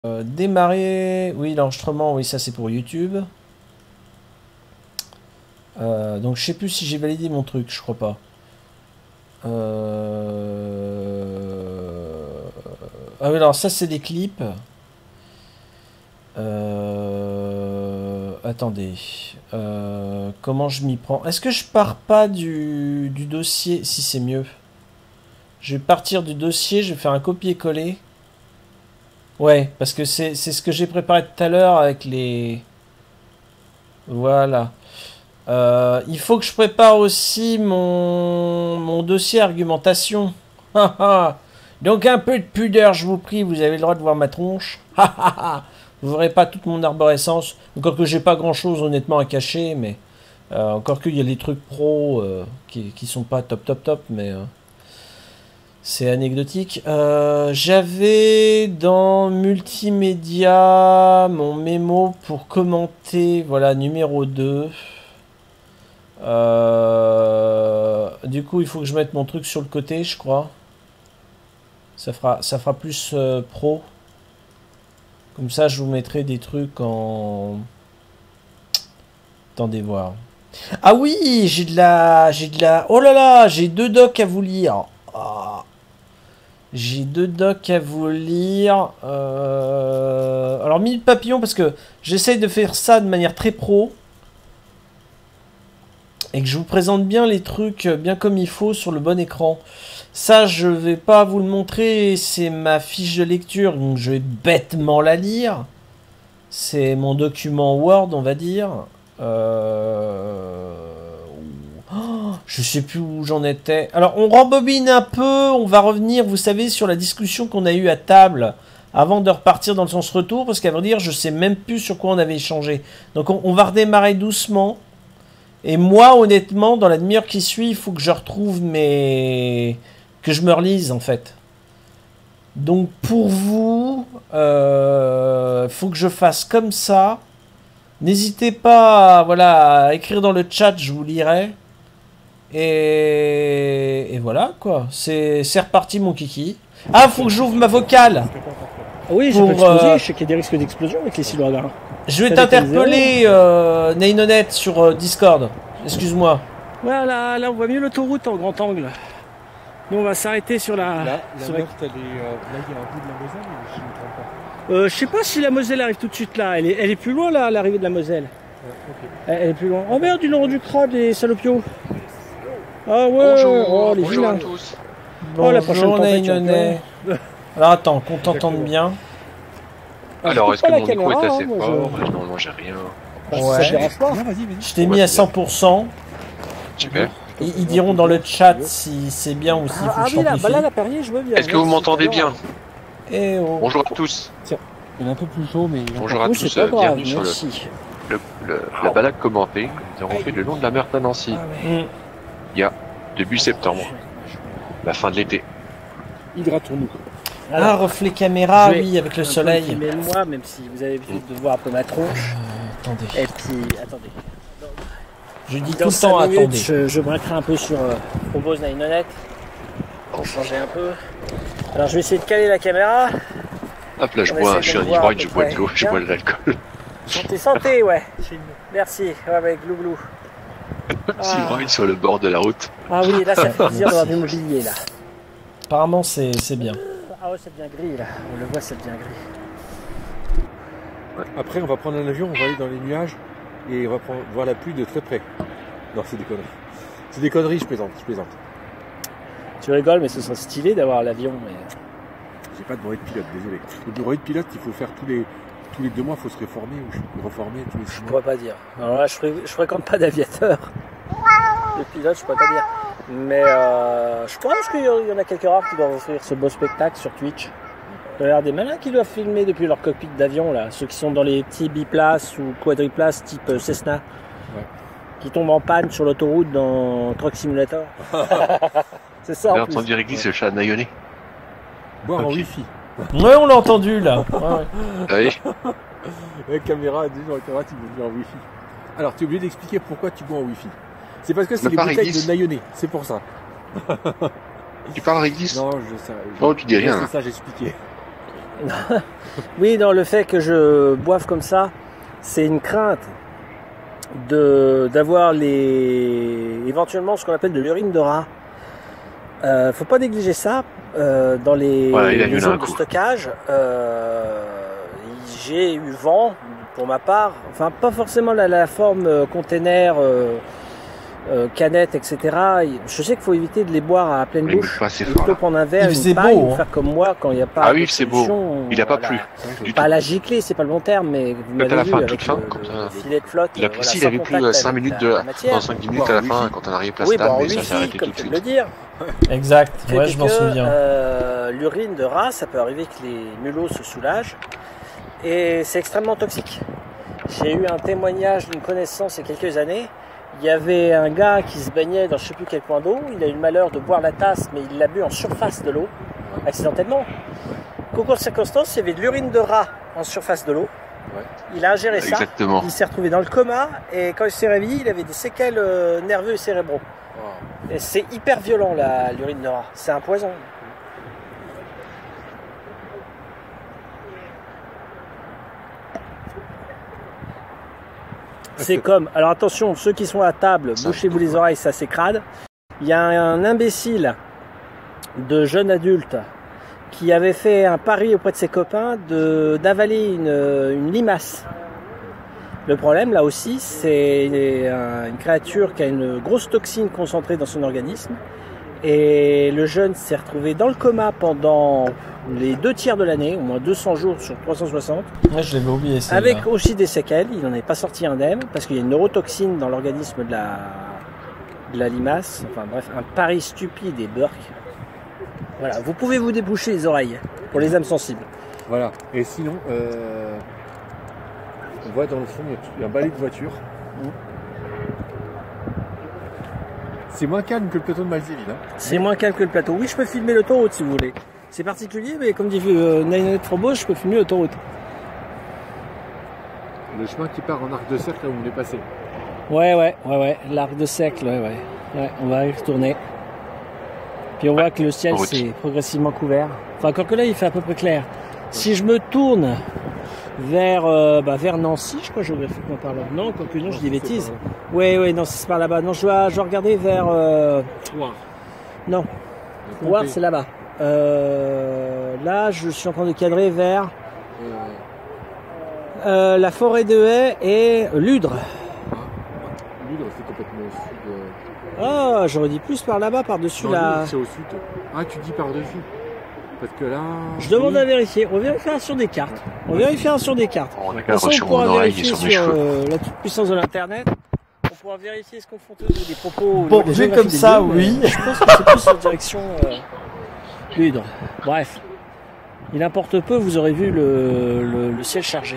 Démarrer. Oui, l'enregistrement, oui, ça c'est pour YouTube. Donc je sais plus si j'ai validé mon truc, je crois pas. Ah oui, alors ça c'est des clips. Attendez. Comment je m'y prends? Est-ce que je pars pas du dossier? Si c'est mieux. Je vais partir du dossier, je vais faire un copier-coller. Ouais, parce que c'est ce que j'ai préparé tout à l'heure avec les... Voilà. Il faut que je prépare aussi mon dossier argumentation. Donc un peu de pudeur, je vous prie, vous avez le droit de voir ma tronche. Vous verrez pas toute mon arborescence. Encore que j'ai pas grand chose honnêtement à cacher, mais encore qu'il y a des trucs pro qui sont pas top top top, mais c'est anecdotique. J'avais dans multimédia mon mémo pour commenter, voilà, numéro 2. Du coup, il faut que je mette mon truc sur le côté, je crois. Ça fera plus pro. Comme ça, je vous mettrai des trucs en... Attendez voir. Ah oui, j'ai de la... Oh là là, j'ai 2 docs à vous lire. Ah. J'ai 2 docs à vous lire. Alors, Minute Papillon, parce que j'essaye de faire ça de manière très pro. Et que je vous présente bien les trucs bien comme il faut sur le bon écran. Ça, je vais pas vous le montrer, c'est ma fiche de lecture, donc je vais bêtement la lire. C'est mon document Word, on va dire. Je sais plus où j'en étais. Alors, on rembobine un peu, on va revenir, vous savez, sur la discussion qu'on a eue à table avant de repartir dans le sens retour, parce qu'à vrai dire, je sais même plus sur quoi on avait échangé. Donc, on va redémarrer doucement. Et moi, honnêtement, dans la demi-heure qui suit, il faut que je retrouve mes... que je me relise, en fait. Donc, pour vous, faut que je fasse comme ça. N'hésitez pas, voilà, à écrire dans le chat, je vous lirai. Et voilà, quoi. C'est reparti, mon kiki. Ah, faut que j'ouvre ma vocale. Oui, je peux exploser, je sais qu'il y a des risques d'explosion avec les silos à gras. Je vais t'interpeller, Nainonet, sur Discord. Excuse-moi. Voilà, là on voit mieux l'autoroute en grand angle. Nous on va s'arrêter sur la... Là, sur là, il y a un bout de la Moselle, je ne me trompe pas. je sais pas si la Moselle arrive tout de suite là. Elle est plus loin là, l'arrivée de la Moselle. Okay. Elle est plus loin. Oh merde, du nord du crâne, les salopios. Ah ouais, bonjour, oh, les bonjour à vilains. tous. Oh, la prochaine tempête, Nainonet. Alors attends, qu'on t'entende bien. Alors, est-ce que mon micro est assez moi, fort? Normalement, j'ai rien. Ouais. Ça dérange pas. Je t'ai mis à 100%. Super. Ils diront dans le chat si c'est bien ou s'il faut que je oui, t'amplifie. là, la Perrier, je veux bien. Est-ce que vous m'entendez bien? Eh oh. Bonjour à tous. Il est un peu plus chaud, mais... Bonjour à Oui, tous, c'est pas grave, bienvenue sur merci. la balade commentée que nous avons fait le long de la Meurthe à Nancy. Il y a début septembre, la fin de l'été. Hydratons-nous. Ah, reflet caméra, oui, avec le soleil. Mais moi, même si vous avez l'habitude de voir un peu ma tronche. Attendez. Et puis, attendez. Je dis tout Dans le 5 temps, minutes, attendez. je braquerai un peu sur Propose Nainonet pour changer un peu. Alors, je vais essayer de caler la caméra. Hop là, je suis un ivrogne, je bois de l'eau, je bois de l'alcool. Santé, ouais. Merci. Ouais, avec glou-glou. Si ivrogne sur le bord de la route. Ah oui, là, ça fait plaisir d'avoir du mobilier, là. Apparemment, c'est bien. Ah ouais, ça devient gris, là. On le voit, ça devient gris. Après, on va prendre un avion, on va aller dans les nuages et on va voir la pluie de très près. Non, c'est des conneries. C'est des conneries, je plaisante. Tu rigoles, mais ce serait stylé d'avoir l'avion, mais... J'ai pas de brevet de pilote, désolé. Le brevet de pilote, il faut faire tous les 2 mois, il faut se réformer ou reformer tous les 6 Je mois. pourrais pas dire. Alors là, je fréquente pas d'aviateur. Le pilote, je pourrais pas dire. Mais je pense qu'il y en a quelques rares qui doivent offrir ce beau spectacle sur Twitch. Il y a des malins qui doivent filmer depuis leur cockpit d'avion, là. Ceux qui sont dans les petits biplaces ou quadriplaces type Cessna. Ouais. Qui tombent en panne sur l'autoroute dans Truck Simulator. C'est ça. Vous avez entendu Ricky, ce chat naïonné? Boire en Wi-Fi. Ouais, on l'a entendu, là. Ouais. Oui. La caméra, déjà, la caméra, tu veux en Wi-Fi. Alors, tu es obligé d'expliquer pourquoi tu bois en Wi-Fi. C'est parce que c'est les bouteilles de naïonné, c'est pour ça. Tu parles Ricky? Non, je sais. Non, tu dis rien. C'est ça, j'ai expliqué. Oui, non, le fait que je boive comme ça, c'est une crainte d'avoir éventuellement ce qu'on appelle de l'urine de rat. Faut pas négliger ça. Dans les zones de stockage, j'ai eu vent, pour ma part, enfin pas forcément la forme container, canette, etc. Je sais qu'il faut éviter de les boire à pleine bouche. Il faut prendre un verre, une paille, ou faire comme moi quand il n'y a pas. Ah oui, c'est beau. Il n'a pas plu. Pas la gicler, c'est pas le bon terme, mais vous m'avez vu avec le filet de flotte. Il a plu s'il avait plu 5 minutes dans 5 minutes à la fin quand on arrive place table, mais ça s'est arrêté tout de suite. Le dire. Exact, ouais, je m'en souviens. L'urine de rat, ça peut arriver que les mulots se soulagent et c'est extrêmement toxique. J'ai eu un témoignage d'une connaissance il y a quelques années. Il y avait un gars qui se baignait dans je ne sais plus quel point d'eau. Il a eu le malheur de boire la tasse, mais il l'a bu en surface de l'eau, accidentellement. Concours de circonstances, il y avait de l'urine de rat en surface de l'eau. Ouais. Il a ingéré ça. Il s'est retrouvé dans le coma et quand il s'est réveillé, il avait des séquelles nerveuses et cérébraux. Wow. Et c'est hyper violent l'urine de rat. C'est un poison. C'est comme, alors attention, ceux qui sont à table, bouchez-vous les oreilles, ça c'est crade. Il y a un imbécile de jeune adulte qui avait fait un pari auprès de ses copains d'avaler une limace. Le problème là aussi, c'est une créature qui a une grosse toxine concentrée dans son organisme. Et le jeune s'est retrouvé dans le coma pendant les 2/3 de l'année, au moins 200 jours sur 360. Ouais, je l'avais oublié ça. Avec aussi des séquelles, il n'en est pas sorti indemne, parce qu'il y a une neurotoxine dans l'organisme de la limace. Enfin bref, un pari stupide et burk. Voilà, vous pouvez vous déboucher les oreilles, pour les âmes sensibles. Voilà, et sinon, on voit dans le fond, il y a un balai de voiture. C'est moins calme que le plateau de Malzéville. Hein. C'est moins calme que le plateau. Oui, je peux filmer l'autoroute si vous voulez. C'est particulier, mais comme dit Nainette Frobos, je peux filmer l'autoroute. Le chemin qui part en arc de cercle, là où on est passé. Ouais. L'arc de cercle, ouais. On va y retourner. Puis on voit que le ciel s'est progressivement couvert. Enfin, encore que là, il fait à peu près clair. Si je me tourne vers Nancy, je crois géographiquement parlant. Non, quoique non, je dis bêtises. Oui, non, c'est par là-bas. Non, je dois regarder vers... Thouars. Non, Thouars, c'est là-bas. Là, je suis en train de cadrer vers la forêt de Haye et Ludre. Ludre, c'est complètement au sud. Ah, j'aurais dit plus par là-bas, par-dessus là. C'est au sud. Ah, tu dis par-dessus. Parce que là... Je demande à vérifier. On vérifiera sur des cartes. On pourra vérifier sur la toute puissance de l'internet. On pourra vérifier ce qu'on font des propos. Bon, vu comme ça, oui. Je pense que c'est plus en direction Ludre. Bref. Il importe peu, vous aurez vu le ciel chargé.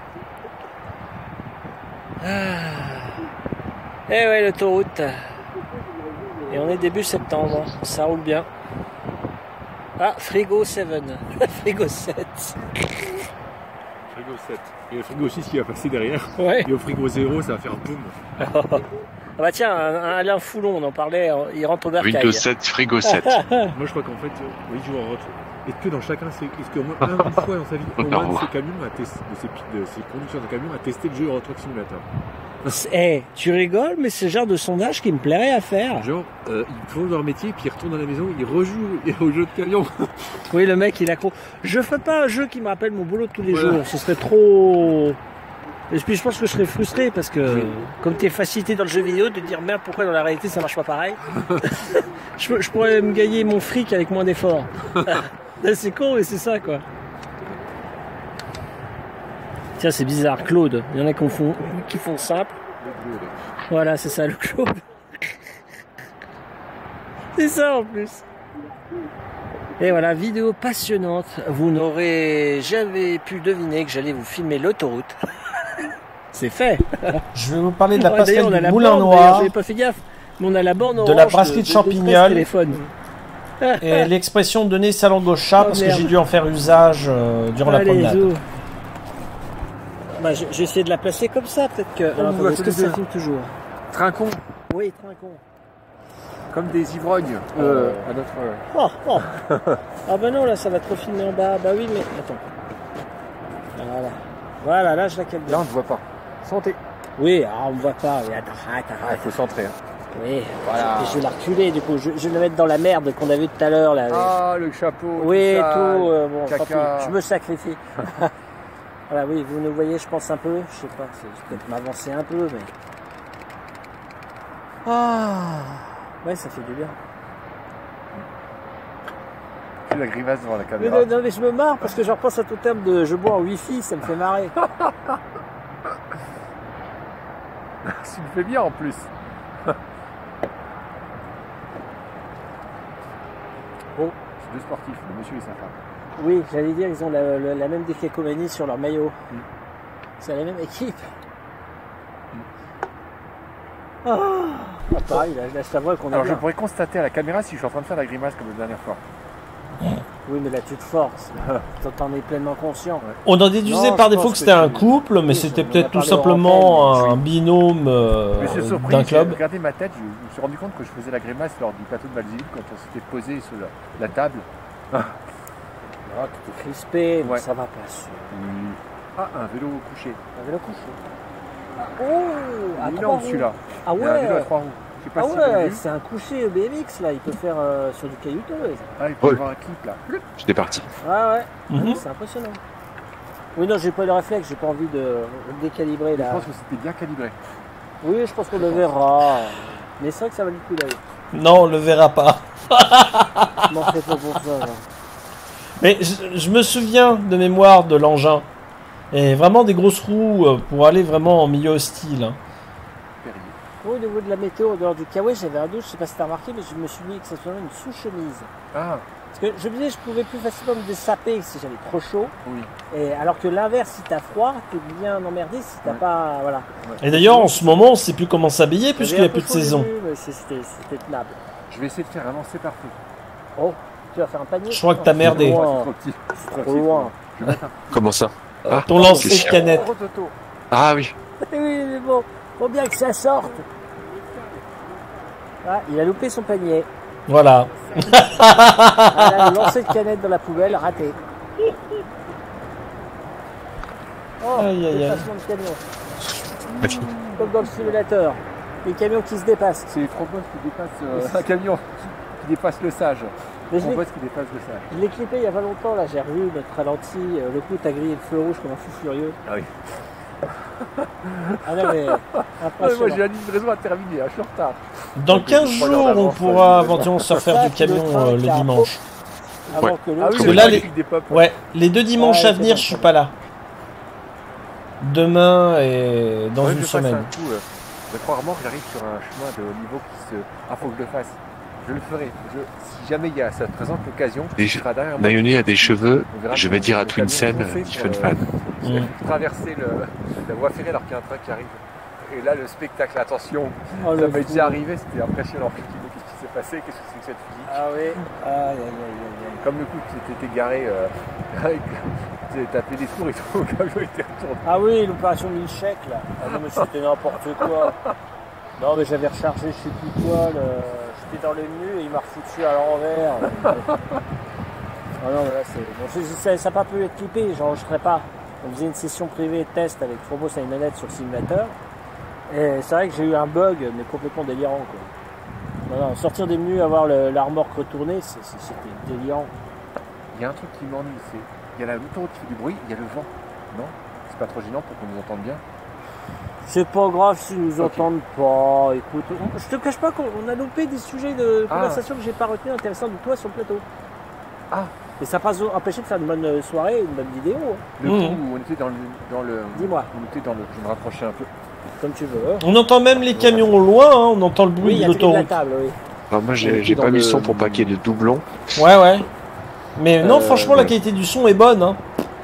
Eh ouais, l'autoroute. Et on est début septembre. Ça roule bien. Ah, Frigo 7. Frigo 7. Frigo 7. Et le Frigo 6 qui va passer derrière. Ouais. Et au Frigo 0, ça va faire boum. Ah bah tiens, un Alain Foulon, on en parlait, il rentre au bercail. Windows 7, Frigo 7. Moi je crois qu'en fait, il joue en route. Est-ce que dans chacun, est-ce qu'au moins une fois dans sa vie, au moins de ses camions, de ses conducteurs de camions, a testé le jeu Euro Truck Simulator? Tu rigoles, mais c'est le genre de sondage qui me plairait à faire. Genre, ils font leur métier, puis ils retournent à la maison, ils rejouent au jeu de camion. Oui, le mec, il est accro. Je ferais pas un jeu qui me rappelle mon boulot de tous les jours. Ce serait trop... Et puis je pense que je serais frustré parce que, comme tu es facilité dans le jeu vidéo, de te dire merde, pourquoi dans la réalité ça marche pas pareil. je pourrais me gagner mon fric avec moins d'efforts. C'est con, mais c'est ça, quoi. Tiens, c'est bizarre, Claude. Il y en a qui font simple. Voilà, c'est ça, le Claude. C'est ça, en plus. Et voilà, vidéo passionnante. Vous n'aurez jamais pu deviner que j'allais vous filmer l'autoroute. C'est fait. Je vais vous parler de la passerelle du Moulin Noir. J'avais pas fait gaffe. Mais on a la borne de la brasserie de Champignol. Et l'expression donner sa langue au chat, parce que j'ai dû en faire usage durant la promenade. Bah, j'ai essayé de la placer comme ça, peut-être que. Alors, est-ce que ça filme toujours? Trincon. Oui, Trincon. Comme des ivrognes. À notre... Oh, oh. Ah bah non, là, ça va trop filmer en bas. Bah oui, mais attends. Voilà. Voilà, là, je la cale bien. Là, on ne voit pas. Santé. Oui, on me voit pas. Oui, attends, Ah, il faut centrer. Hein. Oui, Voilà. et je vais la reculer, du coup. Je vais la mettre dans la merde qu'on a vu tout à l'heure, là. Ah, le chapeau. Oui, tout. bon, tant pis, je me sacrifie. Voilà, oui, vous nous voyez, je pense un peu. Je sais pas, je vais peut-être m'avancer un peu, mais... Ah, ouais, ça fait du bien. Tu la grimace devant la Mais caméra. non, mais je me marre parce que je repense à tout terme de je bois en wifi, ça me fait marrer. Tu le fais bien en plus. Bon, c'est deux sportifs, le monsieur et sa femme. Oui, j'allais dire, ils ont la même décalcomanie sur leur maillot. C'est la même équipe. Ah, pareil, là, je t'avoue qu'on a Alors je bien. pourrais constater à la caméra si je suis en train de faire la grimace comme la dernière fois. Oui, mais là, tu te forces. T'en es pleinement conscient. On en déduisait Non, par je défaut pense que c'était que un tu- couple, mais Oui, c'était on en a peut-être tout parlé hors simplement antenne, un binôme Je me suis surpris, d'un j'ai club. regardé ma tête, je me suis rendu compte que je faisais la grimace lors du plateau de Malzil quand on s'était posé sur la table. Ah, t'es crispé, mais Ouais. ça va passer. Ah, un vélo couché. Un vélo couché. Oh, à Il est 3 en celui-là. Ah Il y a un vélo à ouais, 3 roues. Je sais pas ah si vous l'avez ouais, vu. c'est un couché BMX là, il peut faire sur du caillouteux. Ah, il peut y Ouais. avoir un clip là. J'étais parti. Ah ouais, Mhm. c'est impressionnant. Oui, non, j'ai pas le réflexe, j'ai pas envie de décalibrer Je là. pense que c'était bien calibré. Oui, je pense qu'on le verra. Mais c'est vrai que ça va du coup d'œil. Non, on le verra pas. M'en fais pas pour ça. Là. Mais je me souviens de mémoire de l'engin. Et vraiment des grosses roues pour aller vraiment en milieu hostile. Hein. Périlleux. Oui, au niveau de la météo, en dehors du kawaii, j'avais un doute, je sais pas si t'as remarqué, mais je me suis dit que ça soit une sous-chemise. Ah, Parce que je me disais, je pouvais plus facilement me dessaper si j'avais trop chaud. oui. Et alors que l'inverse, si t'as froid, t'es bien emmerdé si t'as Ouais. pas. Voilà. Et d'ailleurs, en ce moment, on sait plus comment s'habiller puisqu'il n'y a J'avais plus un de peu chaud au saison. début, mais c'était tenable. Je vais essayer de faire avancer partout. Oh, tu vas faire un panier. Je crois que t'as Non, merdé. c'est C'est loin. trop petit. C'est Trop loin. Je vais mettre un Comment ça? Ah, Ton lancer c'est de canette. gros toto. ah oui. Oui, mais bon, faut bien que ça sorte. Ah, il a loupé son panier. Voilà. Ah, là, le lancer de canette dans la poubelle, raté. Oh, Aïe, aïe, aïe. dépassement de camion. Comme dans le simulateur. Les camions qui se dépassent. C'est les trombones qui dépassent un camion qui dépasse le sage. Mais je l'ai- Trombones qui dépasse le sage. je l'ai clippé il y a pas longtemps, là, j'ai revu notre ralenti. Le coup, t'as grillé le feu rouge comme un fou furieux. Ah oui. Ah non, mais Moi impressionnant. j'ai la livraison à terminer, je suis en retard. Dans 15 3 heures jours, on d'avance, pourra ça, éventuellement se faire Ça, du puis le camion train le qui a- dimanche. Avant Ouais. que Ah l'autre. oui, Parce que le là, train les- qui des pop. Ouais, les deux dimanches Ouais, à venir, c'est je suis bon. pas là. Demain et dans Ouais, une je passe semaine. un coup, mais rarement que j'arrive sur un chemin de haut niveau qui se. Ah, faut que je le fasse. Je le ferai. Si jamais ça se présente l'occasion, Et tu seras derrière moi. Nayoné a des cheveux. On verra Je si vais le dire à camion Twinsen, est gonflé il pour, fait une fan. traverser la voie ferrée alors qu'il y a un train qui arrive. Et là, le spectacle, attention, Oh, ça le m'est fou. déjà arrivé, c'était impressionnant. Qu'est-ce qui s'est passé? Qu'est-ce que c'est que cette physique? Ah oui. Aïe, aïe, aïe, aïe. Comme le coup, tu t'étais garé, tu tapé des fours et tout, le camion était retourné. Ah oui, l'opération Milchek là. Ah non, mais c'était n'importe quoi. Non, mais j'avais rechargé je sais plus quoi. J'étais dans le menu et il m'a refoutu à l'envers. Ah non, mais là c'est. Bon, ça n'a pas pu être clippé, j'enregistrerai pas. On faisait une session privée test avec Frobos et une manette sur le simulateur. Et c'est vrai que j'ai eu un bug, mais complètement délirant quoi. Non, non, sortir des menus, avoir la remorque retournée, c'était délirant. Il y a un truc qui m'ennuie, c'est il y a l'autoroute qui fait du bruit, il y a le vent. Non? C'est pas trop gênant pour qu'on nous entende bien? C'est pas grave s'ils nous Ok. entendent pas. Écoute, je te cache pas qu'on a loupé des sujets de conversation que j'ai pas retenu intéressants de toi sur le plateau. Ah. Et ça n'a pas empêché de faire une bonne soirée, une bonne vidéo. Hein. Le Mhm. coup où on était dans le. Dis-moi, On était dans le. Je vais me rapprocher un peu. comme tu veux. On entend même les camions au loin, hein, on entend le bruit Oui, il y de a toute la l'autoroute. table, oui. Alors moi, On j'ai était pas dans mis le le- son pour pas qu'il y ait de doublons. Ouais, ouais. Mais non, franchement, la ouais. qualité du son est bonne. Hein.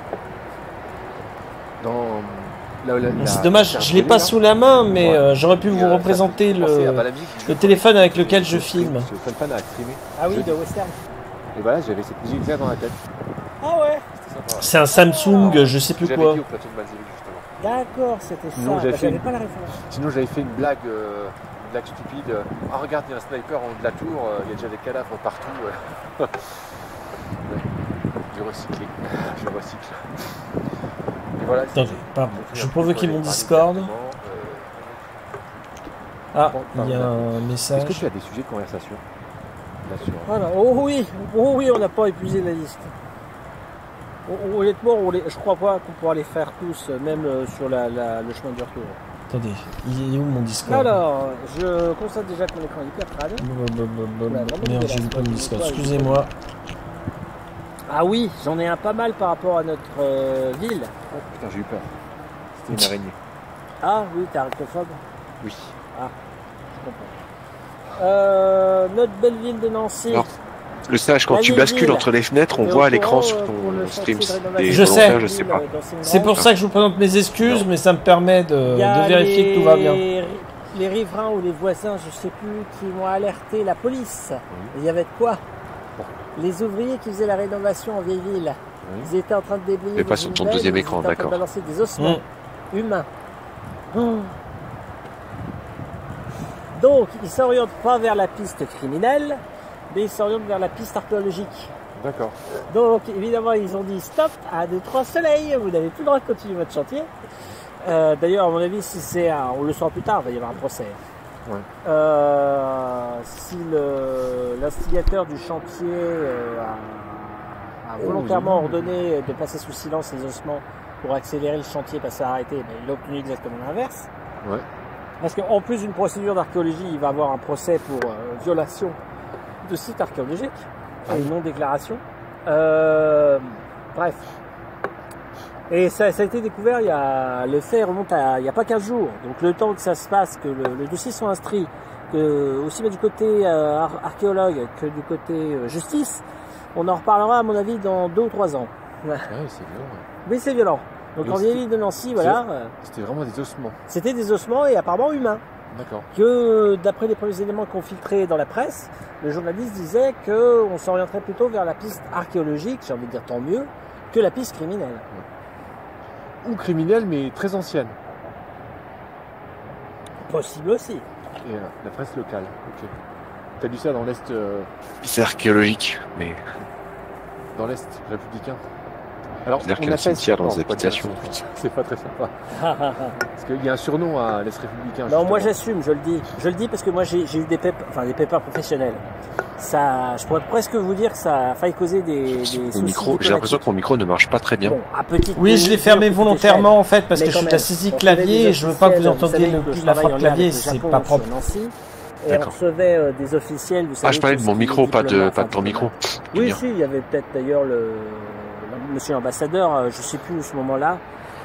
Dans. Là, C'est dommage, je l'ai pas sous la main, mais Ouais. j'aurais pu vous représenter le téléphone avec lequel je filme. Ce fan a streamé. Ah oui, de western. Et voilà, j'avais cette musique là dans la tête. Ah ouais, C'est un Samsung, je sais plus J'avais quoi. dit au plateau de Malzévic justement. d'accord, c'était ça. Sinon, j'avais Bah, fait j'avais une- pas la référence. Sinon, j'avais fait une blague blague stupide. Ah, regarde, il y a un sniper en haut de la tour, il y a déjà des cadavres partout. Ouais. Du recyclé. Je recycle. Et voilà, attendez, pardon. Je peux invoquer mon Discord. Ah, il y a un message. Est-ce que tu as des sujets de conversation là sur... Voilà. Oh oui, on n'a pas épuisé la liste. Honnêtement, je crois pas qu'on pourra les faire tous, même sur le chemin du retour. Attendez, il est où mon Discord? Alors, je constate déjà que mon écran est hyper crade. Merde, j'ai vu pas mon Discord, excusez-moi. Ah oui, j'en ai un pas mal par rapport à notre ville. Oh putain, j'ai eu peur. C'était une araignée. Ah oui, t'es arachnophobe? Oui. Ah, je comprends. Notre belle ville de Nancy. Alors, le stage, quand tu bascules entre les fenêtres, on voit à l'écran sur ton stream. Je sais. Je sais pas. C'est pour ça que je vous présente mes excuses, mais ça me permet de vérifier que tout va bien. Les riverains ou les voisins, je sais plus, qui m'ont alerté la police. Il y avait de quoi? Les ouvriers qui faisaient la rénovation en vieille ville, ils étaient en train de déblayer. Mais pas sur ton deuxième écran, d'accord. Ils étaient en train de balancer des ossements humains. Donc, ils ne s'orientent pas vers la piste criminelle, mais ils s'orientent vers la piste archéologique. D'accord. Donc, évidemment, ils ont dit stop, 1, 2, 3 soleil, vous n'avez plus le droit de continuer votre chantier. D'ailleurs, à mon avis, si c'est on le saura plus tard, il va y avoir un procès. Ouais. Si l'instigateur du chantier a volontairement ordonné de passer sous silence les ossements pour accélérer le chantier, passer à arrêter, ben, il a obtenu exactement l'inverse. Ouais. Parce qu'en plus d'une procédure d'archéologie, il va avoir un procès pour violation de site archéologique et non-déclaration. Bref. Et ça a été découvert, le fait remonte il n'y a pas 15 jours. Donc le temps que ça se passe, que le dossier soit instruit, que, aussi bien du côté archéologue que du côté justice, on en reparlera à mon avis dans 2 ou 3 ans. Ouais, c'est violent. Oui, c'est violent. Donc en vieille ville de Nancy, voilà. C'était vraiment des ossements. C'était des ossements et apparemment humains. D'accord. Que d'après les premiers éléments qu'on filtrait dans la presse, le journaliste disait qu'on s'orienterait plutôt vers la piste archéologique, j'ai envie de dire tant mieux, que la piste criminelle. Ou criminelle, mais très ancienne. Possible aussi. Et la presse locale, ok. T'as lu ça dans l'Est C'est archéologique, mais dans l'Est républicain. Alors, c'est-à-dire qu'il y a un cimetière dans les habitations. C'est pas très sympa. Parce qu'il y a un surnom à l'Est républicain. Non, moi j'assume, je le dis. Je le dis parce que moi j'ai eu des pépins professionnels. Ça, je pourrais presque vous dire que ça a failli causer des soucis. J'ai l'impression que mon micro ne marche pas très bien. Bon, à petite Oui, je l'ai fermé volontairement en fait parce Mais que je quand suis même, assisi on clavier fait et des je veux pas que vous officiels, entendiez vous savez que la je frappe travaille en clavier, lien avec le c'est Japon, pas sur propre. Nancy, et on D'accord. recevait des officiels. Vous savez, Je parlais de tout mon ce qui est micro, pas de diplomate, ton micro. Oui, Bien. si, il y avait peut-être d'ailleurs monsieur l'ambassadeur, je sais plus à ce moment-là,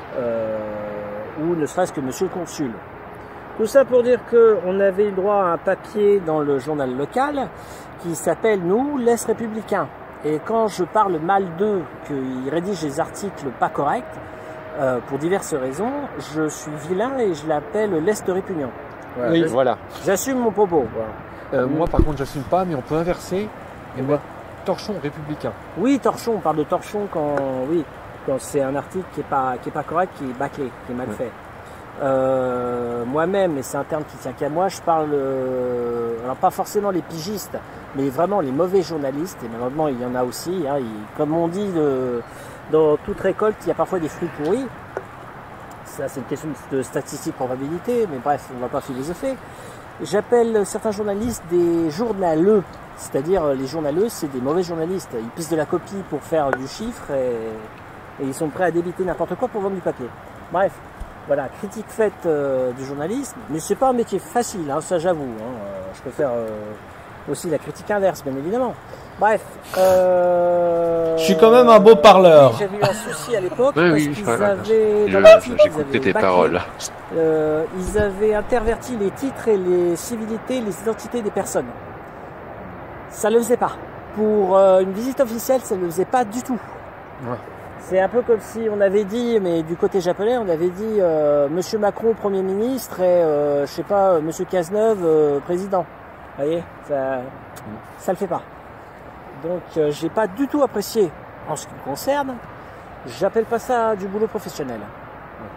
ou ne serait-ce que monsieur le consul. Tout ça pour dire qu'on avait eu droit à un papier dans le journal local qui s'appelle, nous, l'Est républicain. Et quand je parle mal d'eux, qu'ils rédigent des articles pas corrects, pour diverses raisons, je suis vilain et je l'appelle l'Est répugnant. Voilà. Oui, voilà. J'assume mon propos. Voilà. Moi, par contre, j'assume pas, mais on peut inverser et mettre torchon républicain. Oui, torchon, on parle de torchon quand c'est un article qui est pas correct, qui est bâclé, qui est mal fait. Moi-même, et c'est un terme qui tient qu'à moi, je parle, alors pas forcément les pigistes, mais vraiment les mauvais journalistes, et malheureusement il y en a aussi, hein, comme on dit, dans toute récolte, il y a parfois des fruits pourris. Ça, c'est une question de statistique, probabilité, mais bref, on ne va pas philosopher. J'appelle certains journalistes des journaleux, c'est-à-dire les journaleux, c'est des mauvais journalistes. Ils pissent de la copie pour faire du chiffre et ils sont prêts à débiter n'importe quoi pour vendre du papier. Bref, voilà, critique faite du journalisme, mais c'est pas un métier facile, hein, ça j'avoue. Hein, je peux faire aussi la critique inverse, bien évidemment. Bref. Je suis quand même un beau parleur. J'avais eu un souci à l'époque Oui, parce qu'ils avaient... j'écoutais tes paroles. Ils avaient interverti les titres et les civilités, les identités des personnes. Ça ne le faisait pas. Pour une visite officielle, ça ne le faisait pas du tout. Ouais. C'est un peu comme si on avait dit, mais du côté japonais, on avait dit Monsieur Macron, Premier ministre, et je sais pas, Monsieur Cazeneuve, président. Vous voyez, ça le fait pas. Donc j'ai pas du tout apprécié en ce qui me concerne. J'appelle pas ça du boulot professionnel.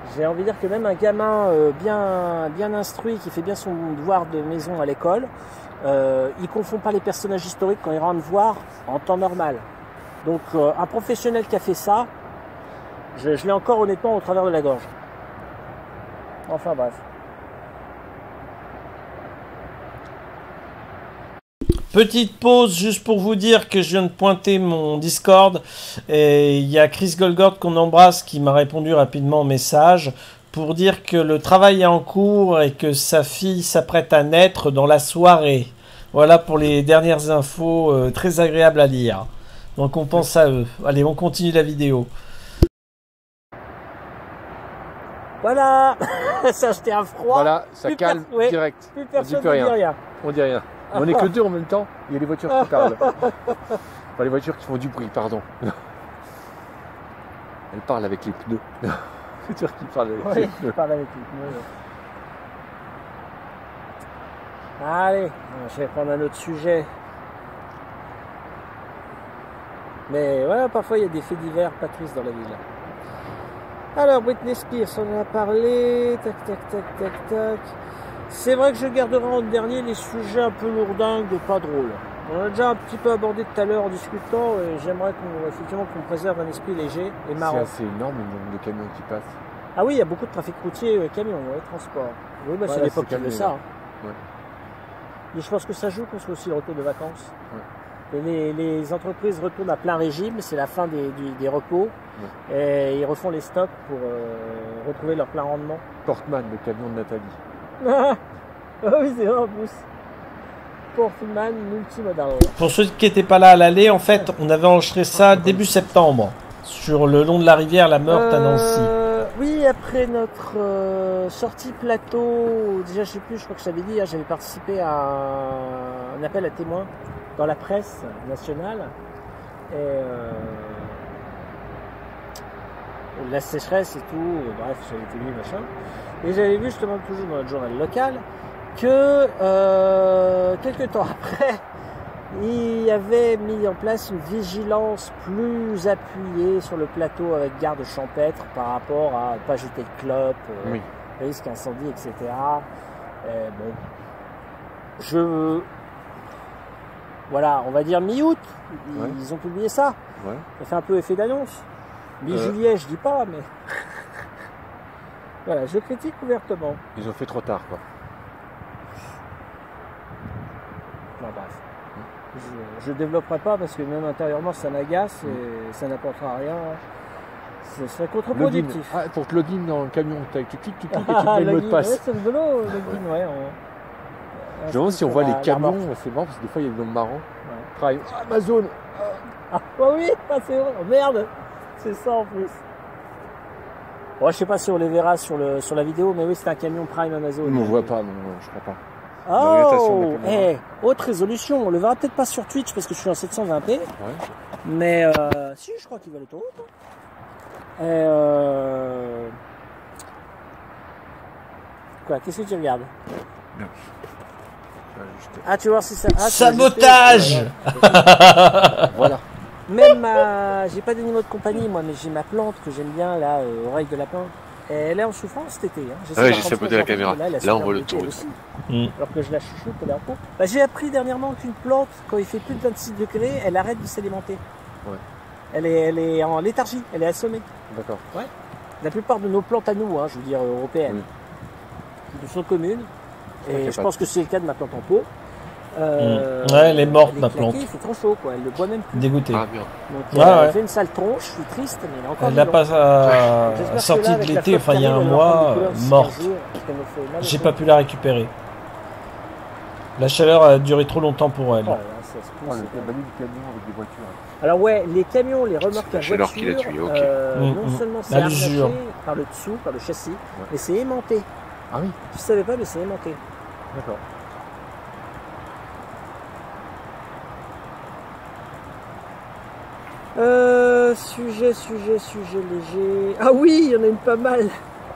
J'ai envie de dire que même un gamin bien instruit, qui fait bien son devoir de maison à l'école, il confond pas les personnages historiques quand il rentre voir en temps normal. Donc un professionnel qui a fait ça, je l'ai encore honnêtement au travers de la gorge. Enfin bref. Petite pause juste pour vous dire que je viens de pointer mon Discord et il y a Chris Golgord qu'on embrasse qui m'a répondu rapidement au message pour dire que le travail est en cours et que sa fille s'apprête à naître dans la soirée. Voilà pour les dernières infos très agréables à lire. Donc on pense à eux. Allez, on continue la vidéo. Voilà, ça jetait un froid. Voilà, ça Plus calme ouais, direct. Plus On dit personne plus ne dit rien. rien. On dit rien. On est que deux en même temps, il y a les voitures qui parlent. Enfin, les voitures qui font du bruit, pardon. Elles parlent avec les pneus. Les voitures qui parlent avec les Oui, je pneus. parle avec lui. Allez, je vais prendre un autre sujet. Mais ouais, parfois il y a des faits divers pas tristes dans la ville. Alors, Britney Spears, on en a parlé. Tac, tac, tac, tac, tac. C'est vrai que je garderai en dernier les sujets un peu lourdingues, pas drôles. On a déjà un petit peu abordé tout à l'heure en discutant et j'aimerais qu'on préserve un esprit léger et marrant. C'est assez énorme le nombre de camions qui passent. Ah oui, il y a beaucoup de trafic routier, camions, transport. Oui, bah, c'est Voilà, l'époque c'est qui veut calmé, ça. là. Hein. Ouais. Et je pense que ça joue qu'on soit aussi le retour de vacances. Ouais. Et les entreprises retournent à plein régime, c'est la fin des repos. Ouais. Et ils refont les stocks pour retrouver leur plein rendement. Portman, le camion de Nathalie. Ah oui, c'est vrai en plus. Portman multimodal. Pour ceux qui n'étaient pas là à l'aller, en fait, on avait enregistré ça début septembre. Sur le long de la rivière, la Meurthe à Nancy. Oui, après notre sortie plateau, déjà je sais plus, je crois que je t'avais dit, j'avais participé à un appel à témoins dans la presse nationale. Et la sécheresse et tout, bref, j'avais été vu, machin. Et j'avais vu justement toujours dans notre journal local que quelques temps après, il avait mis en place une vigilance plus appuyée sur le plateau avec garde champêtre par rapport à ne pas jeter de clopes, oui. risque incendie, etc. Voilà, on va dire mi-août, ils ont publié ça. Ouais. Ça fait un peu effet d'annonce. Mi-juillet, je dis pas, mais voilà, je critique ouvertement. Ils ont fait trop tard, quoi. Non, bref. Je développerai pas parce que même intérieurement ça m'agace et ça n'apportera rien. Ce serait contre-productif. Ah, pour te login dans le camion, tu cliques et tu mets le mot de passe. Ouais, c'est rigolo, login, ouais. Je me demande si on voit les camions, c'est marrant parce que des fois il y a des noms marrants. Ouais. Prime, Amazon. Ah oui, c'est vrai. Oh, merde, c'est ça en plus. Bon, je sais pas si on les verra sur la vidéo, mais oui, c'est un camion Prime Amazon. On ne voit pas, non, je crois pas. Oh, haute résolution. On le verra peut-être pas sur Twitch parce que je suis en 720p. Ouais. Mais si, je crois qu'il va l'autoroute. Quoi, qu'est-ce que tu regardes? Non. Ah, tu vois si ça. Ah, sabotage. Voilà. Même j'ai pas d'animaux de compagnie moi, mais j'ai ma plante que j'aime bien là, oreille de lapin. Et elle est en souffrance cet été. Hein. Ah ouais, j'ai saboté la caméra. Là, on voit l'autoroute. Alors que je la chouchoute, elle est en pot. Bah, j'ai appris dernièrement qu'une plante, quand il fait plus de 26 degrés, elle arrête de s'alimenter. Ouais. Elle est en léthargie, elle est assommée. D'accord. Ouais. La plupart de nos plantes à nous, hein, je veux dire européennes, sont communes. Et je pense que c'est le cas de ma plante en pot. Ouais, elle est morte, ma plante. Il fait trop chaud, quoi. Elle ne boit même plus. Dégoûté. Ah, bien. Donc, elle fait une sale tronche, je suis triste, mais elle est encore elle n'a pas sortie de l'été, enfin il y a un mois, morte. J'ai pas pu la récupérer. La chaleur a duré trop longtemps pour elle. Alors ouais, les camions, les remorques à voiture, qui l'a tué, okay. Non seulement c'est arraché par le dessous, par le châssis, mais c'est aimanté. Ah oui. Je savais pas, mais c'est aimanté. D'accord. Sujet léger. Ah oui, il y en a une pas mal.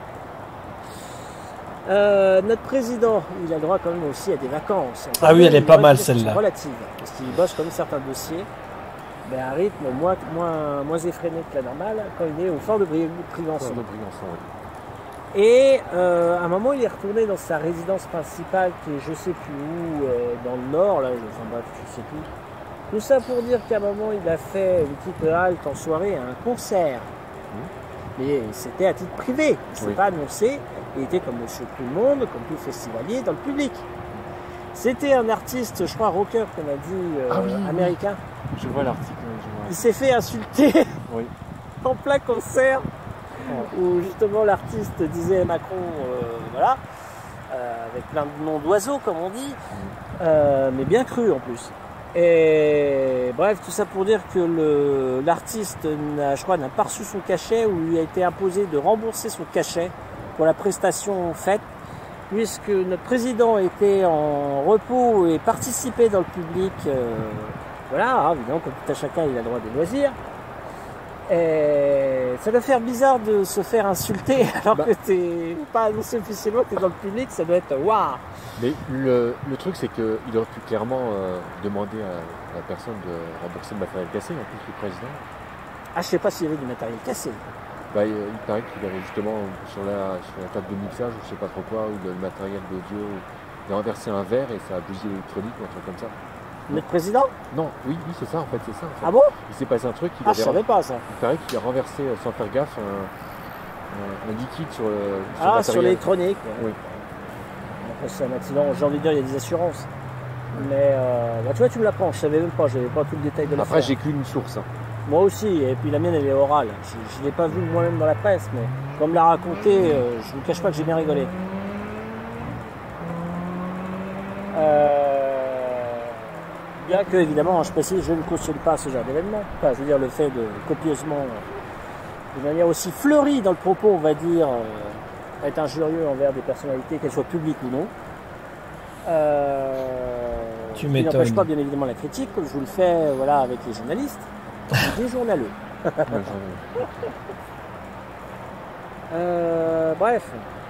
Notre président, il a le droit quand même aussi à des vacances. Ah oui, elle est pas mal celle-là. Relative, parce qu'il bosse comme certains dossiers, mais à un rythme moins effréné que la normale quand il est au fort de Briançon. Et à un moment, il est retourné dans sa résidence principale, qui est je sais plus où, dans le nord, là, enfin bref, je sais plus. Tout ça pour dire qu'à un moment, il a fait une petite halte en soirée à un concert. Mais c'était à titre privé, il ne s'est pas annoncé. Il était comme monsieur tout le monde, comme tout festivalier, dans le public. C'était un artiste, je crois, rocker, qu'on a dit, américain. Je vois l'article. Il s'est fait insulter en plein concert, où justement l'artiste disait Macron, voilà, avec plein de noms d'oiseaux, comme on dit, mais bien cru en plus. Et bref, tout ça pour dire que l'artiste, je crois, n'a pas reçu son cachet, ou lui a été imposé de rembourser son cachet pour la prestation faite, puisque notre président était en repos et participait dans le public. Voilà, évidemment, comme tout à chacun, il a le droit des loisirs. Et ça doit faire bizarre de se faire insulter alors que t'es pas annoncé officiellement que t'es dans le public, ça doit être waouh. Mais le truc, c'est qu'il aurait pu clairement demander à la personne de rembourser le matériel cassé, en plus, le président. Ah, je sais pas s'il y avait du matériel cassé. Bah, il paraît qu'il avait justement sur la table de mixage, ou je sais pas trop quoi, ou le matériel d'audio, il a renversé un verre et ça a bougé l'électronique ou un truc comme ça. Notre président? Non, oui, c'est ça en fait, c'est ça. En fait. Ah bon? Il s'est passé un truc, je savais pas ça. Il paraît qu'il a renversé sans faire gaffe un liquide sur le matériel. Sur l'électronique. Oui. Après c'est un accident, j'ai envie de dire il y a des assurances. Mais bah, tu vois, tu me l'apprends, je savais même pas, j'avais pas tout le détail de l'affaire. Après j'ai qu'une source. Moi aussi, et puis la mienne elle est orale. Je ne l'ai pas vu moi-même dans la presse, mais comme l'a raconté, je ne vous cache pas que j'ai bien rigolé. Bien que, évidemment, je précise, je ne cautionne pas ce genre d'événement. Enfin, je veux dire, le fait de copieusement, de manière aussi fleurie dans le propos, on va dire, être injurieux envers des personnalités, qu'elles soient publiques ou non. Tu m'étonnes. Qui n'empêche pas, bien évidemment, la critique, comme je vous le fais voilà, avec les journalistes, des journaleux. Bref.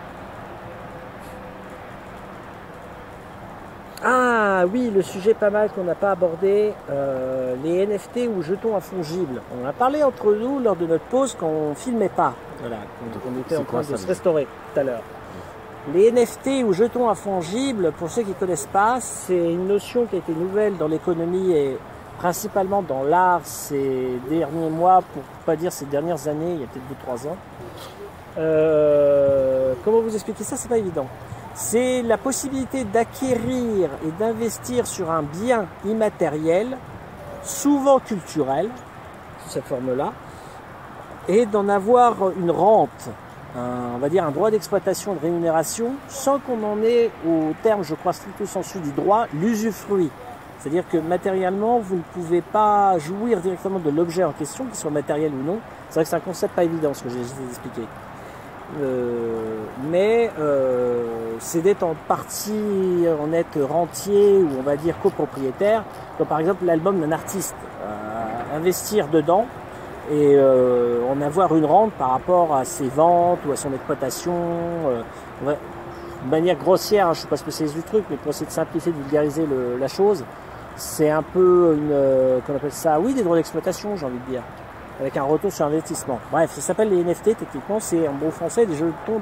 Ah oui, le sujet pas mal qu'on n'a pas abordé, les NFT ou jetons infongibles. On en a parlé entre nous lors de notre pause quand on filmait pas, voilà, quand on était en train de se restaurer tout à l'heure. Les NFT ou jetons infongibles, pour ceux qui ne connaissent pas, c'est une notion qui a été nouvelle dans l'économie et principalement dans l'art ces derniers mois, pour ne pas dire ces dernières années, il y a peut-être 2-3 ans. Comment vous expliquer ça? C'est pas évident. C'est la possibilité d'acquérir et d'investir sur un bien immatériel, souvent culturel, sous cette forme-là, et d'en avoir une rente, on va dire un droit d'exploitation, de rémunération, sans qu'on en ait, au terme, je crois, stricto sensu du droit, l'usufruit. C'est-à-dire que matériellement, vous ne pouvez pas jouir directement de l'objet en question, qu'il soit matériel ou non. C'est vrai que c'est un concept pas évident, ce que j'ai expliqué. Mais c'est d'être en partie, en être rentier ou on va dire copropriétaire, comme par exemple l'album d'un artiste, investir dedans et en avoir une rente par rapport à ses ventes ou à son exploitation, de manière grossière, je ne suis pas spécialiste du truc, mais pour essayer de simplifier, de vulgariser la chose, c'est un peu qu'on appelle ça, oui, des droits d'exploitation, j'ai envie de dire, avec un retour sur investissement. Bref, ça s'appelle les NFT, techniquement, c'est en bon français des jetons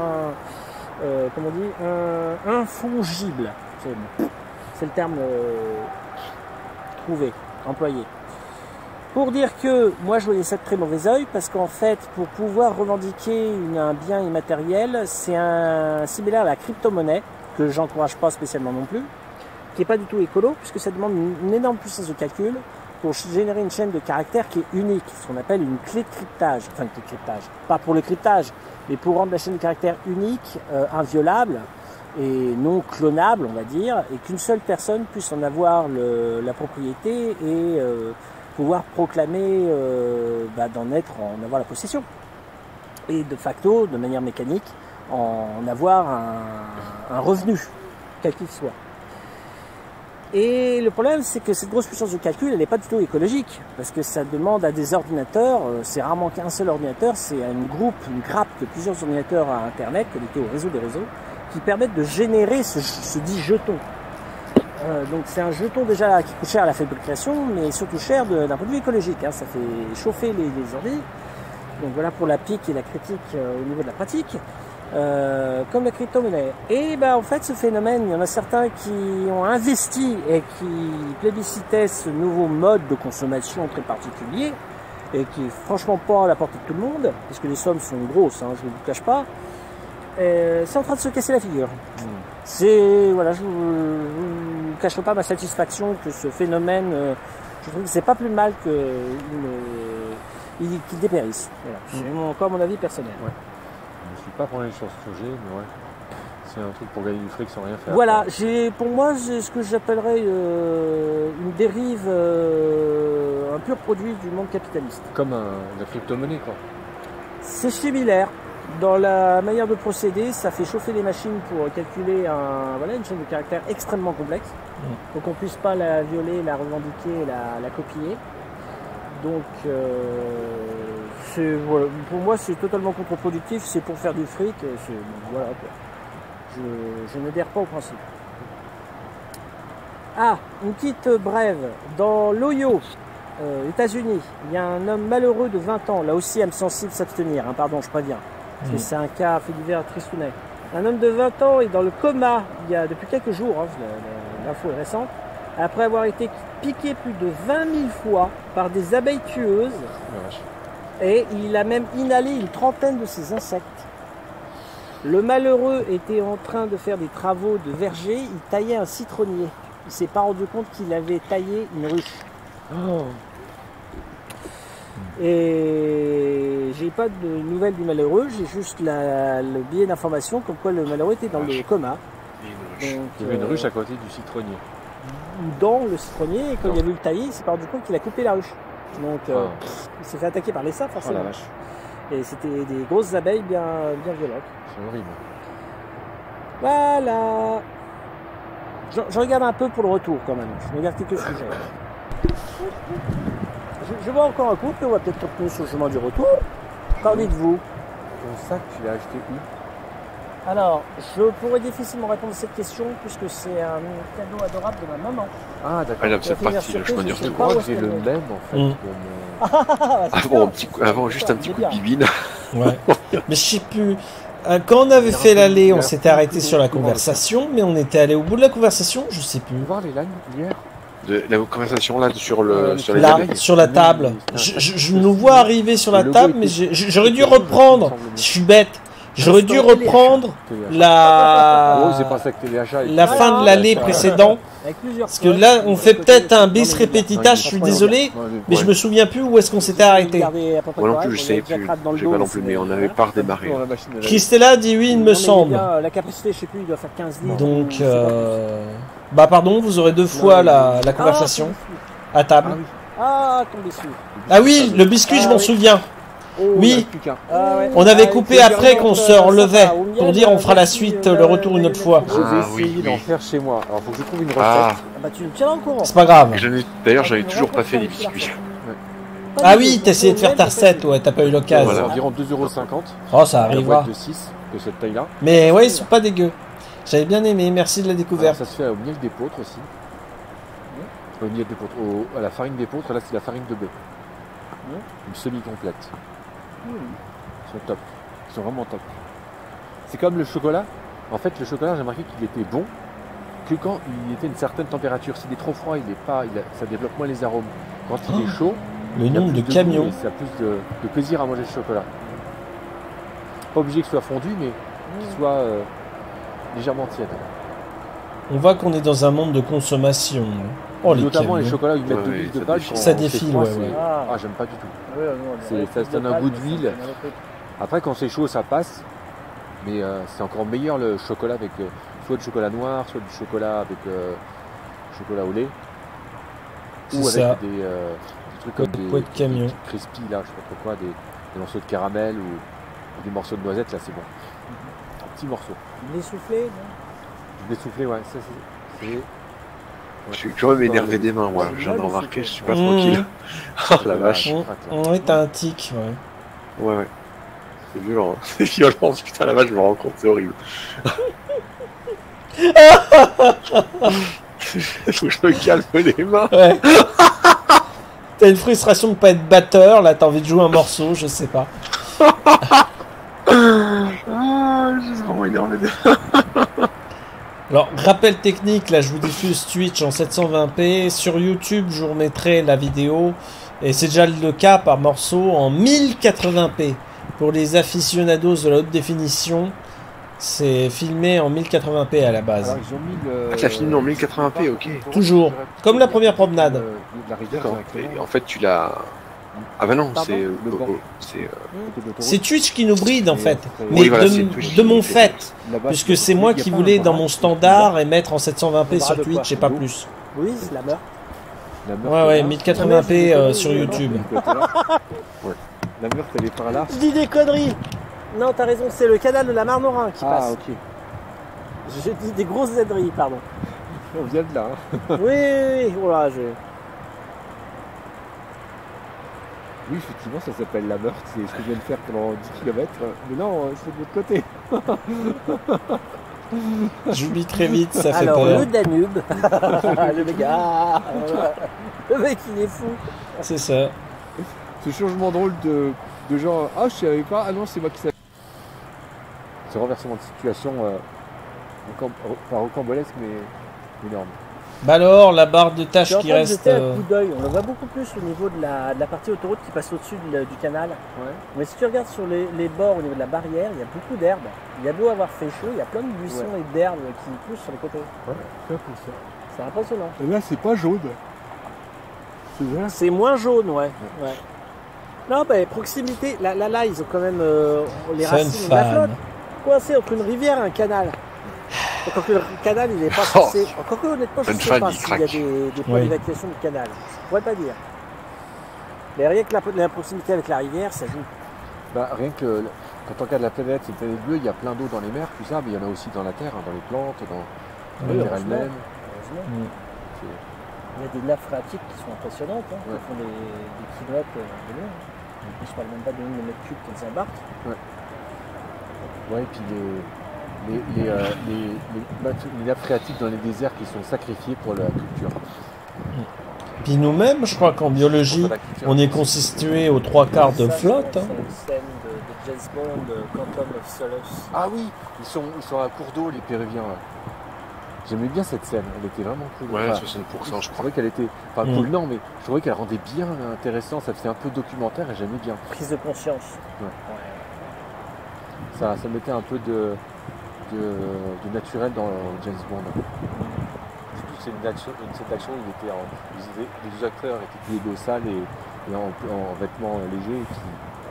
infongibles. C'est le terme trouvé, employé. Pour dire que moi je voyais ça de très mauvais oeil, parce qu'en fait, pour pouvoir revendiquer un bien immatériel, c'est similaire à la crypto-monnaie, que j'encourage pas spécialement non plus, qui n'est pas du tout écolo, puisque ça demande une énorme puissance de calcul pour générer une chaîne de caractères qui est unique, ce qu'on appelle une clé de cryptage. Enfin, une clé de cryptage, pas pour le cryptage, mais pour rendre la chaîne de caractères unique, inviolable et non clonable, on va dire, et qu'une seule personne puisse en avoir la propriété et pouvoir proclamer en avoir la possession. Et de facto, de manière mécanique, en avoir un revenu, quel qu'il soit. Et le problème, c'est que cette grosse puissance de calcul, elle n'est pas du tout écologique, parce que ça demande à des ordinateurs, c'est rarement qu'un seul ordinateur, c'est une grappe de plusieurs ordinateurs à Internet, connectés au réseau des réseaux, qui permettent de générer ce dit jeton. Donc c'est un jeton déjà qui coûte cher à la fabrication, mais surtout cher d'un point de vue écologique, ça fait chauffer les ordi. Donc voilà pour la pique et la critique au niveau de la pratique. comme la crypto-monnaie. Et en fait, ce phénomène, il y en a certains qui ont investi et qui plébiscitaient ce nouveau mode de consommation très particulier et qui est franchement pas à la portée de tout le monde, parce que les sommes sont grosses, hein, je ne vous le cache pas. C'est en train de se casser la figure. C'est voilà, je ne cacherai pas ma satisfaction que ce phénomène. Je trouve que c'est pas plus mal qu'il dépérisse. Voilà. C'est encore mon avis personnel. Ouais. Je ne suis pas penché sur ce sujet, mais ouais. C'est un truc pour gagner du fric sans rien faire. Voilà, pour moi, c'est ce que j'appellerais une dérive, un pur produit du monde capitaliste. Comme la crypto-monnaie, quoi. C'est similaire. Dans la manière de procéder, ça fait chauffer les machines pour calculer une chaîne de caractères extrêmement complexe. Donc on ne puisse pas la violer, la revendiquer, la copier. Donc voilà, pour moi c'est totalement contre-productif, c'est pour faire du fric. Voilà, quoi. Je n'adhère pas au principe. Ah, une petite brève. Dans l'Ohio, États-Unis, il y a un homme malheureux de 20 ans, là aussi âme sensible s'abstenir, hein, pardon, je préviens. Parce que c'est un cas fait divers tristounet. Un homme de 20 ans est dans le coma depuis quelques jours, hein, l'info est récente, après avoir été piqué plus de 20 000 fois par des abeilles tueuses. Et il a même inhalé une trentaine de ces insectes. Le malheureux était en train de faire des travaux de verger, il taillait un citronnier. Il s'est pas rendu compte qu'il avait taillé une ruche. Oh. Et j'ai pas de nouvelles du malheureux, j'ai juste le billet d'information comme quoi le malheureux était dans le coma. Donc, il y avait une ruche à côté du citronnier. Dans le citronnier, et quand il a vu le tailler, il s'est pas rendu compte qu'il a coupé la ruche. Donc il s'est fait attaquer par les sapes forcément. Et c'était des grosses abeilles bien violentes. C'est horrible. Voilà. Je regarde un peu pour le retour quand même. Je regarde quelques sujets. Je vois encore un couple, on va peut-être continuer sur le chemin du retour. Qu'en dites-vous? Ton sac, tu l'as acheté où? Alors, je pourrais difficilement répondre à cette question puisque c'est un cadeau adorable de ma maman. Ah d'accord. Ah, là, c'est parti, le chemin du Je crois que j'ai le même en fait. Juste un petit coup de bibine. Ouais. Mais je sais plus. Quand on avait fait l'aller, on s'était arrêté sur la conversation, mais on était allé au bout de la conversation, je sais plus. Tu voir les lagnes hier? La conversation là sur les là, abeilles. sur la table. Je nous vois arriver sur la table, mais j'aurais dû reprendre. Je suis bête. J'aurais dû reprendre la fin de l'allée précédente. Parce que là, on fait peut-être un bis repetita, je suis désolé, mais je me souviens plus où est-ce qu'on s'était arrêté. Moi non plus, je sais plus. J'ai pas non plus, mais on avait pas redémarré. Christella dit oui, il me semble. La capacité, je sais plus, il doit faire 15 litres. Donc, pardon, vous aurez 2 fois la conversation à table. Ah, tombé dessus. Ah oui, le biscuit, je m'en souviens. Oui, on avait coupé Et après qu'on se relevait pour dire on fera la suite, le retour une autre fois. Je vais essayer d'en faire chez moi. Alors faut que je trouve une recette. Bah tu me tiens au courant. C'est pas grave. D'ailleurs, j'avais toujours pas fait les biscuits. Ah oui, t'as essayé de faire ta recette, ouais, t'as pas eu l'occasion. C'est environ 2,50 €. Oh, ça arrivera. De 6 de cette taille-là. Mais ouais, ils sont pas dégueux. J'avais bien aimé, merci de la découverte. Alors, ça se fait au miel d'épeautre aussi. Au miel d'épeautre, à la farine d'épeautre, là c'est la farine de bœuf. Une semi-complète. Ils sont top. Ils sont vraiment top. C'est comme le chocolat. En fait, le chocolat, j'ai remarqué qu'il était bon que quand il était à une certaine température. S'il est trop froid, ça développe moins les arômes. Quand il est chaud, le nombre de camions. Ça a plus de plaisir à manger le chocolat. Pas obligé que ce soit fondu, mais qu'il soit légèrement tiède. On voit qu'on est dans un monde de consommation. Oh, notamment les chocolats, ils mettent de l'huile de palme. Ça défile, ouais. Ah, j'aime pas du tout. Ça donne un goût d'huile. Après, quand c'est chaud, ça passe. Mais c'est encore meilleur le chocolat avec soit du chocolat noir, soit du chocolat avec chocolat au lait. Ou avec des trucs comme des crispy, là, je sais pas trop quoi, des morceaux de caramel ou des morceaux de noisettes, là, c'est bon. Un petit morceau. Du lait soufflé, non? Du lait soufflé, ouais, ça c'est... Je suis quand même énervé des mains, moi. J'en ai remarqué, je suis pas tranquille. Oh la vache. Oui, t'as un tic, ouais. Ouais. C'est violent. C'est violent, putain, la vache, je me rends compte, c'est horrible. Faut que je me calme les mains. Ouais. T'as une frustration de pas être batteur, là, t'as envie de jouer un morceau, je sais pas. énorme. Alors, rappel technique, là je vous diffuse Twitch en 720p. Sur YouTube, je vous remettrai la vidéo. Et c'est déjà le cas par morceau en 1080p. Pour les aficionados de la haute définition, c'est filmé en 1080p à la base. Alors, ils ont mis le... Ah, tu l'as filmé en 1080p, ok. Toujours. Comme la première promenade. La rivière D'accord. directement. Et en fait, tu l'as. Ah bah non, Pardon c'est. Le banc. C'est. Côté de l'autoroute. C'est Twitch qui nous bride en Et fait. après- Mais Oui, voilà, de, c'est Twitch de qui mon nous fait. Là-bas, Puisque c'est moi qui voulais dans mon standard et mettre en 720p sur de quoi? Twitch et pas plus. Oui, c'est la meurtre. Ouais, 1080p sur YouTube. La meurtre, elle est par là. Je dis des conneries. Non, t'as raison, c'est le canal de la Marne-Rhin qui Ah, passe. ok. J'ai dit des grosses aideries, pardon. On vient de là. Hein. Oui, voilà, je... Oui, effectivement, ça s'appelle la meurtre. C'est ce que je viens de faire pendant 10 km. Mais non, c'est de l'autre côté. J'oublie très vite, ça fait Alors, peur. le Danube. Le mec, le mec, il est fou. C'est ça. Ce changement drôle de genre, ah, je savais pas, ah non, c'est moi qui savais. Ce renversement de situation, pas rocambolesque, mais énorme. Bah alors, la barre de Je tâches suis en qui train de reste. jeter un coup d'œil. On le voit beaucoup plus au niveau de la partie autoroute qui passe au-dessus du canal. Ouais. Mais si tu regardes sur les bords au niveau de la barrière, il y a beaucoup d'herbe. Il y a beau avoir fait chaud, il y a plein de buissons et d'herbes qui poussent sur les côtés. Ouais, c'est un peu ça. C'est impressionnant. Et là, c'est pas jaune. C'est vrai. C'est moins jaune, ouais. Non, bah, proximité. Là, ils ont quand même les C'est une racines de la flotte. fan. Coincé entre une rivière et un canal. Encore que le canal, il n'est pas censé. Encore que honnêtement, je ne Une sais fan, pas il s'il y a craque. des points Oui. d'évacuation du canal. Je pourrais pas dire. Mais rien que la proximité avec la rivière, ça joue. Bah, rien que quand on regarde la planète, c'est une planète bleue, il y a plein d'eau dans les mers, tout ça, mais il y en a aussi dans la terre, hein, dans les plantes, dans Oui, la terre heureusement. elle-même. Heureusement. C'est- Il y a des nappes phréatiques qui sont impressionnantes, hein, qui Ouais. font des kilomètres de long. En plus, je parle même pas de nombre de mètres cubes qu'elles embarquent. Ouais, et puis les nappes phréatiques dans les déserts qui sont sacrifiées pour la culture. Puis nous-mêmes, je crois qu'en biologie, Pour la culture. on est constitué aux 3/4 de Ça, flotte. C'est hein. une scène de James Bond, Quantum of Solace. Ah oui, ils sont à cours d'eau, les Péruviens. Là. J'aimais bien cette scène, elle était vraiment cool. Ouais, Enfin, 60%, je je crois. trouvais qu'elle était. Enfin, Mm. cool, non, mais je trouvais qu'elle rendait bien intéressant, ça faisait un peu documentaire et j'aimais bien. Prise de conscience. Ouais. Ouais. Ça mettait un peu de naturel dans James Bond. Surtout c'est cette action, les deux acteurs étaient tous les dos sales et en vêtements légers. Et puis,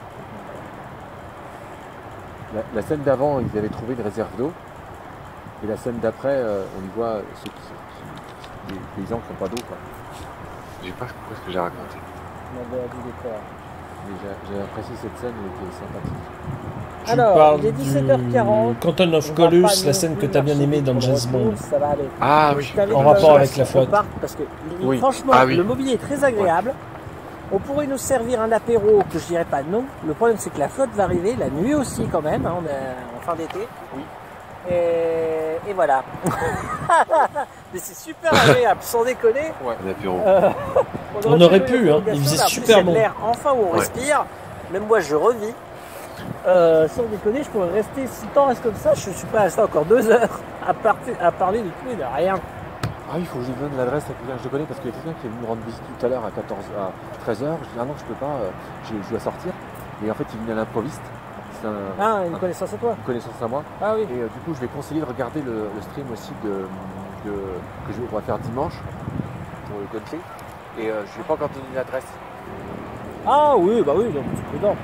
la scène d'avant, ils avaient trouvé une réserve d'eau. Et la scène d'après, on y voit les paysans qui n'ont pas d'eau. Quoi. J'ai pas compris ce que j'ai raconté. On avait du décor. Mais j'ai apprécié cette scène, elle était sympathique. Tu Alors, parles il est 17h40. du Canton of On va Colus, pas la non scène que plus tu as bien aimée marcher dans pour le James Bond. retour, ça va aller. Ah oui. Je t'invite En quand rapport même avec à ce la qu'on flotte. parte, parce que Oui. franchement, Ah oui. le mobilier est très agréable. On pourrait nous servir un apéro que je dirais pas non. Le problème, c'est que la flotte va arriver, la nuit aussi quand même. Hein, on est en fin d'été. Oui. Et voilà. Mais c'est super agréable, sans déconner. Un apéro. On aurait fait pu, une hein, il prolongation, faisait mais en plus, super il y a de bon. l'air enfin où on Ouais. respire. Même moi, je revis. Sans déconner, je pourrais rester, si le temps reste comme ça, je suis pas resté encore 2 heures à parler de tout et de rien. Ah oui, il faut que je lui donne l'adresse à quelqu'un que je connais parce qu'il y a quelqu'un qui est venu me rendre visite tout à l'heure à 13h. Je dis ah non, je peux pas, je dois sortir. Et en fait, il venait à l'improviste. C'est Ah, une connaissance à toi. une connaissance à moi. Ah oui. Et du coup, je vais conseiller de regarder le stream aussi on va faire dimanche pour le country. Et je ne vais pas encore donner l'adresse. Ah oui, bah oui, donc c'est prudent.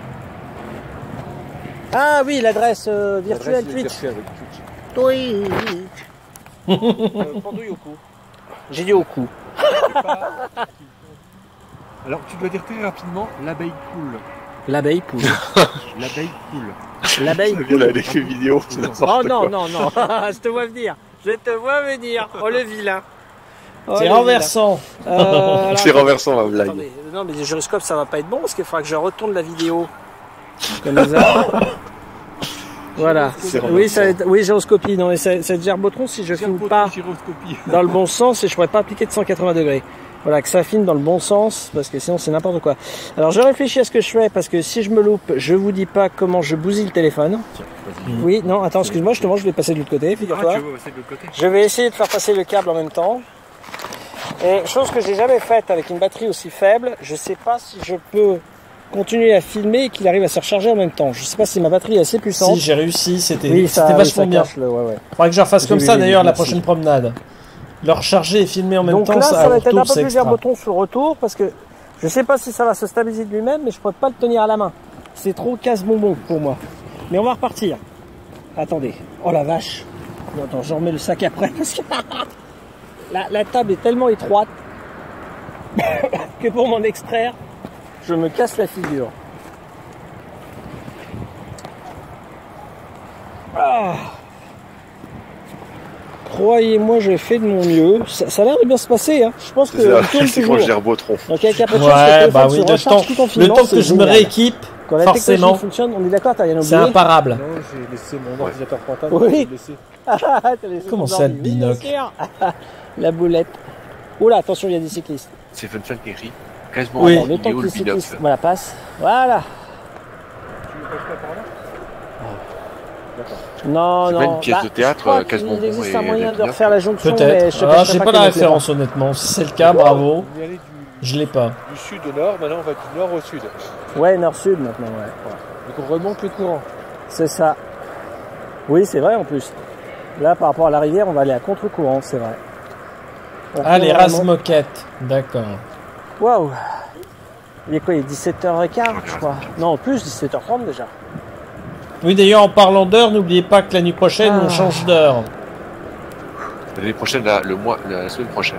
Ah oui, l'adresse virtuelle L'adresse Twitch. virtuelle avec Twitch. Twitch. Pendouille au cou. J'ai dit au cou. Alors, tu dois dire très rapidement l'abeille cool. L'abeille poule. L'abeille cool. L'abeille Il y a l'effet vidéo. c'est Oh n'importe non, quoi. non, non. Je te vois venir. Je te vois venir. Oh le vilain. Oh, C'est le renversant. vilain. Alors, C'est renversant ma blague. attendez. Non, mais les gyroscopes, ça va pas être bon parce qu'il faudra que je retourne la vidéo. Comme ça. Voilà. C'est Oui, ça va être... oui, gyroscopie. Non, mais ça va être gerbotron si je filme pas Gyroscopie. dans le bon sens et je pourrais pas appliquer de 180 degrés. Voilà, que ça filme dans le bon sens, parce que sinon c'est n'importe quoi. Alors je réfléchis à ce que je fais, parce que si je me loupe, je vous dis pas comment je bousille le téléphone. Tiens, Oui, non, attends, excuse-moi, justement, je vais passer de l'autre côté, figure-toi. tu veux passer de l'autre côté? Je vais essayer de faire passer le câble en même temps. Et chose que j'ai jamais faite avec une batterie aussi faible, je sais pas si je peux continuer à filmer et qu'il arrive à se recharger en même temps. Je sais pas si ma batterie est assez puissante. Si, j'ai réussi, c'était Oui, vachement bien. Ouais. Faudrait que je refasse comme Oui, ça oui, d'ailleurs la merci. prochaine promenade. Le recharger et filmer en même Donc temps, là, ça va être un retour, peu c'est plus extra. verboton sur le retour, parce que je sais pas si ça va se stabiliser de lui-même, mais je pourrais pas le tenir à la main. C'est trop casse-bonbon pour moi. Mais on va repartir. Attendez. Oh la vache. Attends, j'en remets le sac après, parce que la table est tellement étroite que pour m'en extraire, je me casse la figure. Ah. Croyez-moi, j'ai fait de mon mieux. Ça a l'air de bien se passer. Hein. Je pense que il tourne C'est toujours. quand Gerbotron. Donc avec un peu de chance, le Ouais, téléphone bah se oui, recharge tout en le filmant, temps que c'est je me génial. rééquipe, Quand la forcément, technologie fonctionne, on est d'accord, t'as rien oublié. c'est imparable. Non, j'ai laissé mon ordinateur portable. Oui. J'ai laissé. T'as laissé Comment ton ça, ordi, le oui, binocle bien sûr. La boulette. Oula, attention, il y a des cyclistes. C'est Fun Fun qui rit. Quasiment Oui. en Le temps vidéo, que le les cyclistes binocle. voilà, passent. Voilà. Tu veux passer par là? D'accord. Non, C'est non. pas une pièce de théâtre, je crois casse-bonbon qu'il existe et un moyen de binocle. refaire la jonction, mais je Peut-être. te Ah, cacherai j'ai pas qu'il la me plaît référence honnêtement. Si c'est le cas, bravo. On y allait Je l'ai pas. du sud au nord, maintenant on va du nord au sud. Ouais, nord-sud maintenant, ouais. Donc on remonte le courant. C'est ça. Oui, c'est vrai en plus. Là, par rapport à la rivière, on va aller à contre-courant, c'est vrai. On Ah, les tourne rases vraiment. moquettes. D'accord. Waouh. Il est quoi? Il est 17h15, je crois. Non, plus 17h30 déjà. Oui, d'ailleurs, en parlant d'heure, n'oubliez pas que l'année prochaine, Ah. on change d'heure. L'année prochaine, la semaine prochaine.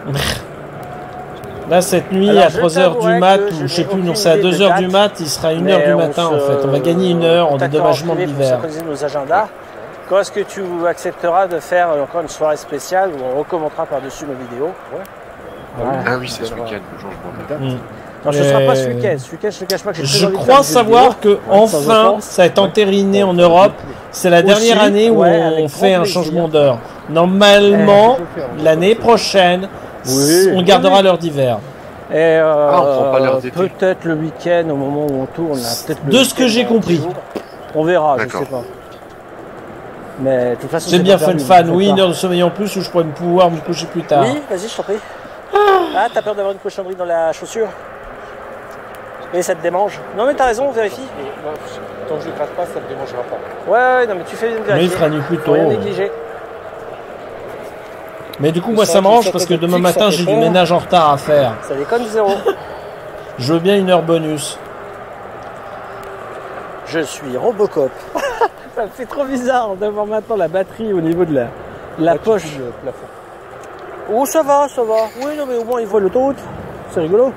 Là, cette nuit, Alors, à je 3h du t'avouerai mat, que ou je je sais n'ai plus, non, aucune c'est à idée de 2h du date, mat, il sera 1h mais du on matin, en se fait. On va gagner 1 heure en contactera dédommagement de privé pour l'hiver. synchroniser nos agendas. Quand est-ce que tu accepteras de faire encore une soirée spéciale où on recommentera par-dessus nos vidéos? Voilà. Ah oui, c'est ce week-end, le changement de date. Non, ce ne sera pas ce week-end. Ce week-end, je te cache pas que j'ai très Je envie de crois faire du jeu savoir vidéo. que enfin, ça a été entériné en Europe. C'est la dernière Aussi, année où ouais, on avec fait grand un plaisir. changement d'heure. Normalement, l'année prochaine, Oui. on gardera l'heure d'hiver. Et on prend pas l'heure d'été. peut-être le week-end, au moment où on tourne, là, peut-être le De ce que week-end j'ai dans compris. 10 jours. On verra, je D'accord. sais pas. Mais de toute façon, C'est bien pas fun perdu, fan. ne Oui, faites une pas. heure de sommeil en plus où je pourrais pouvoir me coucher plus tard. Oui, vas-y, je t'en prie. Ah, t'as peur d'avoir une cochonnerie dans la chaussure? Et ça te démange? Non, mais t'as raison, vérifie. Tant que je ne gratte pas, ça ne me dérangera pas. Ouais, non, mais tu fais bien de Mais il vérifier. fera nuit plus Faut tôt. rien négliger. Mais du coup, Le moi, ça sang qui m'arrange sort parce que de demain tic, ça matin, fait j'ai du peur. ménage en retard à faire. Ça déconne zéro. Je veux bien une heure bonus. Je suis Robocop. Ça me fait trop bizarre d'avoir maintenant la batterie au niveau de la poche. Le plafond. Oh, ça va, ça va. Oui, non, mais au moins, il voit l'autoroute. C'est rigolo.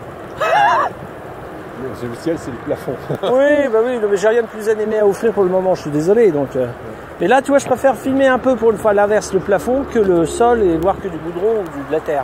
Le ciel, c'est le plafond. Oui, bah oui, non, mais j'ai rien de plus animé à offrir pour le moment, je suis désolé. Donc, Mais là, tu vois, je préfère filmer un peu pour une fois à l'inverse le plafond que le sol et voir que du goudron ou de la terre.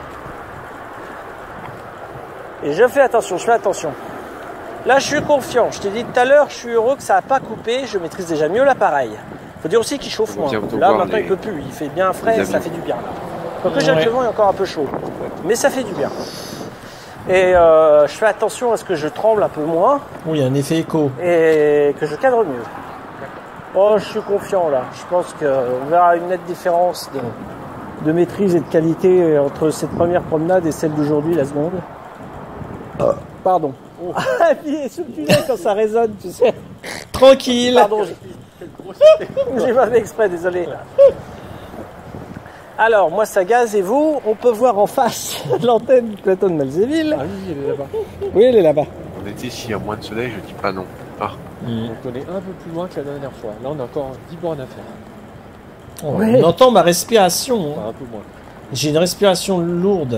Et je fais attention. Là, je suis confiant. Je t'ai dit tout à l'heure, je suis heureux que ça n'a pas coupé. Je maîtrise déjà mieux l'appareil. Faut dire aussi qu'il chauffe On moins. vient bientôt Là, voir maintenant, les- il peut plus. Il fait bien frais, les ça amis. fait du bien. Donc, j'ai le vent est encore un peu chaud. Mais ça fait du bien. Et je fais attention à ce que je tremble un peu moins Oui, il y a un effet écho. et que je cadre mieux. Oh, je suis confiant là. Je pense qu'on verra une nette différence de maîtrise et de qualité entre cette première promenade et celle d'aujourd'hui, la seconde. Pardon. Ah, puis sous le tunnel quand ça résonne, tu sais. Tranquille. Pardon, j'ai pas fait exprès, désolé. Alors, moi ça gaze et vous, on peut voir en face l'antenne du plateau de Malzéville. Ah oui, elle est là-bas. Oui, elle est là-bas. En été, s'il y a moins de soleil, je dis pas non. Ah, Donc on est un peu plus loin que la dernière fois. Là, on a encore 10 bornes à faire. Oh, Ouais. On entend ma respiration. hein. Enfin, un peu moins. J'ai une respiration lourde.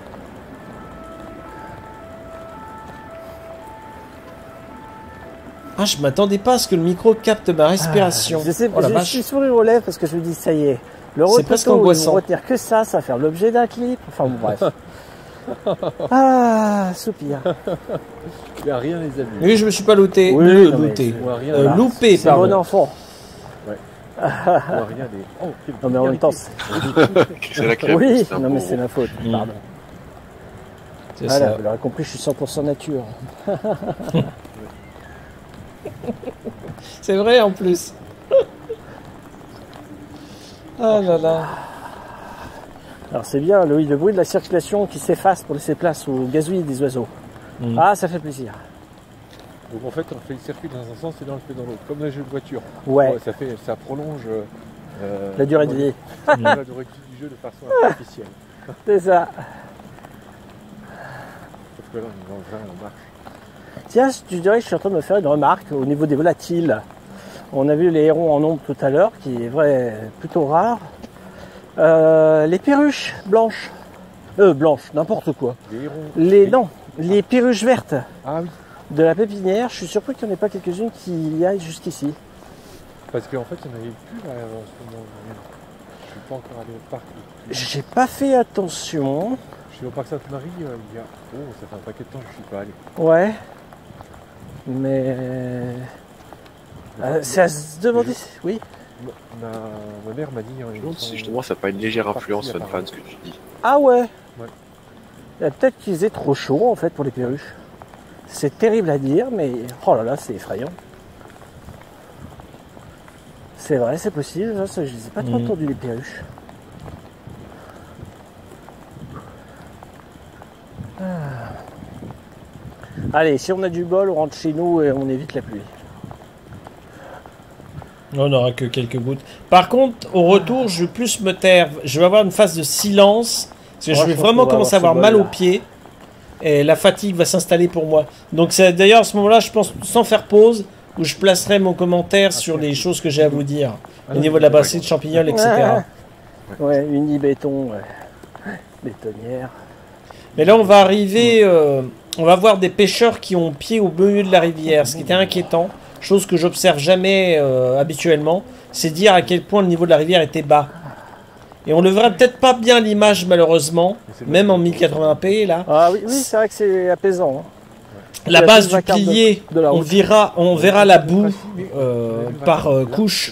Ah, je m'attendais pas à ce que le micro capte ma respiration. Je sais, Oh la je vache. suis sourire aux lèvres parce que je me dis ça y est. Le C'est presque rototo, ils angoissant. vont retenir que ça va faire l'objet d'un clip. Enfin bon, bref. Ah, soupir. Il n'y a rien, les amis. Oui, je me suis pas looté. Oui, non, mais looté. On voit rien. Voilà. Loupé, C'est mon pardon. enfant. On voit rien des. Oh, quelle Non mais en même temps, c'est la crème. oui, c'est un non mais beau- c'est ma faute. Mm. Pardon. C'est Voilà, ça. vous l'aurez compris, je suis 100% nature. C'est vrai en plus. Ah là là. Alors c'est bien, le bruit de la circulation qui s'efface pour laisser place au gazouillis des oiseaux. Ah, ça fait plaisir. Donc en fait, on fait le circuit dans un sens et on le fait dans l'autre, comme les jeux de voiture. Ouais. Ça prolonge La durée de vie. la durée du jeu de façon artificielle. C'est ça. Sauf que là, on est dans le vin, on marche. Tiens, tu dirais que je suis en train de me faire une remarque au niveau des volatiles. On a vu les hérons en nombre tout à l'heure, qui est vrai plutôt rare. Les perruches blanches. Blanches, n'importe quoi. Les hérons. Non, les perruches vertes Ah oui. de la pépinière, je suis surpris qu'il n'y en ait pas quelques-unes qui aillent jusqu'ici. Parce qu'en fait, il n'y en avait plus là, en ce moment. Je suis pas encore allé au parc. J'ai pas fait attention. Je suis au parc Sainte-Marie, il y a... Oh, ça fait un paquet de temps que je suis pas allé. Ouais. Mais... c'est à se demander... Oui. Ma mère m'a dit... Je me demande si justement ça n'a pas une légère influence Fun Fan, ce que tu dis. Ah ouais. Ouais. Peut-être qu'ils aient trop chaud en fait pour les perruches. C'est terrible à dire, mais oh là là, c'est effrayant. C'est vrai, c'est possible. Ça, je les ai pas trop entendu les perruches. Allez, si on a du bol, on rentre chez nous et on évite la pluie. On n'aura que quelques gouttes. Par contre, au retour, je vais plus me taire. Je vais avoir une phase de silence. Parce que je vais vraiment commencer à avoir mal aux pieds. Et la fatigue va s'installer pour moi. Donc c'est d'ailleurs à ce moment-là, je pense, sans faire pause, où je placerai mon commentaire sur les choses que j'ai à vous dire. Au niveau de la brasserie de champignons, etc. Ouais, unibéton, bétonnière. Mais là, on va arriver... on va voir des pêcheurs qui ont pied au milieu de la rivière. Ce qui était inquiétant. Chose que j'observe jamais habituellement. C'est dire à quel point le niveau de la rivière était bas. Et on ne verra peut-être pas bien l'image malheureusement, même en 1080p là. Ah oui, c'est vrai que c'est apaisant. Hein. La base du pilier, on verra la boue par couche.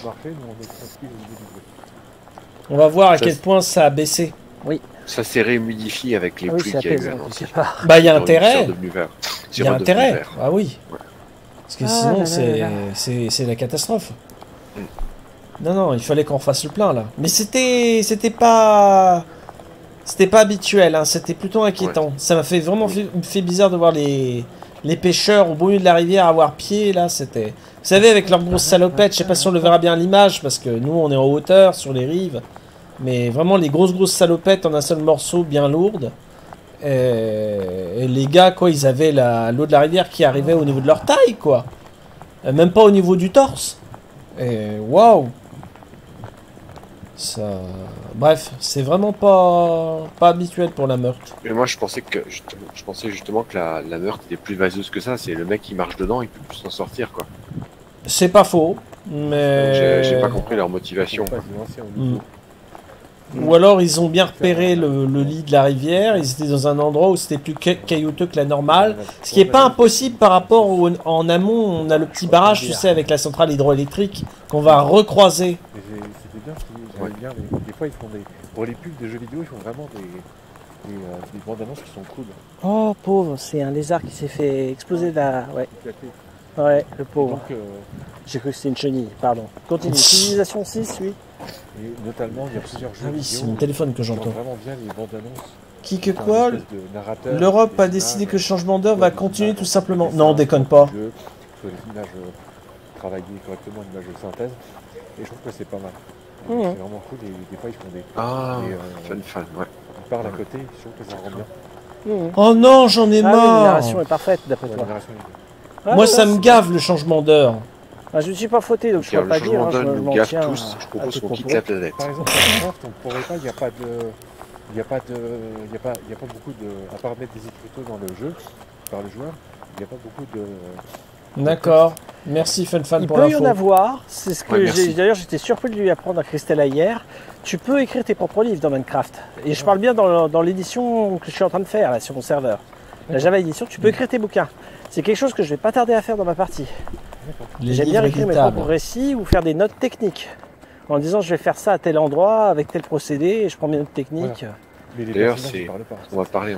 On va voir à quel point ça a baissé. Oui. Ça s'est réhumidifié avec les pluies qu'il y a eu à Nancy. Bah il y a intérêt. Il y a intérêt. Vert. Ah oui. Parce que sinon c'est la catastrophe. Non, il fallait qu'on fasse le plein là. Mais c'était pas habituel, hein. C'était plutôt inquiétant. Ouais. Ça m'a fait vraiment fait bizarre de voir les pêcheurs au milieu de la rivière avoir pied là. C'était, vous savez, avec leurs grosses salopettes. Je sais pas si on le verra bien à l'image parce que nous on est en hauteur sur les rives. Mais vraiment les grosses salopettes en un seul morceau bien lourdes. Et les gars quoi, ils avaient l'eau de la rivière qui arrivait au niveau de leur taille quoi. Même pas au niveau du torse. Et waouh. Ça... Bref, c'est vraiment pas habituel pour la Meurthe. Mais moi je pensais justement que la Meurthe était plus vaseuse que ça. C'est le mec qui marche dedans, il peut plus s'en sortir quoi. C'est pas faux, mais... J'ai pas compris leur motivation. Ou alors ils ont bien repéré le lit de la rivière, ils étaient dans un endroit où c'était plus caillouteux que la normale, ce qui est pas impossible par rapport en amont, on a le petit barrage, tu sais, avec la centrale hydroélectrique qu'on va recroiser. C'était bien, j'aimais bien, des fois ils font pour les pubs de jeux vidéo, ils font vraiment des bandes annonces qui sont cool. Oh pauvre, c'est un lézard qui s'est fait exploser là, ouais, le pauvre. J'ai cru que c'était une chenille, pardon. Continue, civilisation 6, oui. Et notamment, il y a plusieurs jeux vidéo. C'est mon téléphone que j'entends. Vraiment bien les bandes annonces. Qui que quoi? L'Europe a décidé que le changement d'heure va continuer tout simplement. Non, déconne pas. L'image travaillée correctement, une image de synthèse. Et je trouve que c'est pas mal. C'est vraiment cool. Et des fois, ils font des... Fun, ouais. Ils parlent à côté, je trouve que ça rend bien. Oh non, j'en ai marre. La narration est parfaite, d'après toi. Moi, ça me gave le changement d'heure. Je ne suis pas fauté, donc je ne peux pas dire. Je m'en tiens tous, je propose qu'on quitte la planète. Par exemple, on ne pourrait pas, il n'y a pas beaucoup de... À part mettre des écriteaux dans le jeu, par le joueur, il n'y a pas beaucoup de... D'accord. Merci FunFan pour l'info. Il peut y en avoir. C'est ce que j'ai. D'ailleurs, j'étais surpris de lui apprendre à Christella hier. Tu peux écrire tes propres livres dans Minecraft. Et je parle bien dans l'édition que je suis en train de faire là, sur mon serveur. La Java édition, tu peux écrire tes bouquins. C'est quelque chose que je ne vais pas tarder à faire dans ma partie. J'aime bien écrire mes propres récits ou faire des notes techniques. En disant je vais faire ça à tel endroit, avec tel procédé, et je prends mes notes techniques. Voilà. D'ailleurs, on va parler ensuite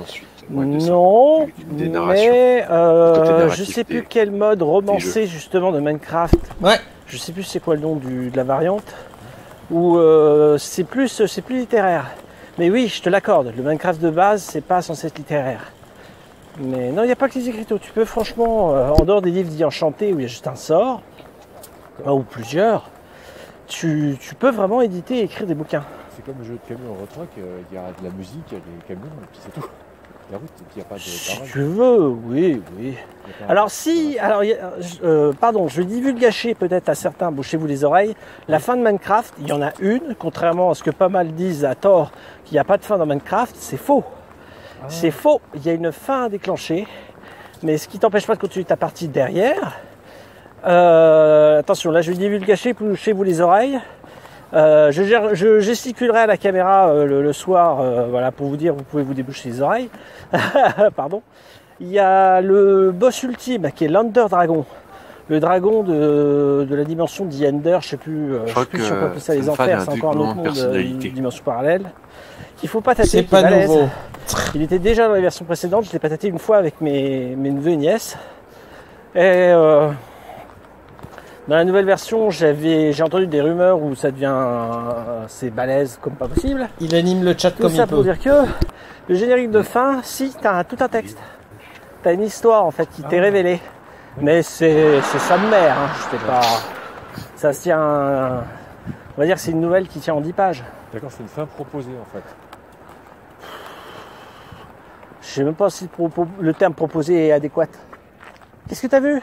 Non, des narrations. mais Côté je narratif sais plus des- quel mode romancé justement de Minecraft. Ouais. Je sais plus c'est quoi le nom de la variante. Ou c'est plus littéraire. Mais oui, je te l'accorde. Le Minecraft de base, c'est pas censé être littéraire. Mais non, il n'y a pas que les écriteaux. Tu peux franchement, en dehors des livres dits enchantés où il y a juste un sort, ou plusieurs, tu peux vraiment éditer et écrire des bouquins. C'est comme le jeu de camion en retraque, il y a de la musique, il y a des camions, et puis c'est tout. La route, il n'y a pas de Si parade. tu veux, oui, oui. Il y a pas- Alors si, alors, pardon, je divulgâcher peut-être à certains, bouchez-vous les oreilles, la fin de Minecraft, il y en a une, contrairement à ce que pas mal disent à tort, qu'il n'y a pas de fin dans Minecraft, c'est faux. C'est faux, il y a une fin à déclencher, mais ce qui t'empêche pas de continuer ta partie derrière. Attention, là je divulgâcher, bouchez-vous les oreilles. Je gesticulerai à la caméra le soir, voilà, pour vous dire, vous pouvez vous déboucher les oreilles. Pardon. Il y a le boss ultime qui est l'Under Dragon. Le dragon de la dimension d'Ender, je sais plus si on peut appeler ça les enfers, c'est encore un autre monde, une dimension parallèle. Qu'il faut pas tâter, C'est qui est pas balèze. nouveau. Il était déjà dans les versions précédentes, je l'ai pas tâté une fois avec mes neveux et nièces. Et dans la nouvelle version, j'ai entendu des rumeurs où ça devient c'est balèze comme pas possible. Il anime le chat Tout comme ça il pour peut. dire que le générique de fin, si t'as tout un texte, t'as une histoire en fait qui t'est révélée, mais c'est sommaire. Hein, je sais pas. Ça se tient. On va dire que c'est une nouvelle qui tient en 10 pages. D'accord, c'est une fin proposée en fait. Je sais même pas si le terme proposé est adéquat. Qu'est-ce que t'as vu?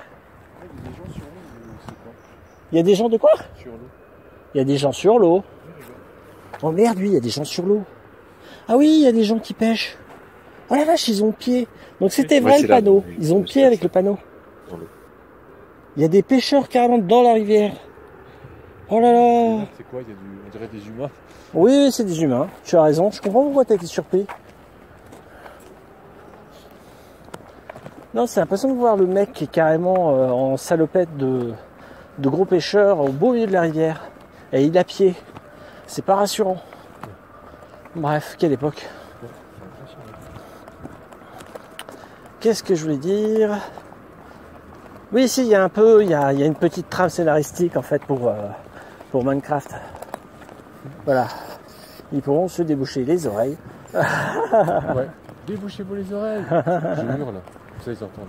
Il y a des gens de quoi? Sur l'eau. Il y a des gens sur l'eau. Oh merde, oui, il y a des gens sur l'eau. Ah oui, il y a des gens qui pêchent. Oh la vache, ils ont le pied. Donc c'était vrai c'est le là, panneau. oui, Ils ont le c'est pied ça, avec c'est le panneau. Dans l'eau. Il y a des pêcheurs carrément dans la rivière. Oh là là. C'est quoi? On dirait des humains. Oui, c'est des humains. Tu as raison. Je comprends pourquoi t'as été surpris. Non, c'est impressionnant de voir le mec qui est carrément en salopette de gros pêcheurs au beau milieu de la rivière. Et il est à pied. C'est pas rassurant. Bref, quelle époque. Qu'est-ce que je voulais dire? Oui, ici, il y a une petite trame scénaristique en fait pour Minecraft. Voilà. Ils pourront se déboucher les oreilles. Ouais. Débouchez-vous les oreilles. Je hurle. Ça, ils entendent.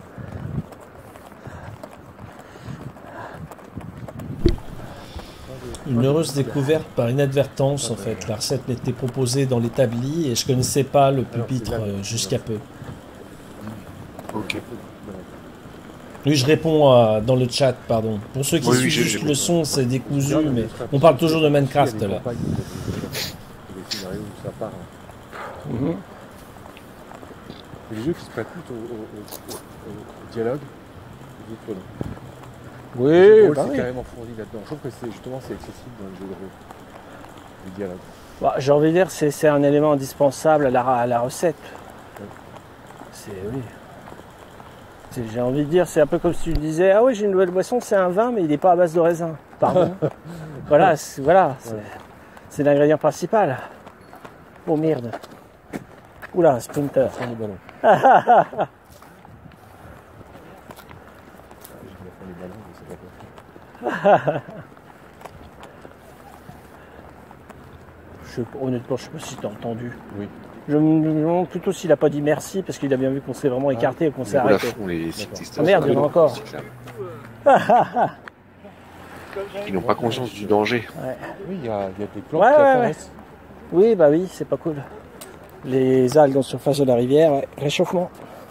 Une heureuse découverte par inadvertance en fait. La recette m'était proposée dans l'établi et je connaissais pas le pupitre jusqu'à peu. Ok. Oui, je réponds dans le chat, pardon. Pour ceux qui Oui, suivent j'ai juste compris. le son, c'est décousu, mais on parle toujours de Minecraft là. Les scénarios où ça part. Mhm. Les jeux qui se prêtent plus au dialogue. Les autres, non. Oui, Le jeu de rôle, bah c'est oui. carrément fourni là-dedans. Je trouve que c'est accessible dans les jeux de rôle. Les dialogues. Bah, j'ai envie de dire, c'est un élément indispensable à la recette. C'est oui. J'ai envie de dire, c'est un peu comme si tu disais, ah oui, j'ai une nouvelle boisson, c'est un vin, mais il n'est pas à base de raisin. Pardon. Voilà, c'est l'ingrédient principal. Oh merde. Oula, Splinter. Prends les ballons. J'ai mis à fond les ballons, mais c'est pas possible. Honnêtement, je sais pas si tu as entendu. Oui. Je me demande plutôt s'il a pas dit merci, parce qu'il a bien vu qu'on s'est vraiment écarté et qu'on s'est Ils roulent à arrêté. fond, les cyclistes. Ah merde, il y en a encore. Ils n'ont pas conscience du danger. Oui, il y a des plantes Ouais, qui ouais, apparaissent. Oui, bah oui, c'est pas cool. Les algues en surface de la rivière, ouais, réchauffement.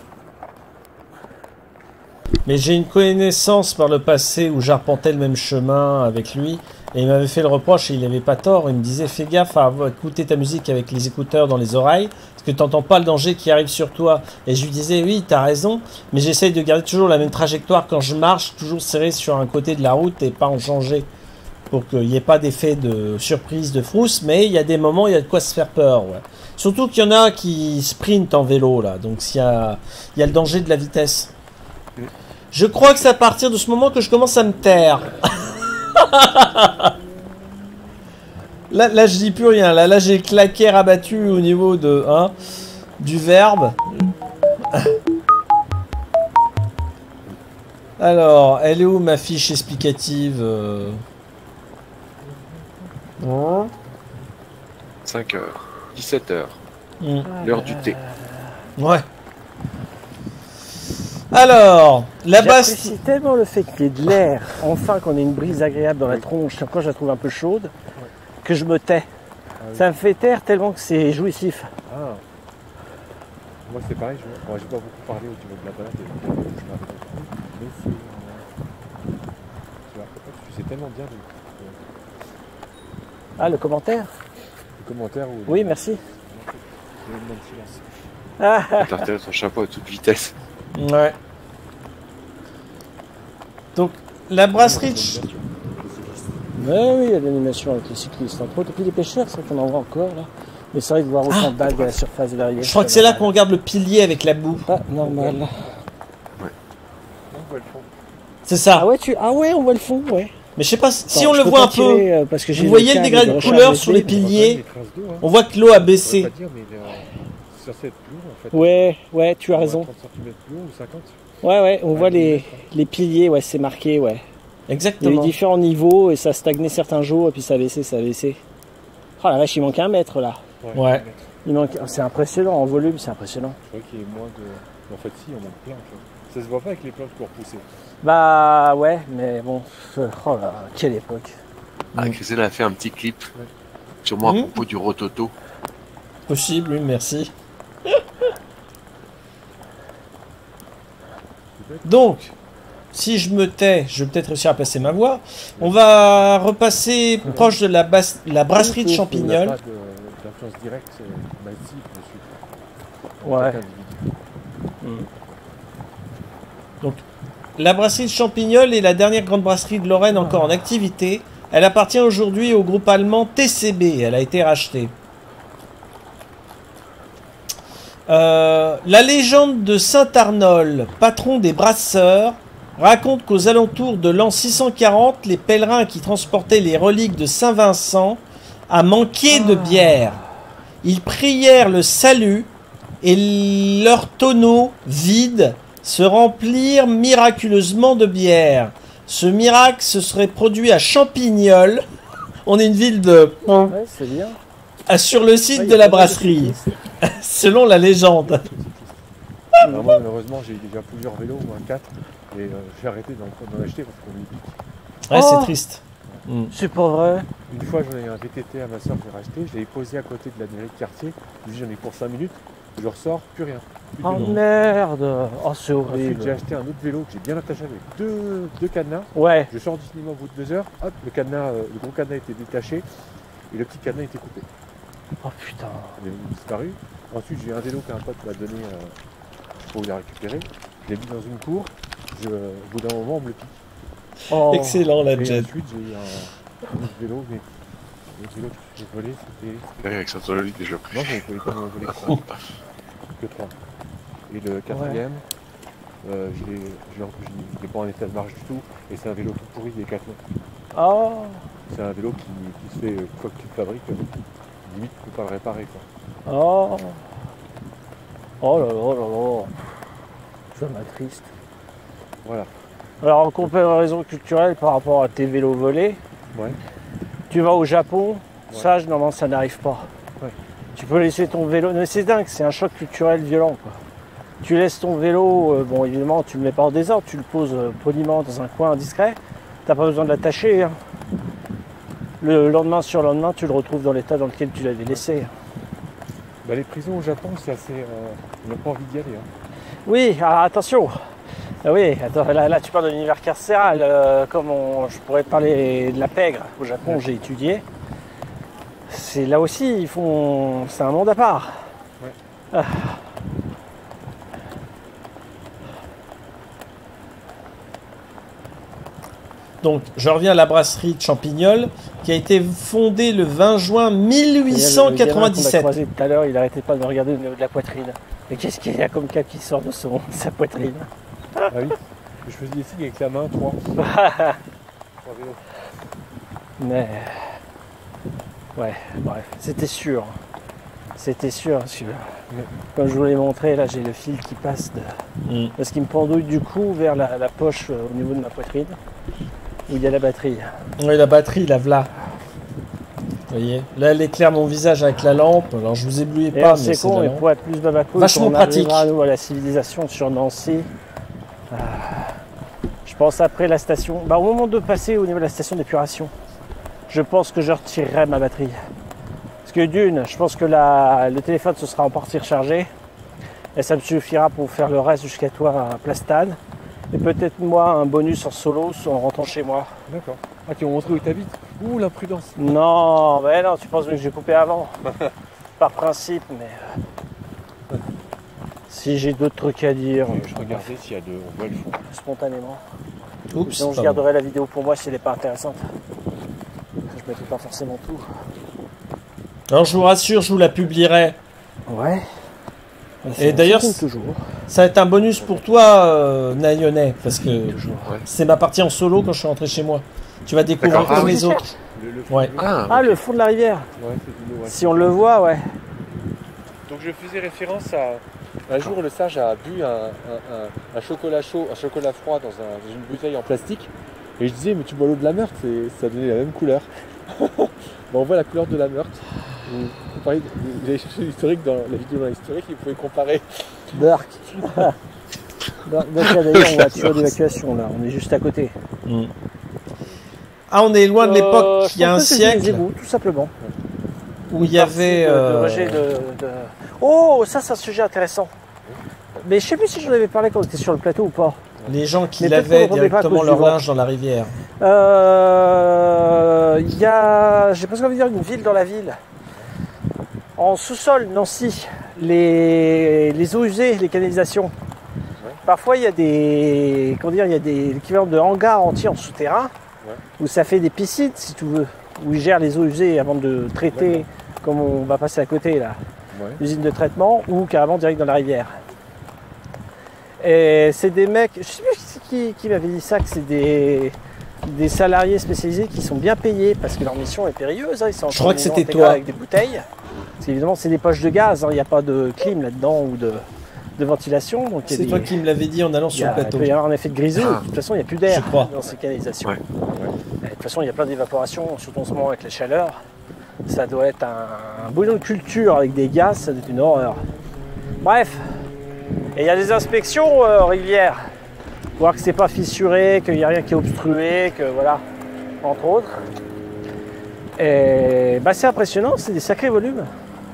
Mais j'ai une connaissance par le passé où j'arpentais le même chemin avec lui et il m'avait fait le reproche et il n'avait pas tort. Il me disait fais gaffe à écouter ta musique avec les écouteurs dans les oreilles parce que tu n'entends pas le danger qui arrive sur toi. Et je lui disais oui, t'as raison, mais j'essaye de garder toujours la même trajectoire quand je marche, toujours serré sur un côté de la route et pas en changer pour qu'il n'y ait pas d'effet de surprise, de frousse, mais il y a des moments où il y a de quoi se faire peur. Ouais. Surtout qu'il y en a qui sprintent en vélo là, donc il y a le danger de la vitesse. Je crois que c'est à partir de ce moment que je commence à me taire. là, je dis plus rien. Là, j'ai claqué rabattu au niveau de du verbe. Alors, elle est où ma fiche explicative 5 heures, 17 heures, Hmm. l'heure du thé. Ouais. Alors, la base... J'apprécie tellement le fait qu'il y ait de l'air, enfin qu'on ait une brise agréable dans la tronche, quand je la trouve un peu chaude, que je me tais. oui. Ça me fait taire tellement que c'est jouissif. Ah. Moi c'est pareil, moi j'ai pas beaucoup parlé au niveau de la balade, je m'arrête beaucoup, mais tu vois, en fait, tu sais tellement bien Ah, le commentaire? les commentaires ou Oui, merci. le moment de silence. Ah, T'as retiré ton chapeau à toute vitesse. Ouais. Donc, la brasserie... oui, il y a de l'animation avec les cyclistes. Entre autres, et puis les pêcheurs, c'est vrai qu'on en voit encore là. Mais c'est vrai de voir autant d'algues à la surface de la rivière. Je crois que c'est là qu'on regarde le pilier avec la boue. Pas normal. On voit le fond. C'est ça. Ah ouais, on voit le fond, ouais. Mais je sais pas si Attends, on je le peux voit pas un peu. tirer, parce que j'ai Vous le voyez le câble degré de recharge couleur les sur les pieds. piliers. Les traces d'eau, hein. On voit que l'eau a Je pourrais baissé. pas dire, mais ça c'est plus haut en fait. Ouais, tu as raison. 30 cm plus haut ou 50. Ouais, on voit Ouais, les piliers, ouais, c'est marqué, ouais. Il y a eu Exactement. différents niveaux et ça stagnait certains jours et puis ça baissait. Oh la vache, il manque 1 mètre là. Ouais. C'est impressionnant, en volume, c'est impressionnant. Je crois qu'il y ait moins de. En fait, si, on manque plein. En fait. Ça se voit pas avec les plantes pour pousser. Bah ouais, mais bon, oh là, quelle époque. Ah, Christelle a fait un petit clip, sûrement à propos du rototo. Possible, oui, merci. Donc, si je me tais, je vais peut-être réussir à passer ma voix. On va repasser proche de la brasserie de Il n'y a Champignol. pas d'influence directe massive dessus. Ouais. Chaque individu. Donc, la brasserie de Champignol est la dernière grande brasserie de Lorraine encore en activité. Elle appartient aujourd'hui au groupe allemand TCB. Elle a été rachetée. La légende de Saint Arnold, patron des brasseurs, raconte qu'aux alentours de l'an 640, les pèlerins qui transportaient les reliques de Saint Vincent a manqué de bière. Ils prièrent le salut et leurs tonneaux vides se remplirent miraculeusement de bière. Ce miracle se serait produit à Champignol. On est une ville de... Ouais, c'est bien. sur le site Ouais, de y a la pas mal de brasserie, cyclistes. selon la légende. Alors moi, malheureusement, j'ai déjà plusieurs vélos, au moins 4. Et j'ai arrêté d'en acheter parce qu'on les pique. Ouais, Oh. c'est triste. C'est pas vrai. Une fois, j'en ai un VTT à ma soeur que j'ai racheté. Je l'ai posé à côté de la mairie de quartier. Je lui ai dit, j'en ai pour 5 minutes. Je ressors, plus rien. Plus de Oh vélo. merde. Oh, c'est Ensuite, j'ai horrible. acheté un autre vélo que j'ai bien attaché avec deux cadenas. Ouais. Je sors du cinéma au bout de 2 heures. Hop, le gros cadenas était détaché et le petit cadenas était coupé. Oh putain. Il est disparu. Ensuite, j'ai un vélo qu'un pote m'a donné pour le récupérer. Je l'ai mis dans une cour. Au bout d'un moment, on me le pique. Oh. Excellent la Et jet. ensuite, j'ai eu un autre vélo, mais le vélo que j'ai volé, c'était. Ouais, avec Saint-Oli déjà. Non, j'en ai pas volé que 3. Et le quatrième, je l'ai pas en état de marche du tout. Et c'est un vélo tout pourri des 4 mois. Oh. C'est un vélo qui se fait, une fois que tu le fabriques, limite tu peux pas le réparer. Quoi. Oh. Oh là là là là. Ça m'attriste. Voilà. Alors en comparaison culturelle par rapport à tes vélos volés, Ouais. tu vas au Japon, Ouais. ça normalement ça n'arrive pas. Ouais. Tu peux laisser ton vélo, mais c'est dingue, c'est un choc culturel violent quoi. Tu laisses ton vélo, bon évidemment tu le mets pas en désordre, tu le poses poliment dans un coin discret, t'as pas besoin de l'attacher. Hein. Le lendemain sur le lendemain tu le retrouves dans l'état dans lequel tu l'avais laissé. Bah, les prisons au Japon, c'est assez. On n'a pas envie d'y aller. Hein. Oui, alors attention. Ah oui, attends, là tu parles de l'univers carcéral, je pourrais parler de la pègre. Au Japon, j'ai étudié. C'est là aussi, c'est un monde à part. Ouais. Ah. Donc, je reviens à la brasserie de Champignol, qui a été fondée le 20 juin Le gamin qu'on a 1897. croisé tout à l'heure, il arrêtait pas de me regarder au niveau de la poitrine. Et qu'est-ce qu'il y a comme cap qui sort de sa poitrine? Ah oui. Je faisais des signes avec la main, 3. 3 vélos. Mais... Ouais, bref, c'était sûr. C'était sûr, parce que, comme je vous l'ai montré, là j'ai le fil qui passe parce qu'il me pendouille du cou vers la poche au niveau de ma poitrine, où il y a la batterie. Oui, la batterie, la v'là. Vous voyez, là elle éclaire mon visage avec la lampe, alors je vous éblouis pas, mais c'est con, et pour être plus babacool, vachement pratique. À nous à la civilisation sur Nancy, je pense après la station, au moment de passer au niveau de la station d'épuration, je pense que je retirerai ma batterie. Parce que d'une, je pense que le téléphone se sera en partie rechargé, et ça me suffira pour faire le reste jusqu'à toi à Plastane. Et peut-être moi un bonus en solo en rentrant chez moi. D'accord. Ah, qui ont montré où tu habites. Ouh, l'imprudence. Non, mais non, tu penses que j'ai coupé avant. Par principe, mais si j'ai d'autres trucs à dire. Je regardais s'il y a on voit le fond. Spontanément. Oups, Sinon je garderai la vidéo pour moi si elle n'est pas intéressante. Je mettrai pas forcément tout. Alors je vous rassure, je vous la publierai. Ouais. Et d'ailleurs, ça va être un bonus pour toi, Nayonais, parce que c'est ma partie en solo quand je suis rentré chez moi. Tu vas découvrir comme les autres. Ouais. Le fond de la rivière. Ouais, si on le voit, ouais. Donc je faisais référence à un jour le sage a bu un chocolat chaud, un chocolat froid dans une bouteille en plastique. Et je disais, mais tu bois l'eau de la Meurthe, ça donnait la même couleur. On voit la couleur de la Meurthe. Vous avez cherché l'historique dans la vidéo dans l'historique, vous pouvez comparer. Burk. Donc d'ailleurs, on va sur l'évacuation là, on est juste à côté. Ah, on est loin de l'époque, il y a un siècle. Égouts, tout simplement. Où il y avait. Oh, ça c'est un sujet intéressant. Mais je sais plus si j'en avais parlé quand on était sur le plateau ou pas. Les gens qui lavaient directement leur linge dans la rivière. Il y a, j'ai presque envie de dire une ville dans la ville. En sous-sol, Nancy, les eaux usées, les canalisations. Parfois, il y a des, l'équivalent de hangars entiers en souterrain, où ça fait des piscines, si tu veux, où ils gèrent les eaux usées avant de traiter, comme on va passer à côté là, l'usine de traitement, ou carrément direct dans la rivière. Et c'est des mecs, je sais plus qui m'avait dit ça, que c'est des salariés spécialisés qui sont bien payés parce que leur mission est périlleuse. Hein. Ils sont je crois que c'était toi. Avec des bouteilles. Parce qu'évidemment, c'est des poches de gaz. Hein. Il n'y a pas de clim là-dedans ou de ventilation. C'est toi qui me l'avais dit en allant sur le plateau. Il peut y avoir un effet de grisou. De toute façon, il n'y a plus d'air dans ces canalisations. Ouais. De toute façon, il y a plein d'évaporation, surtout en ce moment avec la chaleur. Ça doit être un bouillon de culture avec des gaz. Ça doit être une horreur. Bref. Et il y a des inspections rivières. Voir que c'est pas fissuré, qu'il n'y a rien qui est obstrué, que voilà, entre autres. Et c'est impressionnant, c'est des sacrés volumes.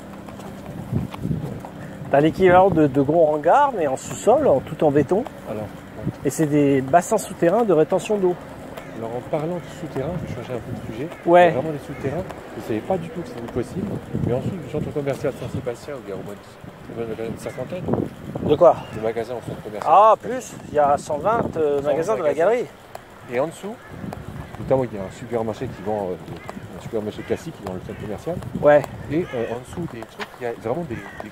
T'as l'équivalent de gros hangars, mais en sous-sol, tout en béton. Alors, et c'est des bassins souterrains de rétention d'eau. Alors en parlant de souterrains, je vais changer un peu de sujet. Ouais. Il y a vraiment des souterrains, je ne savais pas du tout que c'était possible. Mais ensuite, le centre commercial Saint-Sébastien, où il y a au moins une cinquantaine. De quoi? De magasins au centre commercial. Ah, plus, il y a 120 magasins de la galerie. Et en dessous, notamment il y a un supermarché qui vend, un supermarché classique qui vend le centre commercial. Ouais. Et en dessous des trucs, il y a vraiment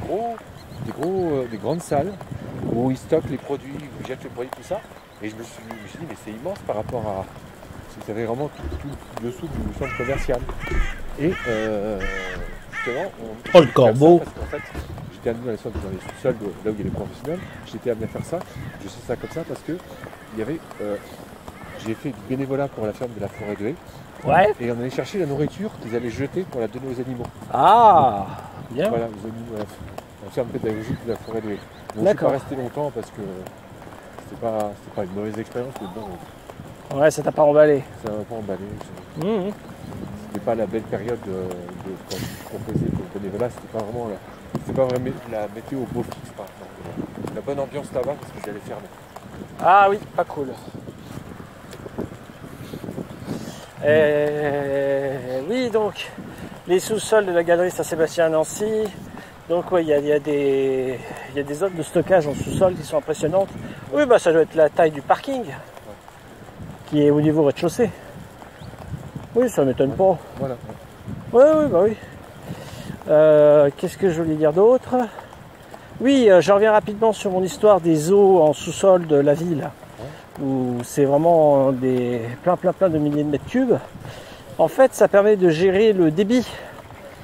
des grandes salles où ils stockent les produits, où ils jettent les produits, tout ça. Et je me suis dit, mais c'est immense par rapport à... Vous avez vraiment tout dessous du centre commercial. Et justement... Oh, le corbeau! Parce qu'en fait, j'étais amené dans les sous-sols, là où il y a les professionnels. J'étais amené à faire ça. Je sais ça comme ça parce que il y avait... j'ai fait du bénévolat pour la ferme de la forêt de Haye. Ouais. Et on allait chercher la nourriture qu'ils allaient jeter pour la donner aux animaux. Ah, bien. Voilà, aux animaux, la ferme pédagogique de la forêt de Haye. Donc je suis pas resté longtemps parce que c'était pas une mauvaise expérience, mais bon... Ouais, ça t'a pas emballé. Ça m'a pas emballé. C'était pas la belle période quand je proposais pour le bénévolat, c'était pas vraiment la météo beau fixe, par exemple. La bonne ambiance là-bas parce qu'ils allaient fermer. Ah oui, pas cool. Oui, donc, les sous-sols de la galerie Saint-Sébastien à Nancy. Donc, ouais, il y a des zones de stockage en sous-sol qui sont impressionnantes. Oui, ça doit être la taille du parking qui est au niveau rez-de-chaussée. Oui, ça m'étonne pas. Voilà. Oui. Qu'est-ce que je voulais dire d'autre? Oui, je reviens rapidement sur mon histoire des eaux en sous-sol de la ville, où c'est vraiment plein de milliers de mètres cubes. En fait, ça permet de gérer le débit.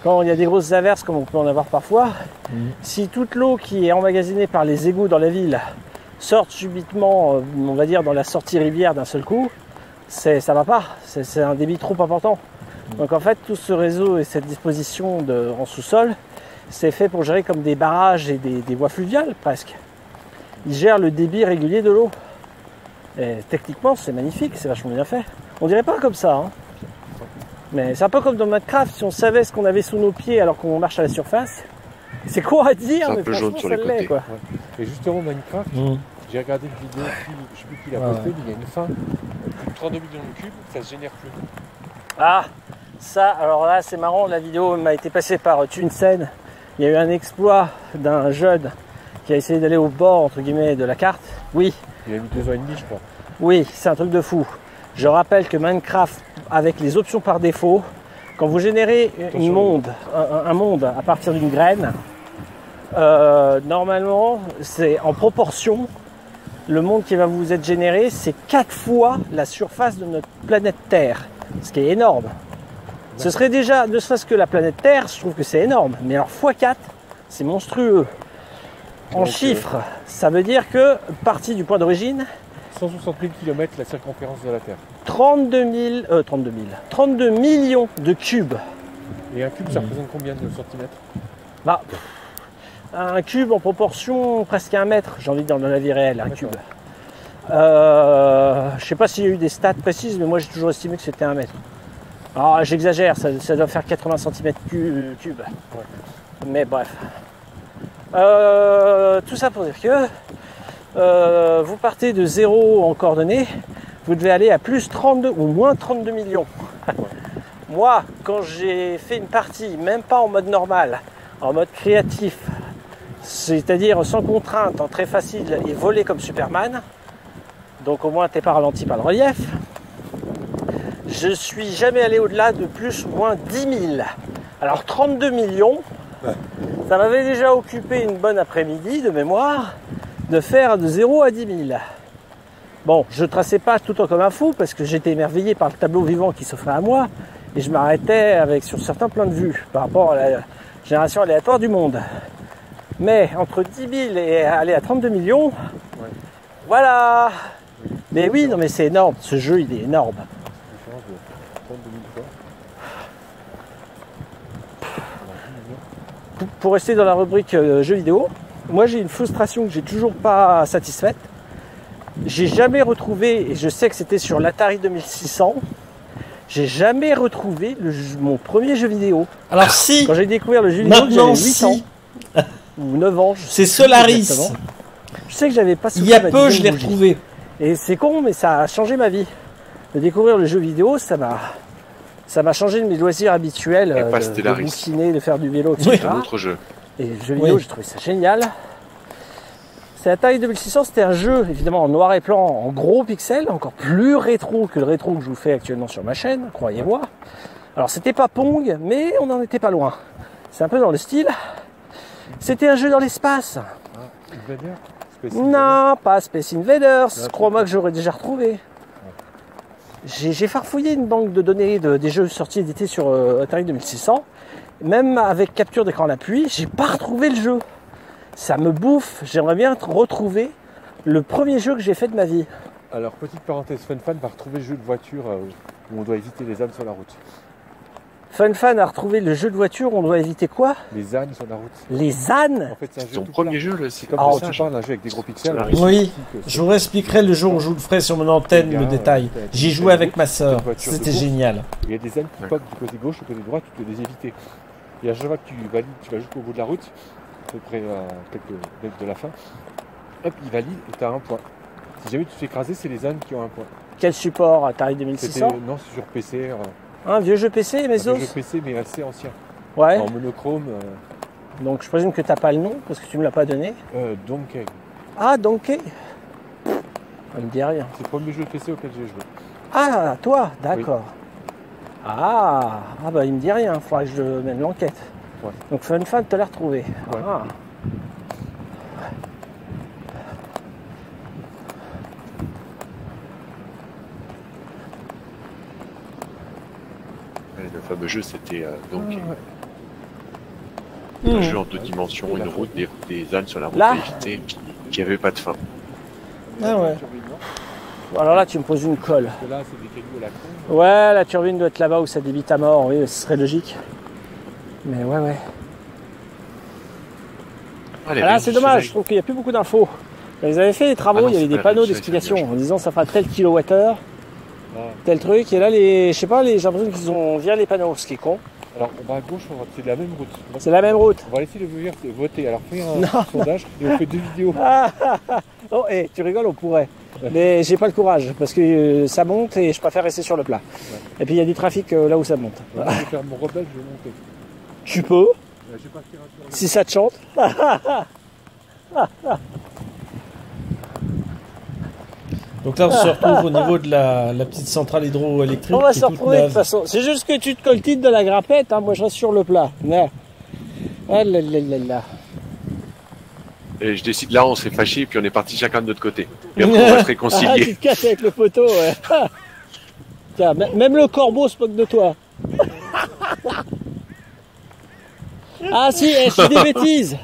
quand il y a des grosses averses comme on peut en avoir parfois, si toute l'eau qui est emmagasinée par les égouts dans la ville sort subitement, on va dire, dans la sortie rivière d'un seul coup, ça va pas, c'est un débit trop important. Donc en fait, tout ce réseau et cette disposition en sous-sol, c'est fait pour gérer comme des barrages et des voies fluviales presque. Ils gèrent le débit régulier de l'eau. Et techniquement, c'est magnifique, c'est vachement bien fait. On dirait pas comme ça, hein. Mais c'est un peu comme dans Minecraft, si on savait ce qu'on avait sous nos pieds alors qu'on marche à la surface. C'est quoi à dire, mais franchement, ça l'est, quoi. Ouais. Et justement, Minecraft, j'ai regardé une vidéo, je sais plus qui l'a posté, mais il y a une fin, plus de 32 millions de cubes, ça se génère plus. Ah, ça, alors là, c'est marrant, la vidéo m'a été passée par Tunsen. Il y a eu un exploit d'un jeune qui a essayé d'aller au bord, entre guillemets, de la carte. Oui. Il a mis 2 ans et demi, je crois. Oui, c'est un truc de fou. Je rappelle que Minecraft, avec les options par défaut, quand vous générez un monde à partir d'une graine, normalement, c'est en proportion, le monde qui va vous être généré, c'est 4 fois la surface de notre planète Terre, ce qui est énorme. Ce serait déjà, ne serait-ce que la planète Terre, je trouve que c'est énorme, mais alors x4, c'est monstrueux. En chiffres, ça veut dire que, parti du point d'origine, 160 000 km la circonférence de la Terre. 32 millions de cubes. Et un cube, ça représente combien de centimètres? Bah, un cube en proportion presque à 1 mètre, j'ai envie de dire dans la vie réelle, un cube. Je sais pas s'il y a eu des stats précises, mais moi j'ai toujours estimé que c'était 1 mètre. Alors j'exagère, ça doit faire 80 cm cubes. Ouais. Mais bref. Tout ça pour dire que vous partez de 0 en coordonnées, vous devez aller à plus 32 ou moins 32 millions. Moi, quand j'ai fait une partie, même pas en mode normal, en mode créatif, c'est-à-dire sans contrainte, en très facile et volé comme Superman, donc au moins t'es pas ralenti par le relief, je suis jamais allé au-delà de plus ou moins 10 000. Alors 32 millions, ça m'avait déjà occupé une bonne après-midi de mémoire, de faire de 0 à 10 000. Bon, je traçais pas tout le temps comme un fou parce que j'étais émerveillé par le tableau vivant qui s'offrait à moi et je m'arrêtais sur certains points de vue par rapport à la génération aléatoire du monde. Mais entre 10 000 et aller à 32 millions, voilà. Mais oui, non mais c'est énorme, ce jeu il est énorme. Pour rester dans la rubrique jeux vidéo, moi j'ai une frustration que j'ai toujours pas satisfaite. J'ai jamais retrouvé, et je sais que c'était sur l'Atari 2600, j'ai jamais retrouvé mon premier jeu vidéo. Alors si, quand j'ai découvert le jeu vidéo, j'avais 8 ans ou 9 ans. C'est Solaris. Je sais que j'avais pas il y a peu, je l'ai retrouvé. Et c'est con, mais ça a changé ma vie. De découvrir le jeu vidéo, ça m'a changé de mes loisirs habituels, de bouquiner, de faire du vélo, etc. C'est un autre jeu. Et le jeu vidéo, j'ai trouvé ça génial. C'est Atari 2600, c'était un jeu évidemment en noir et blanc, en gros pixels, encore plus rétro que le rétro que je vous fais actuellement sur ma chaîne, croyez-moi. Alors c'était pas Pong, mais on n'en était pas loin. C'est un peu dans le style. C'était un jeu dans l'espace. Non, pas Space Invaders, crois-moi que j'aurais déjà retrouvé. J'ai farfouillé une banque de données des jeux sortis édités sur Atari 2600. Même avec capture d'écran à l'appui, j'ai pas retrouvé le jeu. Ça me bouffe. J'aimerais bien retrouver le premier jeu que j'ai fait de ma vie. Alors, petite parenthèse, FunFan va retrouver le jeu de voiture où on doit éviter les ânes sur la route. FunFan a retrouvé le jeu de voiture où on doit éviter quoi? Les ânes sur la route. Les ânes? En fait, c'est un jeu ton premier jeu, là, c'est comme ça. tu parles d'un jeu avec des gros pixels. Oui, je vous expliquerai le jour où je vous le ferai sur mon antenne, le détail. J'y jouais avec ma soeur, c'était génial. Il y a des ânes qui potent du côté gauche, du côté droit, tu peux les éviter. Et à chaque fois que tu valides, tu vas jusqu'au bout de la route, à peu près à quelques mètres de la fin, hop, il valide et tu as un point. Si jamais tu te fais écraser, c'est les ânes qui ont un point. Quel support Atari 2600? Non, c'est sur PC. Un vieux jeu PC, mes os? Un vieux jeu PC, mais assez ancien. Ouais. En monochrome. Donc je présume que t'as pas le nom, parce que tu me l'as pas donné. Donkey. Ah, Donkey. Ça me dit rien. C'est le premier jeu PC auquel j'ai joué. Ah, toi, d'accord. Oui. Ah, bah il me dit rien, il faudra que je mène l'enquête. Ouais. Donc FunFan, tu l'as retrouvé. Ouais. Ah. Le fameux jeu, c'était Donkey. Un jeu en 2 dimensions, une route, des ânes sur la route Là à éviter qui avait pas de fin. Ah ouais. Alors là, tu me poses une colle. Parce que là, c'est des cailloux à la con. Ouais, la turbine doit être là-bas où ça débite à mort, oui, ce serait logique. Mais ouais. Allez, Là, c'est dommage, je trouve qu'il n'y a plus beaucoup d'infos. Quand ils avaient fait les travaux, Ah non, il y avait c'est des pas panneaux la Suisse, d'explication c'est bien, en disant ça fera tel kilowattheure, tel truc. Et là, je sais pas, j'ai l'impression qu'ils ont viré les panneaux, ce qui est con. Alors, on va à gauche, c'est la même route. C'est la même route. On va laisser le vieillard voter. Alors, fais un sondage et on fait 2 vidéos. Oh, tu rigoles, on pourrait. Mais j'ai pas le courage parce que ça monte et je préfère rester sur le plat. Ouais. Et puis il y a du trafic là où ça monte. Moi, je vais faire mon rebelle, je vais monter. Tu peux, Je vais partir un peu. si ça te chante. Donc là, on se retrouve au niveau de la petite centrale hydroélectrique. On va qui se est toute retrouver de neuve. toute façon. C'est juste que tu te coltines de la grappette, hein. Moi je reste sur le plat. Là. Ah là là là là. Et je décide là, on s'est fâchés et puis on est parti chacun de notre côté. Et après, on va se Ah, réconcilier. tu te casses avec le poteau, ouais. Tiens, même le corbeau se moque de toi. Ah si, je dis des bêtises.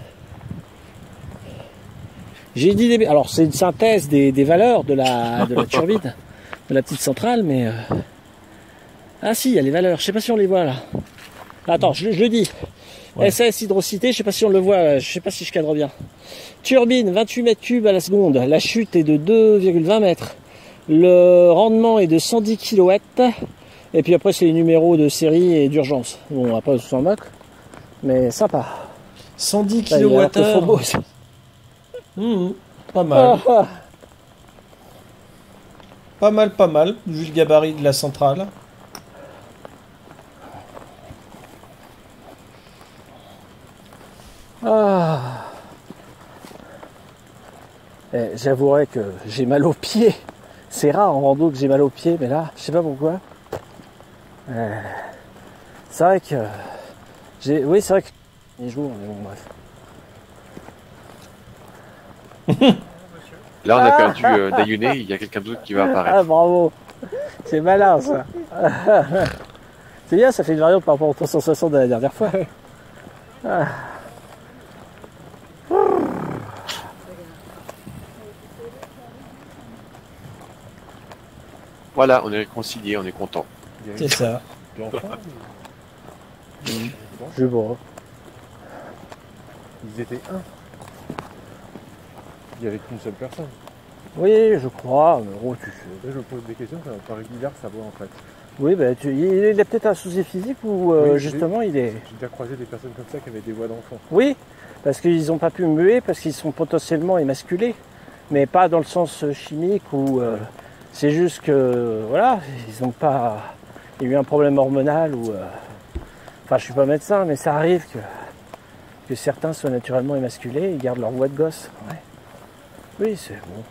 J'ai dit des bêtises. Alors c'est une synthèse des valeurs de la turbine, de la petite centrale, mais... Ah si, il y a les valeurs. Je sais pas si on les voit là. Attends, je le dis. Ouais. SAS hydrocité, je sais pas si on le voit, je sais pas si je cadre bien. Turbine, 28 mètres cubes à la seconde. La chute est de 2,20 mètres. Le rendement est de 110 kW. Et puis après, c'est les numéros de série et d'urgence. Bon, après, on s'en moque. Mais sympa. 110 Là, il a l'air que faut kWh. beau, ça. Pas mal. Ah, Pas mal, vu le gabarit de la centrale. ah. J'avouerai que j'ai mal aux pieds. C'est rare en rando que j'ai mal aux pieds, mais là, je sais pas pourquoi. C'est vrai que... Oui, c'est vrai que... Les jours, mais bon, bref. Là, on a perdu Dayuné, il y a quelqu'un d'autre qui va apparaître. Ah, bravo. C'est malin, ça. C'est bien, ça fait une variante par rapport au 360 de la dernière fois. Ah. Voilà, on est réconciliés, on est content. C'est ça. Je vois. Ils étaient un. Il n'y avait qu'une seule personne. Oui, je crois, mais gros, tu sais. Là, je me pose des questions, ça va pas régulière, ça voit en fait. Oui, bah, il a peut-être un souci physique ou Oui, justement il est... J'ai déjà croisé des personnes comme ça qui avaient des voix d'enfants. Oui, parce qu'ils n'ont pas pu muer, parce qu'ils sont potentiellement émasculés, mais pas dans le sens chimique où c'est juste que, voilà, ils n'ont pas... Il y a eu un problème hormonal ou... Enfin, je suis pas médecin, mais ça arrive que certains soient naturellement émasculés et gardent leur voix de gosse. Ouais. Oui, c'est bon.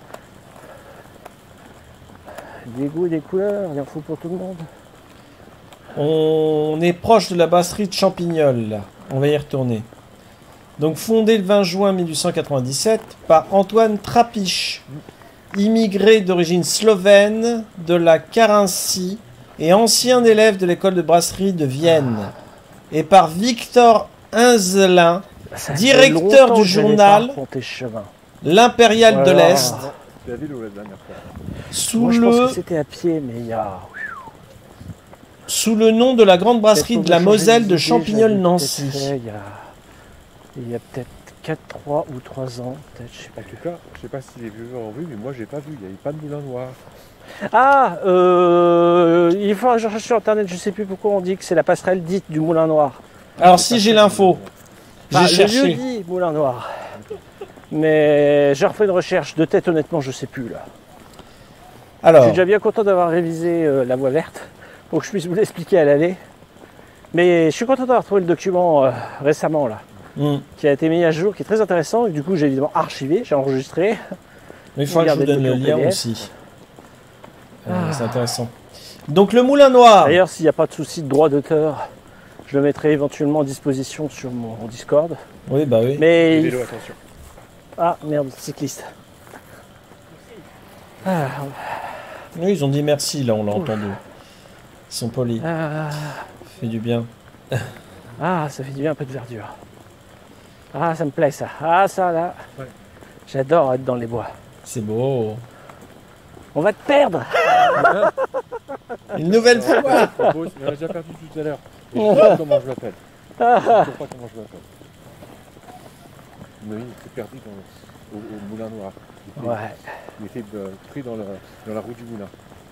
Des goûts et des couleurs, il en faut pour tout le monde. On est proche de la brasserie de Champignol, là. On va y retourner. Donc fondée le 20 juin 1897 par Antoine Trapiche, immigré d'origine slovène de la Carinthie et ancien élève de l'école de brasserie de Vienne, et par Victor Hinzelin, Ça fait directeur longtemps du que je n'ai journal pas raconté ce chemin. L'Impérial de Voilà. l'Est, C'est la ville ou la dernière fois? sous Moi, je pense le... que c'était à pied, mais il y a... sous le nom de la grande brasserie Peut-être de la qu'on va changer Moselle de d'idée, j'avais Champignol-Nancy. peut-être fait il y a peut-être 4, 3 ou 3 ans, peut-être, je sais pas. En tout cas, je sais pas si les viewers ont vu, mais moi j'ai pas vu, il n'y avait pas de moulin noir. Ah, il faut que je recherche sur internet, je sais plus pourquoi on dit que c'est la passerelle dite du Moulin Noir. Alors si j'ai l'info, Enfin, j'ai le lieu cherché. dit Moulin Noir. Mais j'ai refait une recherche de tête, honnêtement, je sais plus là. Je Alors, suis déjà bien content d'avoir révisé la voie verte pour que je puisse vous l'expliquer à l'aller. Mais je suis content d'avoir trouvé le document récemment là, qui a été mis à jour, qui est très intéressant. Et du coup, j'ai évidemment archivé, j'ai enregistré. mais il faudra que je vous Regardez donne le le lien PDF. aussi. C'est intéressant. Donc le Moulin Noir. D'ailleurs, s'il n'y a pas de souci de droit d'auteur, je le mettrai éventuellement à disposition sur mon Discord. Oui, bah oui. Mais Les il- vélos, attention. ah merde, cycliste. Ah, Oui, ils ont dit merci, là, on l'a entendu. Ils sont polis. ah, Ça fait du bien. ah, ça fait du bien un peu de verdure. Ah, ça me plaît ça. Ah, ça là. Ouais. J'adore être dans les bois. C'est beau. On va te perdre. Une nouvelle fois. On a déjà perdu tout à l'heure. Et je ne sais pas comment je l'appelle. Je ne sais pas comment je l'appelle. Oui, il était perdu au moulin noir. Il était pris dans la roue du moulin.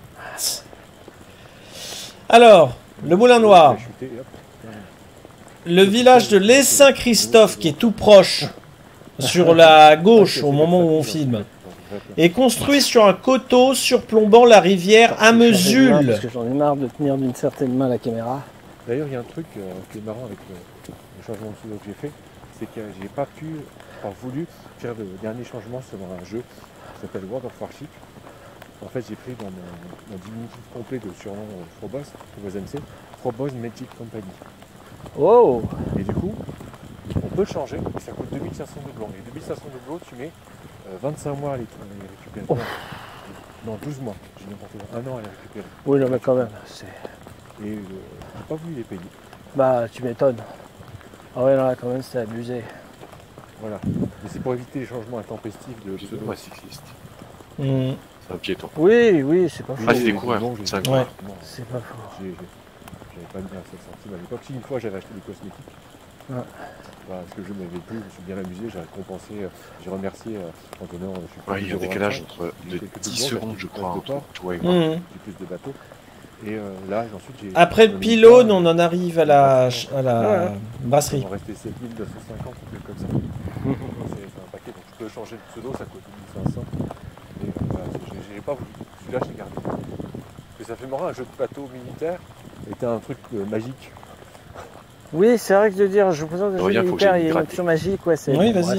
Alors, le Moulin Noir. Il a chuté, et hop. Le village de Les Saint-Christophe, qui est tout proche, sur la gauche, au moment où on filme, est construit sur un coteau surplombant la rivière Amesul. Parce que j'en ai marre de tenir d'une certaine main la caméra. D'ailleurs, il y a un truc qui est marrant avec le changement de pseudo que j'ai fait, c'est que j'ai pas voulu faire le dernier changement sur un jeu qui s'appelle World of Warship. En fait, j'ai pris dans mon diminutif complet de surnom Frobos, MC, Frobos Magic Company. Oh. Et du coup, on peut le changer, et ça coûte 2500 doublons. Et 2500 doublons, tu mets 25 mois à les récupérer. Oh. Non, 12 mois, j'ai n'importe quoi, 1 an à les récupérer. Oui, non, mais quand même. Et j'ai pas voulu les payer. Bah, tu m'étonnes. Ah ouais, là, quand même, c'est abusé. Voilà. Mais c'est pour éviter les changements intempestifs de pseudo. Moi, cycliste. Mmh. C'est un piéton. Oui, c'est pas faux. Ah, c'est des coureurs. C'est un coureur. C'est pas faux. J'avais pas mis à 7 centimes à l'époque. Si une fois j'avais acheté des cosmétiques, Ouais. Voilà, parce que je m'avais plu, je me suis bien amusé, j'ai récompensé, j'ai remercié en donnant. Ouais, il y a un décalage entre de 10 secondes, je crois, entre toi et moi. Mmh. J'ai plus de bateaux. Et là, ensuite, j'ai. Après le pylône, on en arrive à la brasserie. Il m'en restait 7250 ou quelque chose comme ça. C'est un paquet, donc je peux changer de pseudo, ça coûte 1500. Et voilà, j'ai pas voulu. Celui-là, je l'ai gardé. Parce que ça fait marrant, un jeu de bateau militaire était un truc magique. Oui, c'est vrai que de dire, je vous présente un jeu militaire, il y a une option magique, ouais, c'est. Oui, vas-y.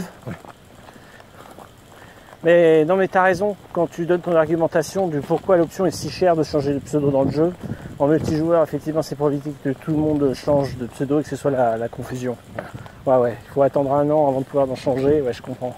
Mais non, mais t'as raison, quand tu donnes ton argumentation du pourquoi l'option est si chère de changer de pseudo dans le jeu, en multijoueur, effectivement, c'est pour éviter que tout le monde change de pseudo et que ce soit la confusion. Ouais, il faut attendre 1 an avant de pouvoir en changer, ouais, je comprends.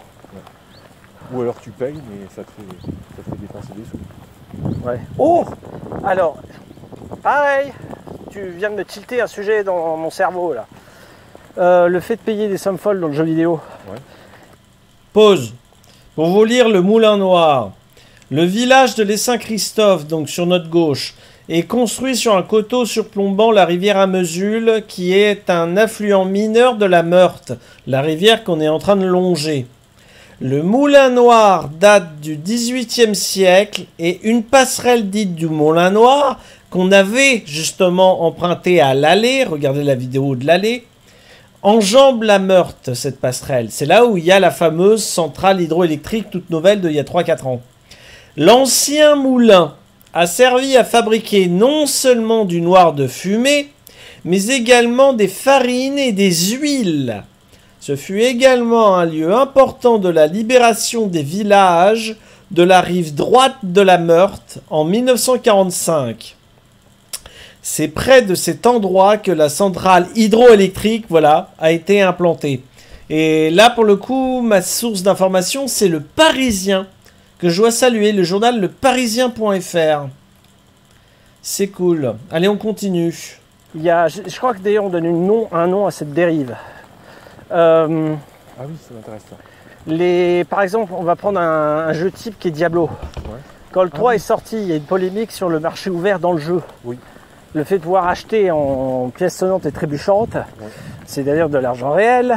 Ou alors tu payes, mais ça te fait dépenser des sous. Ouais. Oh! Alors, pareil, tu viens de me tilter un sujet dans mon cerveau, là. Le fait de payer des sommes folles dans le jeu vidéo. Ouais. Pause. Pour vous lire le Moulin Noir. Le village de Les Saint-Christophe, donc sur notre gauche, est construit sur un coteau surplombant la rivière Amesul, qui est un affluent mineur de la Meurthe, la rivière qu'on est en train de longer. Le Moulin Noir date du XVIIIe siècle et une passerelle dite du Moulin Noir, qu'on avait justement empruntée à l'allée, regardez la vidéo de l'allée, enjambe la Meurthe, cette passerelle. C'est là où il y a la fameuse centrale hydroélectrique toute nouvelle d'il y a 3-4 ans. L'ancien moulin a servi à fabriquer non seulement du noir de fumée, mais également des farines et des huiles. Ce fut également un lieu important de la libération des villages de la rive droite de la Meurthe en 1945. C'est près de cet endroit que la centrale hydroélectrique, a été implantée. Et là, pour le coup, ma source d'information, c'est le Parisien, que je dois saluer, le journal leparisien.fr. C'est cool. Allez, on continue. Je crois que d'ailleurs, on donne un nom à cette dérive. Ah oui, ça m'intéresse ça. Par exemple, on va prendre un jeu type qui est Diablo. Ouais. Quand le 3 est sorti, il y a une polémique sur le marché ouvert dans le jeu. Oui. Le fait de pouvoir acheter en pièces sonnantes et trébuchantes, c'est d'ailleurs de l'argent réel,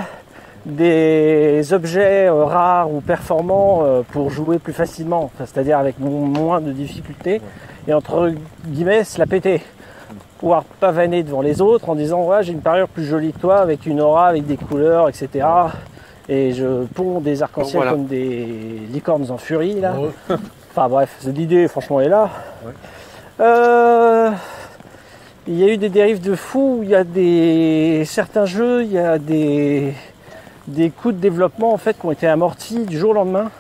des objets rares ou performants pour jouer plus facilement, c'est-à-dire avec moins de difficultés, et entre guillemets se la péter. Pouvoir pavaner devant les autres en disant ouais, j'ai une parure plus jolie que toi, avec une aura, avec des couleurs, etc. Et je ponds des arcs-en-ciel comme des licornes en furie là. Ouais. Enfin bref, l'idée franchement est là. Ouais. Il y a eu des dérives de fou, il y a certains jeux, il y a des coûts de développement en fait qui ont été amortis du jour au lendemain.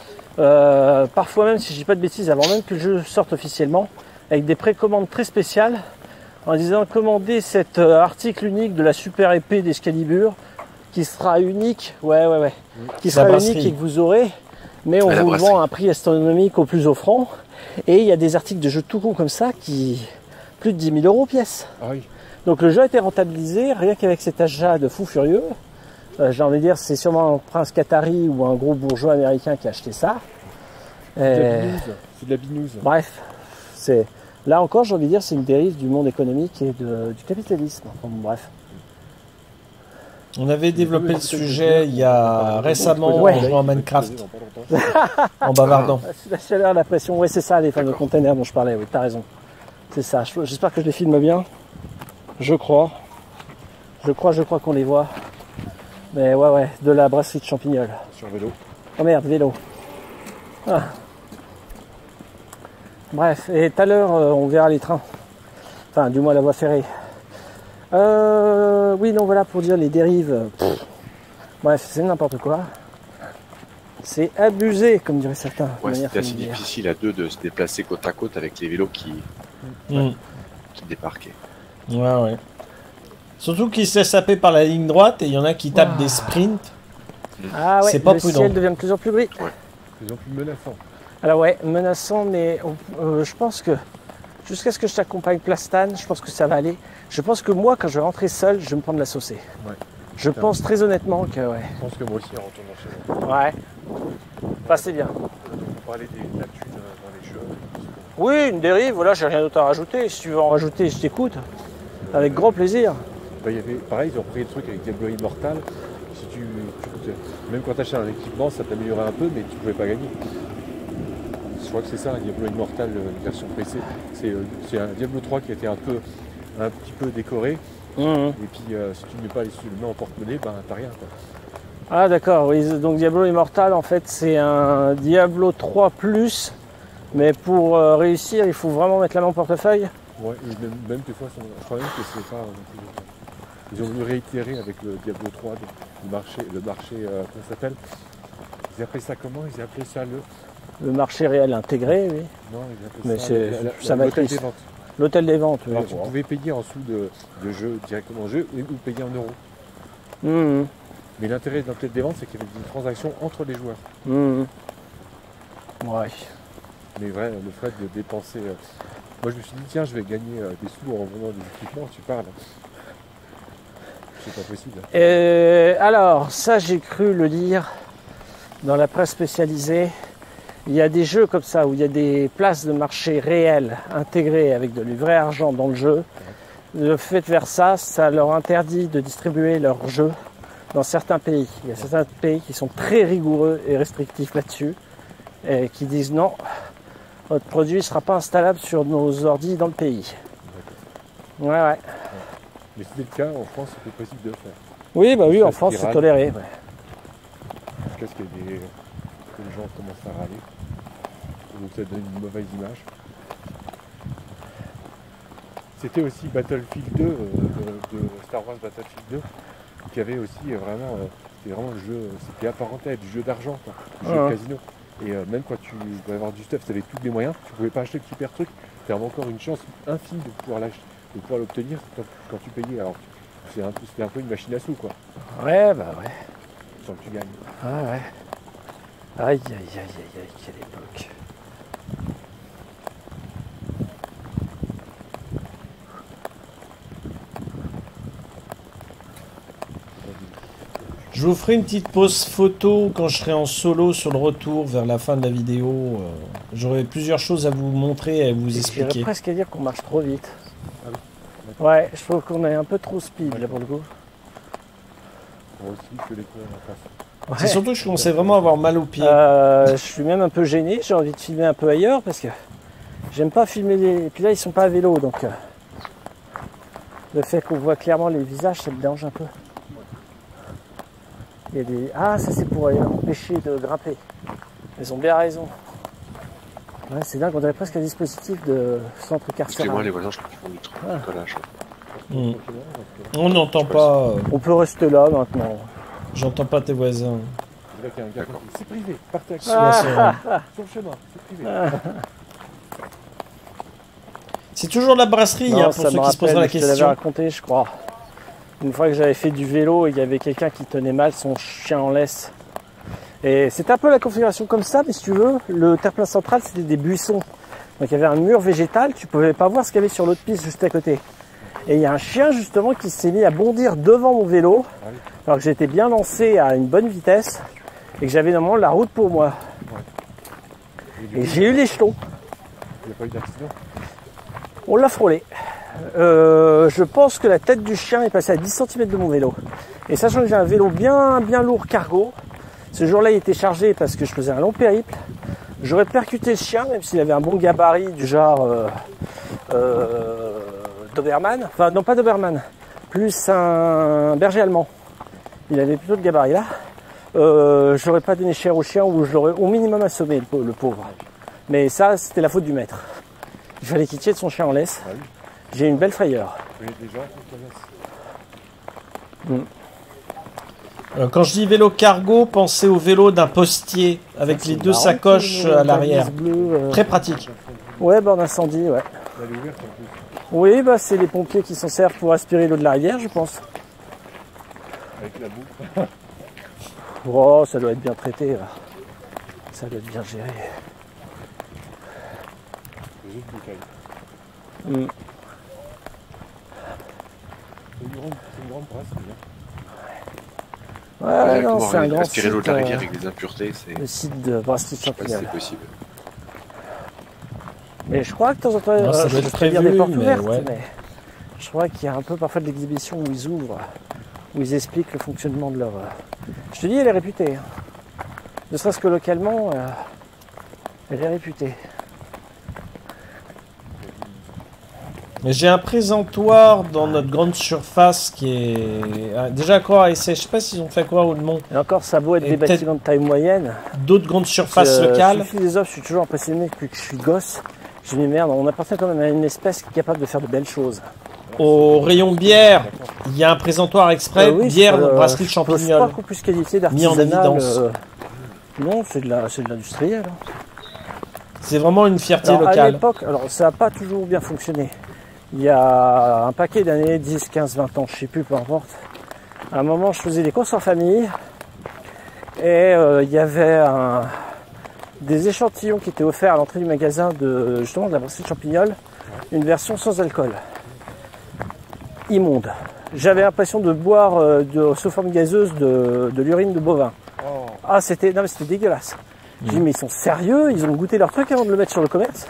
Parfois même, si je dis pas de bêtises, avant même que le jeu sorte officiellement, avec des précommandes très spéciales, en disant commandez cet article unique de la super épée d'Excalibur, qui sera unique, qui sera unique et que vous aurez, mais on vous le vend à un prix astronomique au plus offrant. Et il y a des articles de jeux tout con comme ça qui plus de 10 000 € pièce. Ah oui. Donc le jeu a été rentabilisé rien qu'avec cet achat de fou furieux. J'ai envie de dire, c'est sûrement un prince qatari ou un gros bourgeois américain qui a acheté ça. C'est de la binouse. Bref, là encore, j'ai envie de dire, c'est une dérive du monde économique et du capitalisme. Enfin, bref. On avait développé le sujet il y a récemment en jouant à Minecraft, en bavardant. La chaleur, la pression, ouais, c'est ça, les fameux containers dont je parlais, oui, t'as raison. C'est ça, j'espère que je les filme bien. Je crois qu'on les voit. Mais ouais, de la brasserie de Champignol. Sur vélo. Oh merde, vélo. Ah. Bref, et tout à l'heure, on verra les trains. Enfin, du moins la voie ferrée. Oui, non, voilà, pour dire les dérives. Bref, c'est n'importe quoi. C'est abusé, comme diraient certains. Ouais, c'était assez difficile à deux de se déplacer côte à côte avec les vélos qui débarquaient. Ouais. Surtout qu'ils se laissent saper par la ligne droite et il y en a qui tapent des sprints. Ah ouais, c'est pas le prudent. ciel devient de plus en plus gris. Ouais. De plus en plus menaçant. Alors ouais, menaçant, mais je pense que jusqu'à ce que je t'accompagne Plastane, je pense que ça va aller. Je pense que moi, quand je vais rentrer seul, je vais me prendre la saucée. Ouais. Je pense très honnêtement que ouais. Je pense que moi aussi en retournant chez moi. Ouais. Bah c'est bien. On parlait des actus dans les jeux. Oui, une dérive, voilà, j'ai rien d'autre à rajouter. Si tu veux en rajouter, je t'écoute. Avec grand plaisir. Bah, il y avait, pareil, ils ont repris le truc avec Diablo Immortal. Si même quand tu achètes un équipement, ça t'améliorait un peu, mais tu pouvais pas gagner. Je crois que c'est ça, Diablo Immortal, version PC. C'est un Diablo 3 qui a été un petit peu décoré. Et puis si tu ne mets pas le mets en porte-monnaie, ben t'as rien. Quoi. Ah d'accord, oui, donc Diablo Immortal, en fait, c'est un Diablo 3 +, mais pour réussir, il faut vraiment mettre la main au portefeuille. Ouais, et même des fois, je crois même que c'est pas... ils ont voulu réitérer avec le Diablo 3, le marché, comment ça s'appelle? Ils appelaient ça comment? Ils appelaient ça le marché réel intégré, oui. Non, ils appelaient mais ça ça va l'hôtel être des ventes. L'hôtel des ventes, oui. Alors tu pouvais payer en dessous de jeu, directement en jeu, ou payer en euros. Mais l'intérêt de l'hôtel des ventes, c'est qu'il y avait une transaction entre les joueurs. Ouais. Mais vrai, le fait de dépenser... Moi je me suis dit, tiens, je vais gagner des sous en vendant des équipements, tu parles. C'est pas possible. Alors, ça j'ai cru le lire dans la presse spécialisée. Il y a des jeux comme ça où il y a des places de marché réelles intégrées avec du vrai argent dans le jeu. Le fait de faire ça, ça leur interdit de distribuer leurs jeux dans certains pays. Il y a certains pays qui sont très rigoureux et restrictifs là-dessus et qui disent non, votre produit ne sera pas installable sur nos ordis dans le pays. Ouais. Mais c'était le cas, en France, c'était possible de le faire. Oui, bah oui, en France, c'est toléré. Ouais. Jusqu'à ce que les gens commencent à râler. Donc ça donne une mauvaise image. C'était aussi Battlefield 2, de Star Wars Battlefield 2, qui avait aussi vraiment, c'était vraiment le jeu, c'était apparenté à du jeu d'argent, du jeu de casino. Et même quand tu dois avoir du stuff, tu avais tous les moyens, tu pouvais pas acheter le super truc, tu avais encore une chance infime de pouvoir l'obtenir quand tu payais. Alors c'était un peu une machine à sous, quoi. Ouais, bah ouais. Sans que tu gagnes. Ah ouais. Aïe, quelle époque. Je vous ferai une petite pause photo quand je serai en solo sur le retour vers la fin de la vidéo. J'aurai plusieurs choses à vous montrer et à vous expliquer. J'irais presque à dire qu'on marche trop vite. Ah oui. Ouais, je trouve qu'on est un peu trop speed là pour le coup. Aussi que les cours en face. Ouais. C'est surtout que je commençais vraiment à avoir mal aux pieds. Je suis même un peu gêné, j'ai envie de filmer un peu ailleurs parce que j'aime pas filmer les... Et puis là ils sont pas à vélo donc le fait qu'on voit clairement les visages ça me dérange un peu. Il y a des... Ah ça c'est pour empêcher de grimper. Ils ont bien raison. Ouais, c'est dingue, on dirait presque un dispositif de centre carcéral. Excusez-moi les voisins, je crois qu'ils font du bricolage. On n'entend pas. On peut rester là maintenant. J'entends pas tes voisins. Là, il y a un gars qui dit, c'est privé, partez avec Sur sur le le chemin, c'est privé. C'est toujours la brasserie, Non, hein, pour ça ceux me qui se posent la rappelle, je te l'avais question. raconté, je crois. Une fois que j'avais fait du vélo et il y avait quelqu'un qui tenait mal son chien en laisse. Et c'était un peu la configuration comme ça, mais si tu veux, le terre-plein central, c'était des buissons. Donc il y avait un mur végétal, tu pouvais pas voir ce qu'il y avait sur l'autre piste juste à côté. Et il y a un chien justement qui s'est mis à bondir devant mon vélo, alors que j'étais bien lancé à une bonne vitesse et que j'avais normalement la route pour moi. Et j'ai eu les jetons. Il n'y a pas eu d'accident? On l'a frôlé. Je pense que la tête du chien est passée à 10 cm de mon vélo. Et sachant que j'ai un vélo bien lourd cargo, ce jour-là il était chargé parce que je faisais un long périple. J'aurais percuté le chien, même s'il avait un bon gabarit du genre Doberman. Enfin non, pas Doberman, plus un berger allemand. Il avait plutôt le gabarit là. J'aurais pas donné cher au chien ou je l'aurais au minimum assommé le pauvre. Mais ça c'était la faute du maître. Il fallait qu'il tienne son chien en laisse. Ah oui. J'ai une belle frayeur. Oui, déjà, faut que Quand je dis vélo cargo, pensez au vélo d'un postier avec les deux sacoches à l'arrière. Très pratique. Ouais, borne incendie, ouais. elle est ouverte en plus. Oui, bah c'est les pompiers qui s'en servent pour aspirer l'eau de la rivière, je pense. Avec la boue. Oh, ça doit être bien traité, là. Ça doit être bien géré. C'est juste bouteille. C'est une grande trace, c'est bien. Ouais, non, c'est un grand aspirer site. l'eau de la rivière avec des impuretés, c'est Le site de Brasserie pas si Champignol. c'est possible. Mais je crois que de temps en temps, Non, ça doit je être ferais bien prévu, des portes mais ouvertes, ouais. mais je crois qu'il y a un peu parfois de l'exhibition où ils ouvrent, où ils expliquent le fonctionnement de leur... Je te dis, elle est réputée. Hein. Ne serait-ce que localement, elle est réputée. J'ai un présentoir dans notre grande surface qui est déjà à Croix-Essai. Je sais pas s'ils ont fait à Croix ou le Mont. Et encore, ça a beau être Et des peut-être bâtiments de taille moyenne. D'autres grandes surfaces locales. Je suis philosophe, je suis toujours impressionné depuis que je suis gosse. Je me dis merde, on appartient quand même à une espèce qui est capable de faire de belles choses. Au rayon bière, il y a un présentoir exprès, Oui, bière de brasserie je pense Champignol. pas beaucoup plus qualifié Mis en d'artisanal. évidence. Non, c'est de l'industriel. Hein. C'est vraiment une fierté Alors, à locale. l'époque, alors ça n'a pas toujours bien fonctionné. Il y a un paquet d'années, 10, 15, 20 ans, je sais plus, peu importe. À un moment, je faisais des courses en famille et il y avait des échantillons qui étaient offerts à l'entrée du magasin de justement de la brasserie de Champignol, une version sans alcool. Immonde. J'avais l'impression de boire sous forme gazeuse de l'urine de bovin. Oh, Ah, c'était dégueulasse. J'ai dit, mais ils sont sérieux? Ils ont goûté leur truc avant de le mettre sur le commerce?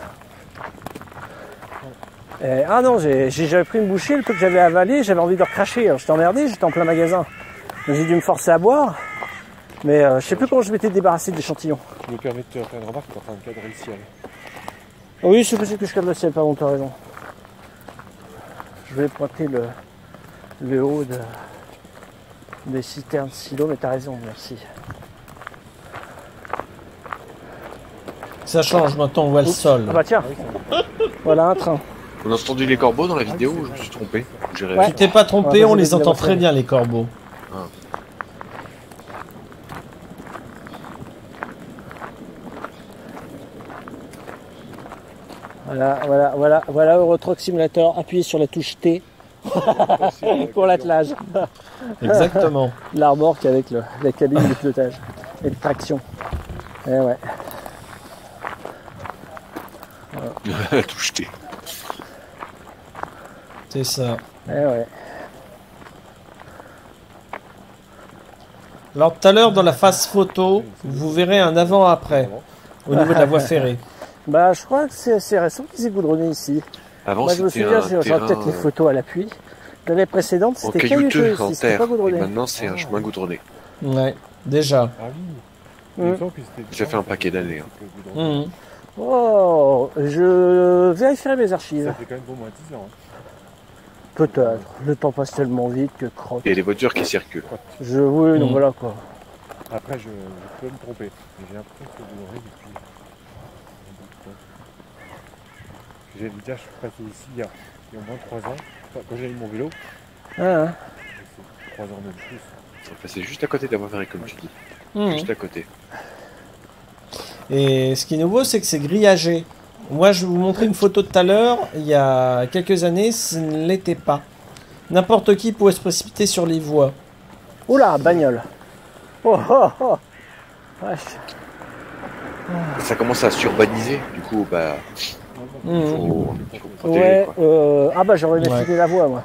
Ah non, j'avais pris une bouchée, le peu que j'avais avalé, j'avais envie de recracher. Alors, j'étais emmerdé, j'étais en plein magasin. Donc, j'ai dû me forcer à boire. Mais je sais plus comment je m'étais débarrassé de l'échantillon. je me permets de te faire une remarque, tu es en train de cadrer le ciel. Oui, c'est possible que je cadre le ciel, pardon, t'as raison. Je vais pointer le haut des citernes silo, mais t'as raison, merci. Ça change, maintenant on voit le sol. Ah bah tiens, voilà un train. On a entendu les corbeaux dans la vidéo ou je me suis trompé? J'ai rêvé. Tu t'es pas trompé, Ouais, on vas-y, les vas-y, entend vas-y. très bien les corbeaux. Voilà Euro Truck Simulator, appuyez sur la touche T pour l'attelage. Exactement. La remorque avec la cabine de pilotage et de traction. Eh ouais. Touche T. C'est ça. Eh ouais. Alors tout à l'heure dans la phase photo, vous verrez un avant-après au niveau de la voie ferrée. Bah je crois que c'est assez récent qu'ils aient goudronné ici. Avant, Moi je me c'était souviens, un j'aurais terrain peut-être les photos à l'appui. L'année précédente en c'était caillouteux caillouteux, en ici, c'était terre. pas Et goudronné. maintenant, c'est un chemin goudronné. Ouais, déjà. Ah oui. Mm. Il me semble que c'était Ça fait un paquet d'années. Hein. Mhm. Oh, je vérifierai mes Ça archives. fait quand même au moins 10 ans. Hein. Peut-être. Le temps passe tellement vite que crotte. Et les voitures qui circulent. Oui, donc Mm. voilà quoi. Après, je peux me tromper. Mais j'ai l'impression que c'est goudronné depuis un bout de temps. J'allais dire, je suis passé ici il y a au moins 3 ans. Enfin, quand j'ai eu mon vélo, Ah, hein. c'est 3 ans même plus. Ça passait juste à côté de la voie ferrée, comme tu dis. Mhm. Juste à côté. Et ce qui est nouveau, c'est que c'est grillagé. Moi, je vais vous montrer une photo tout à l'heure. Il y a quelques années, ce ne l'était pas. N'importe qui pouvait se précipiter sur les voies. Oula, bagnole. Oh oh oh. Wesh. Ça commence à s'urbaniser. Du coup, bah, Il faut protéger, Ouais, quoi. ah bah j'aurais aimé filer la voie, moi.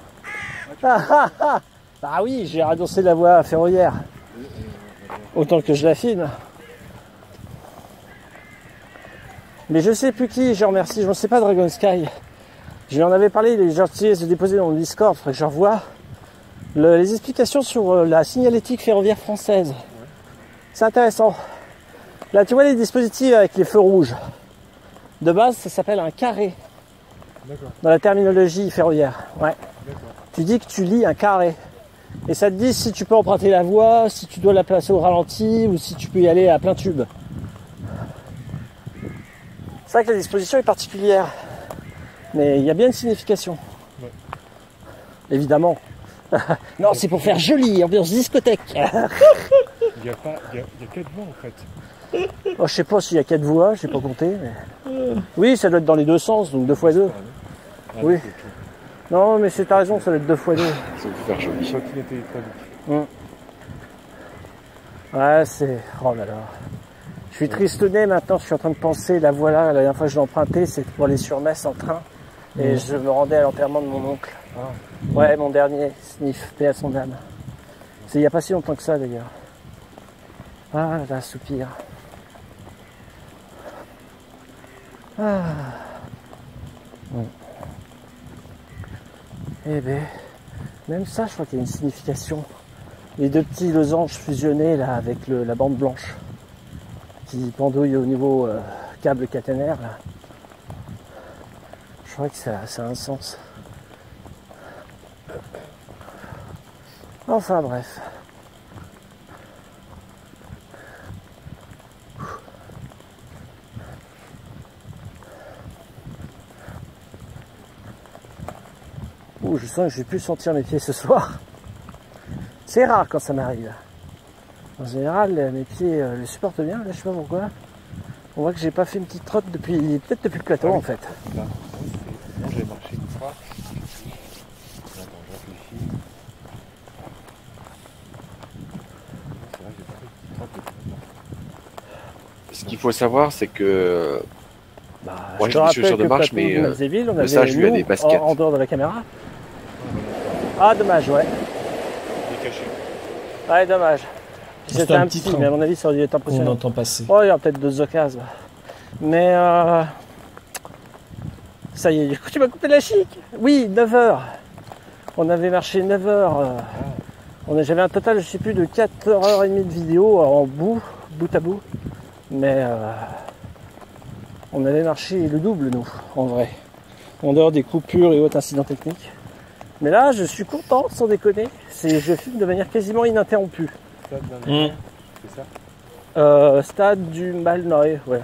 Ah oui, j'ai radancé la voie ferroviaire. Autant que je la filme. Mais je sais plus qui, je remercie, je ne sais pas Dragon Sky. Je lui en avais parlé, il est gentil de se déposer dans mon Discord, il faudrait que je revoie les explications sur la signalétique ferroviaire française. C'est intéressant. Là, tu vois les dispositifs avec les feux rouges. De base, ça s'appelle un carré. Dans la terminologie ferroviaire. Ouais. Tu dis que tu lis un carré. Et ça te dit si tu peux emprunter la voie, si tu dois la placer au ralenti ou si tu peux y aller à plein tube. C'est vrai que la disposition est particulière. Mais il y a bien une signification. Ouais. Évidemment. Non, c'est pour faire joli, ambiance discothèque. Il y a 4 voies en fait. Oh, je sais pas s'il y a 4 voies, je sais pas compter. Mais... Oui, ça doit être dans les deux sens, donc 2 x 2. Oui. Non, mais t'as raison, ça doit être 2 x 2. Ça peut faire joli. Trottinette électronique. Ouais, c'est... Oh là là. Je suis tristouné maintenant, je suis en train de penser, la voilà, la dernière fois que je l'ai emprunté, c'était pour aller sur Metz en train. Et je me rendais à l'enterrement de mon oncle. Ouais, mon dernier sniff, paix à son âme. C'est il n'y a pas si longtemps que ça d'ailleurs. Ah là, soupir. Ah. Eh ben, même ça, je crois qu'il y a une signification. Les 2 petits losanges fusionnés là avec la bande blanche qui pendouille au niveau câble caténaire là. Je crois que ça a un sens. Enfin bref. Ouh, je sens que je vais plus sentir mes pieds ce soir. C'est rare quand ça m'arrive. En général, mes pieds les supportent bien. Là, je sais pas pourquoi. On voit que j'ai pas fait une petite trotte peut-être depuis le plateau en fait. Là, non, j'ai marché une fois. Attends, je réfléchis. C'est vrai que j'ai pas fait une petite trotte depuis longtemps. Ce qu'il faut savoir, c'est que Bah, moi, je j'ai te des rappelle chaussures que de marche, le plateau mais de Mazéville, on le sage, avait lui, a nous, des baskets. en dehors de la caméra. Ah, dommage, ouais. Il est caché. Ouais, dommage. C'était C'était un un petit petit, train. mais à mon avis, ça aurait dû être On impressionnant. entend passer. Oh, il y aura peut-être 2 occasions. Mais ça y est, tu m'as coupé la chic. Oui, 9h. On avait marché 9h. J'avais un total, je sais plus, de 4h30 de vidéo en bout à bout. Mais on avait marché le double, nous, en vrai. En dehors des coupures et autres incidents techniques. Mais là, je suis content, sans déconner. Je filme de manière quasiment ininterrompue. Stade d'un c'est ça? Stade du Malnois, ouais.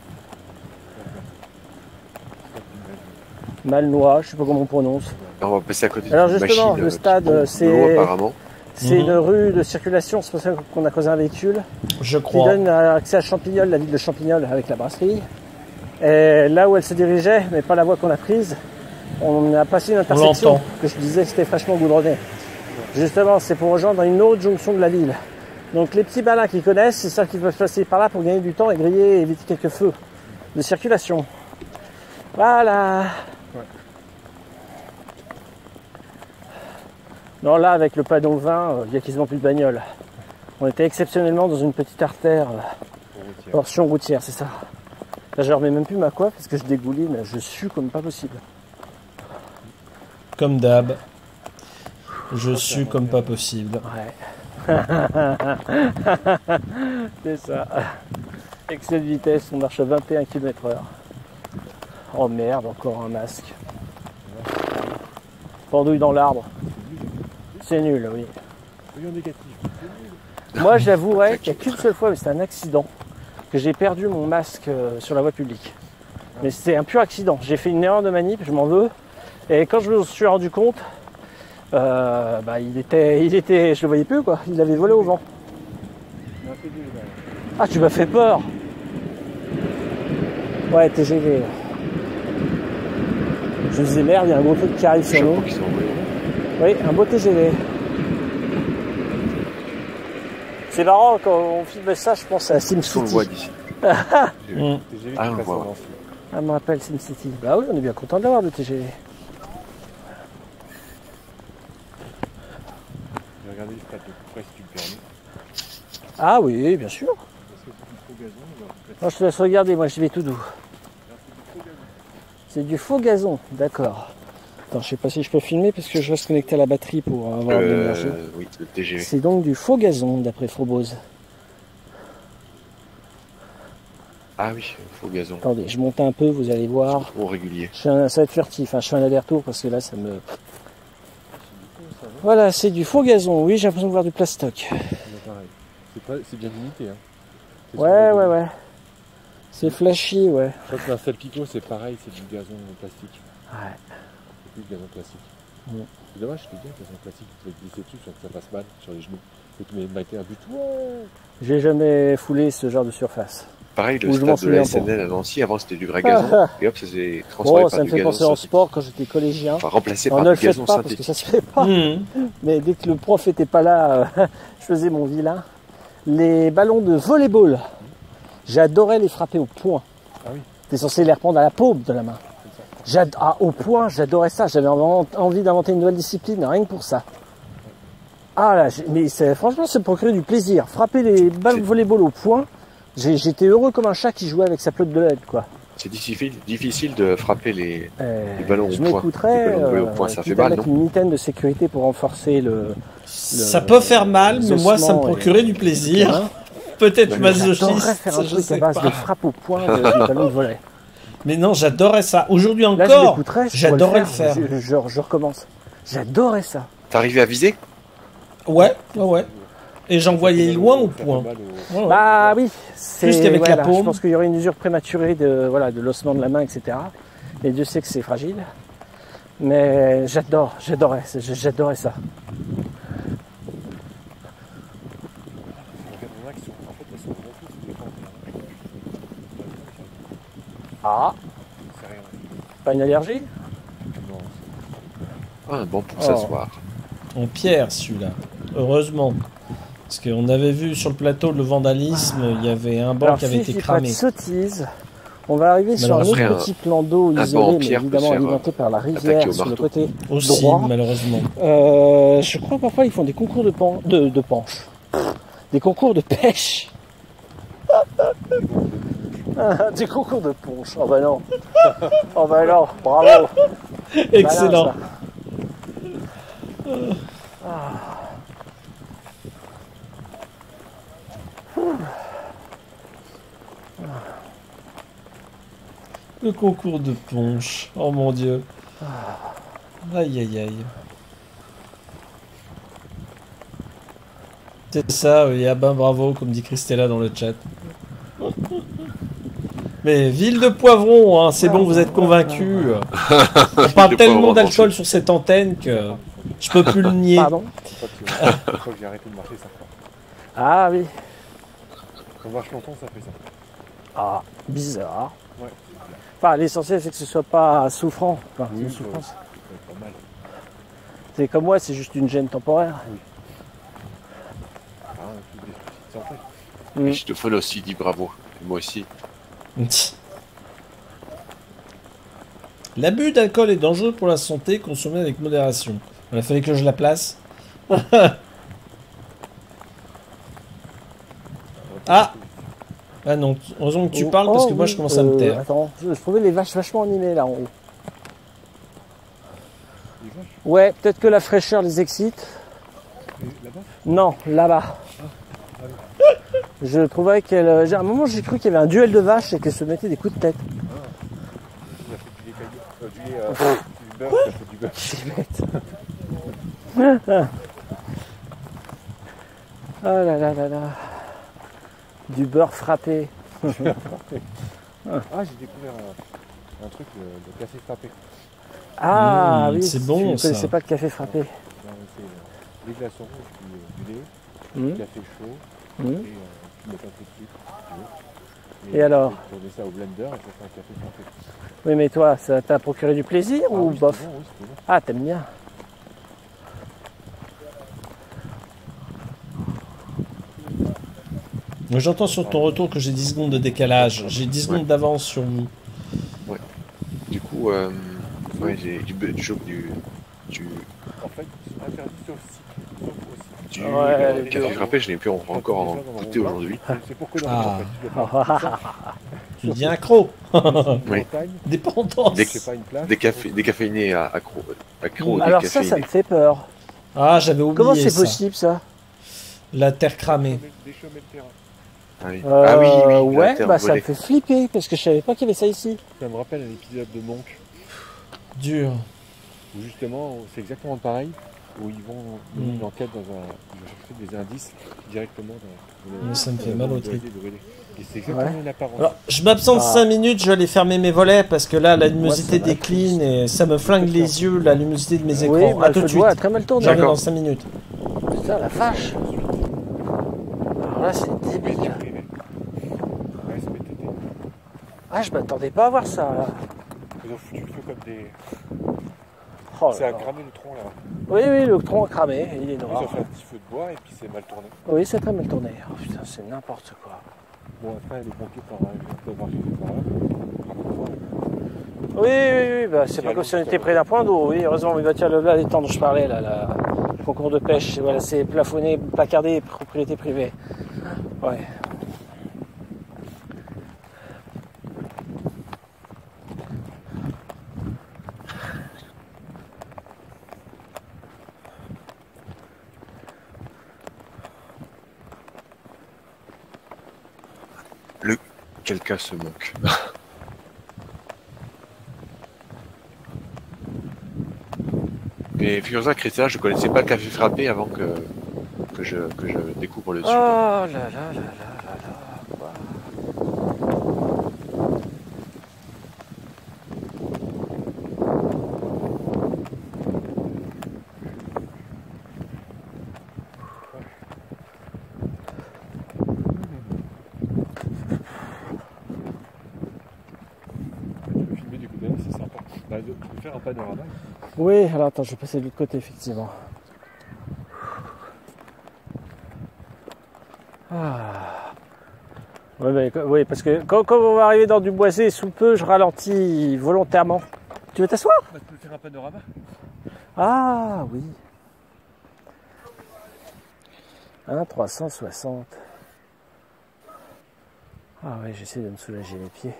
Malnois, je sais pas comment on prononce. on va passer à côté Alors d'une justement, machine le stade, qui pompe de c'est- l'eau, apparemment. C'est une rue de circulation, c'est pour ça qu'on a creusé un véhicule Je qui crois. donne accès à Champignol, la ville de Champignol avec la brasserie. Et là où elle se dirigeait, mais pas la voie qu'on a prise, on a passé une intersection l'entend. que je disais que c'était fraîchement goudronné. Justement, c'est pour rejoindre une autre jonction de la ville. Donc les petits malins qui connaissent, c'est ça qu'ils peuvent passer par là pour gagner du temps et griller et éviter quelques feux de circulation. Voilà. Non, là, avec le panneau 20, il n'y a quasiment plus de bagnoles. On était exceptionnellement dans une petite artère, portion routière, c'est ça. Là, je remets même plus ma coiffe parce que je dégouline, je sue comme pas possible. Comme d'hab. Je suis comme pas possible. Ouais. C'est ça. Excès de vitesse, on marche à 21 km/h. Oh merde, encore un masque. Pendouille dans l'arbre. C'est nul, oui. Soyons négatifs. Moi, j'avouerais qu'il n'y a qu'une seule fois, mais c'était un accident, que j'ai perdu mon masque sur la voie publique. Mais c'était un pur accident. J'ai fait une erreur de manip, je m'en veux. Et quand je me suis rendu compte, il était, je le voyais plus quoi. Il avait volé au vent. Ah, tu m'as fait peur. Ouais, TGV. Je me disais merde, il y a un gros truc qui arrive sur nous. Qui sont envoyés. Oui, un beau TGV. C'est marrant quand on filme ça, je pense à On le voit SimCity. d'ici. TGV Ah, on qui le passe voit, en ouais. Nancy. Ah, me rappelle SimCity. Bah oui, on est bien content d'avoir le TGV. J'ai regardé les stats de près si tu me permets. Ah oui, bien sûr. Parce que c'est du faux gazon, ou alors du Non, je te laisse regarder, moi je vais tout doux. plastique. C'est du faux gazon, d'accord. Attends, je sais pas si je peux filmer parce que je reste connecté à la batterie pour avoir de l'énergie. Oui, le TGV. C'est donc du faux gazon d'après Frobose. Ah oui, faux gazon. Attendez, je monte un peu, vous allez voir. Au régulier. Ça va être furtif, hein. Je fais un aller-retour parce que là ça me... Voilà, c'est du faux gazon, oui, j'ai l'impression de voir du plastoc. C'est bien limité. Hein. C'est Ouais, sur le- ouais. C'est flashy, ouais. Je crois que l'install Pico, c'est pareil, c'est du gazon plastique. Ouais. C'est plus du gazon classique. Mm. C'est dommage, je te dis, le gazon classique, tu vas te glisser dessus, ça passe mal sur les genoux. Et tu mets un but. Ouais. J'ai jamais foulé ce genre de surface. Pareil, le Ou je m'en stade de la souviens pas. SNL à Nancy, avant c'était du vrai gazon. Et hop, ça s'est transformé Bon, par ça me du fait gazon penser en synthétique. sport quand j'étais collégien. Enfin, remplacé On par ne le du fait gazon pas parce que synthétique. ça se fait pas. Mhm. Mais dès que le prof était pas là, je faisais mon vilain. Les ballons de volleyball, j'adorais les frapper au poing. Ah oui. T'es censé les reprendre à la paume de la main. Au point, j'adorais ça. J'avais envie d'inventer une nouvelle discipline, rien que pour ça. Ah là, mais franchement, ça me procurait du plaisir. Frapper les balles de volleyball au point, j'étais heureux comme un chat qui jouait avec sa pelote de LED, quoi. C'est difficile de frapper les ballons au Je point. m'écouterais. Les ballons volés au point, ça fait quitte à mal, mettre non? une mitaine de sécurité pour renforcer Ça peut faire mal, mais moi ça me ossements procurait et- du plaisir. Peut-être J'adorerais masochiste, faire un je truc à sais base de pas. frappe au point de ballon de volley. Mais non, j'adorais ça. Aujourd'hui Là, je encore, l'écouterais, je j'adorais le pourrais faire. Je recommence. J'adorais ça. T'arrivais à viser? Ouais. Et j'envoyais loin au Ça fait point. mal au- Ouais, ouais. Bah oui, c'est Plus qu'avec la paume. Je pense qu'il y aurait une usure prématurée de l'ossement de la main, etc. Et Dieu sait que c'est fragile. Mais j'adorais ça. En fait, il y en a qui sont. En fait, elles sont vraiment toutes des pentes. Ah, C'est rien. pas une allergie? Non, Ah, un bon pour Oh. s'asseoir. En pierre celui-là. Heureusement. Parce qu'on avait vu sur le plateau le vandalisme, il y avait un banc Alors qui avait si été je dis pas de cramé. sottise, on va arriver sur un autre Malheureusement, petit plan d'eau un banc en isolé, mais pierre peut évidemment se faire, alimenté par la attaquer rivière au sur le marteau. côté Aussi, droit. malheureusement. Je crois que parfois ils font des concours de penche. Des concours de pêche. Des concours de ponche. Oh bah non. Oh bah non, bravo. Excellent. Malin, Le concours de punch. Oh mon dieu. Aïe aïe aïe. C'est ça, oui, ah ben bravo, comme dit Christella dans le chat. Mais ville de poivron, hein, c'est bon, vous êtes convaincus. On parle de tellement poivron, d'alcool sur cette antenne que je peux plus le nier. Pardon. je crois que j'ai arrêté de marcher ça. Ah oui. Quand on marche longtemps, ça fait ça. Ah, bizarre. Ouais. Enfin, l'essentiel c'est que ce soit pas souffrant. Enfin, Oui, c'est une ça souffrance. Ça fait pas mal. C'est comme moi, c'est juste une gêne temporaire. Ah, un truc des santé. Mm. Je te follow aussi, dis bravo. Moi aussi. L'abus d'alcool est dangereux pour la santé, consommé avec modération. Il fallait que je la place. Ah Ah non, heureusement que tu parles parce que moi je commence à me taire. Attends, je trouvais les vaches vachement animées là en haut. Les vaches, Ouais, peut-être que la fraîcheur les excite. là-bas. Non, là-bas. Je trouvais qu'elle. À un moment, j'ai cru qu'il y avait un duel de vaches et qu'elle se mettait des coups de tête. Il a fait du lait caillé. Du beurre, il a fait du beurre. C'est bête. Oh là là là là. Du beurre frappé. Ah, j'ai découvert un truc, le café frappé. Ah oui, c'est bon, je ne ça. connaissais pas le café frappé. Non, mais c'est des glaçons, du lait, Hum, du café chaud, hum. et tu mets un peu de sucre, si tu veux. Et alors tu mets ça au blender et ça fait un café frappé. Oui, mais toi, ça t'a procuré du plaisir Ah, ou oui, bof? c'était bon, oui, c'était bon. Ah, t'aimes bien. J'entends sur ton retour que j'ai 10 secondes de décalage. J'ai 10 secondes d'avance sur vous. coup, ouais, j'ai du En fait, c'est interdit sur le site. Sauf au site. du Ouais, les café deux. frappé, je l'ai pu encore en goûter aujourd'hui. C'est pour que Ah. en fait, Tu dis accro. Oui. montagne, Dépendance. dès que c'est pas une place. Décaféiné accro Alors ça me fait peur. Ah, j'avais oublié Comment c'est ça. possible ça? La terre cramée. Des chemins de terrain. Ah oui, ah oui, la Ouais, terre bah ça me volée. fait flipper parce que je savais pas qu'il y avait ça ici. Ça me rappelle un épisode de Monk Dur. où justement c'est exactement pareil, où ils vont mener une enquête dans un. Ils vont chercher des indices directement dans. Mais ça me fait mal au trip. Et c'est exactement Ouais. une apparence. Alors, je m'absente Ah. 5 minutes, je vais aller fermer mes volets parce que là, la luminosité Moi, ça va décline et ça me flingue les yeux, la luminosité de mes écrans. Oui, À bah, tout le de feu de bois a suite. très mal tourné. J'arrive D'accord. dans 5 minutes. Putain, la vache. Alors là, c'est débile. Ouais, c'est BTT. Ah, je m'attendais pas à voir ça. Là. Ils ont foutu le feu comme des. Oh, C'est là à là. cramer le tronc là. Oui, oui, le tronc a cramé, il est Ils noir. ont fait un petit feu de bois et puis c'est mal tourné. Oui, c'est très mal tourné. Oh putain, c'est n'importe quoi. Bon, après, les pompiers peuvent arriver par là. Oui, oui, oui, bah, c'est pas comme si on était près d'un point d'eau. Oui, heureusement, mais bah, tiens, là, les temps dont je parlais, là, le concours de pêche, voilà, c'est plafonné, placardé, propriété privée. Ouais. Quel cas ce manque. Mais figure-toi, Christian, je connaissais pas le café frappé avant que je découvre le Oh sud. là là là là là là. Quoi. Tu peux filmer du côté là, c'est sympa. Bah, tu peux faire un panorama. Oui, alors attends, je vais passer de l'autre côté, effectivement. Ah. Ouais, bah, oui, parce que quand on va arriver dans du boisé sous peu, je ralentis volontairement. Tu veux t'asseoir? Bah, tu peux faire un panorama. Ah oui. 1,360. Ah ouais, j'essaie de me soulager les pieds.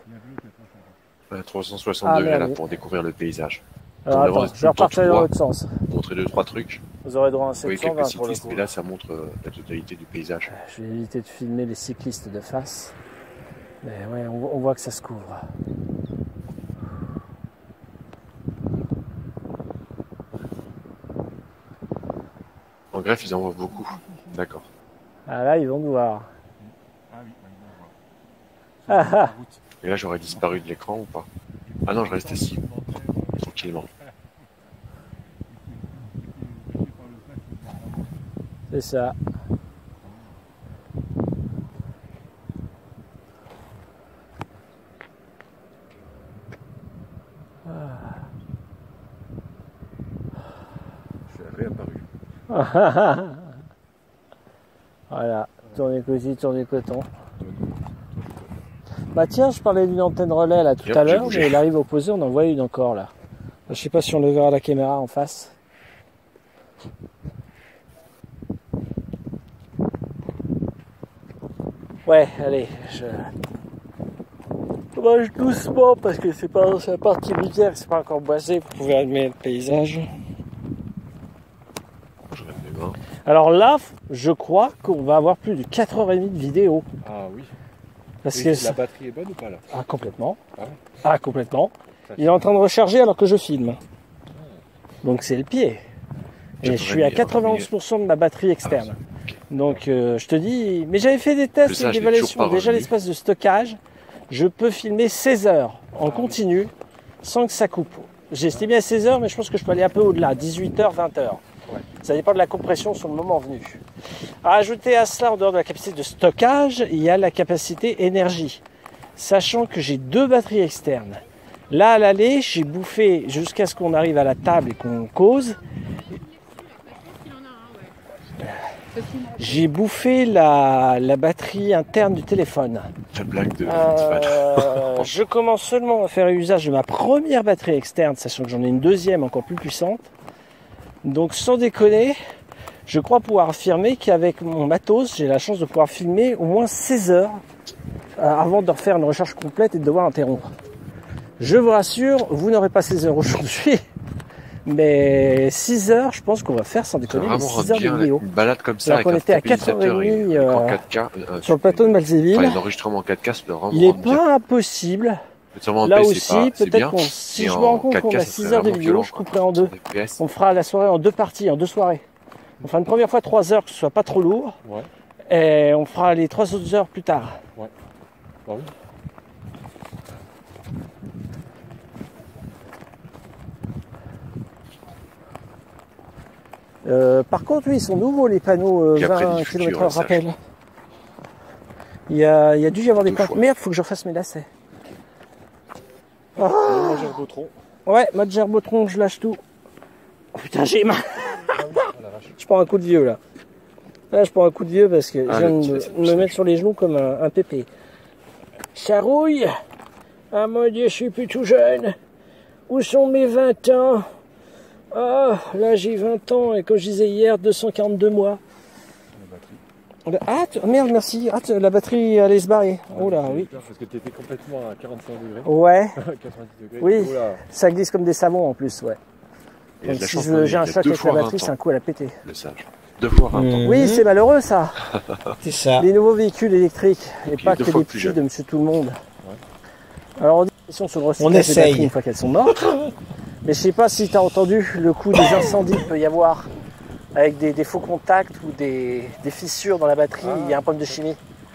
360 Ah, degrés merde, là oui. pour découvrir le paysage. Alors Pour attends, je vais repartir dans l'autre sens. Montrer 2-3 trucs. Vous aurez droit à un Oui, 720 quelques pour le cyclistes, coup. mais là ça montre la totalité du paysage. Je vais éviter de filmer les cyclistes de face. Mais ouais, on voit que ça se couvre. En greffe, ils en voient beaucoup. D'accord. Ah là, ils vont nous voir. Ah oui, on va voir. Ah ah. Et là, j'aurais disparu de l'écran ou pas? Ah non, je reste assis, tranquillement. C'est ça. Je suis réapparu. Voilà, tourner cosy, tourner coton. Bah tiens, je parlais d'une antenne relais là tout Yep, à j'ai l'heure, bougé. mais il arrive opposé, on en voit une encore là. Je sais pas si on le verra à la caméra en face. Ouais, allez, je marche doucement parce que c'est pas la partie litière, c'est pas encore boisé, vous pouvez admirer le paysage. Je lève mes mains. Alors là, je crois qu'on va avoir plus de 4h30 de vidéo. Ah oui. Parce Et que la batterie est bonne ou pas là? Ah, complètement. Ah ouais. Ah, complètement. Il est en train de recharger alors que je filme. Donc c'est le pied. Et je suis à 91% de ma batterie externe. Donc je te dis, mais j'avais fait des tests Ça, et je l'ai d'évaluation. toujours pas Déjà revu. l'espace de stockage, je peux filmer 16 heures en continu sans que ça coupe. J'ai estimé à 16 heures, mais je pense que je peux aller un peu au-delà, 18 heures, 20 heures. Ouais. Ça dépend de la compression sur le moment venu. À ajouter à cela, en dehors de la capacité de stockage, il y a la capacité énergie. Sachant que j'ai 2 batteries externes. Là, à l'aller, j'ai bouffé jusqu'à ce qu'on arrive à la table et qu'on cause. J'ai bouffé la batterie interne du téléphone. La blague de Je commence seulement à faire usage de ma première batterie externe, sachant que j'en ai une deuxième encore plus puissante. Donc sans déconner, je crois pouvoir affirmer qu'avec mon matos, j'ai la chance de pouvoir filmer au moins 16 heures avant de refaire une recharge complète et de devoir interrompre. Je vous rassure, vous n'aurez pas 16 heures aujourd'hui. Mais 6 heures, je pense qu'on va faire sans déconner les 6 heures de vidéo. Une balade comme ça, alors qu'on était à 4h30 sur le plateau de Malzéville. Les enregistrements en 4K, c'est vraiment il n'est pas impossible. Là aussi, peut-être qu'on, si je me rends compte qu'on a 6 heures de vidéo, je couperai en deux. On fera la soirée en deux parties, en deux soirées. On fera une première fois 3 heures, que ce soit pas trop lourd. Ouais. Et on fera les 3 autres heures plus tard. Ouais. Bah oui. Par contre, oui, ils sont nouveaux les panneaux 20 km/h rappel. Il y a dû y avoir des points. Merde, faut que je refasse mes lacets. Oh. Mode gerbotron. Ouais, mode gerbotron, je lâche tout. Oh, putain, j'ai mal. Je prends un coup de vieux là. Là, je prends un coup de vieux parce que je viens de me mettre sur les genoux comme un pépé. Charouille. Ah mon Dieu, je suis plus tout jeune. Où sont mes 20 ans? Ah, là j'ai 20 ans et comme je disais hier, 242 mois. Ah, merde, merci. Ah, la batterie allait se barrer. Oh là, oui. Parce que tu étais complètement à 45 degrés. Ouais. 90 degrés. Oui, ça glisse comme des savons en plus, ouais. Donc si j'ai un choc avec la batterie, c'est un coup à la péter. Le sage. 2 fois 20 ans. Oui, c'est malheureux ça. C'est ça. Les nouveaux véhicules électriques et pas que les petits de Monsieur Tout-le-Monde. Ouais. Alors on dit question sur le recyclage des batteries une fois qu'elles sont mortes. Mais je sais pas si tu as entendu le coup des incendies qu'il peut y avoir avec des faux contacts ou des fissures dans la batterie, il y a un problème de chimie.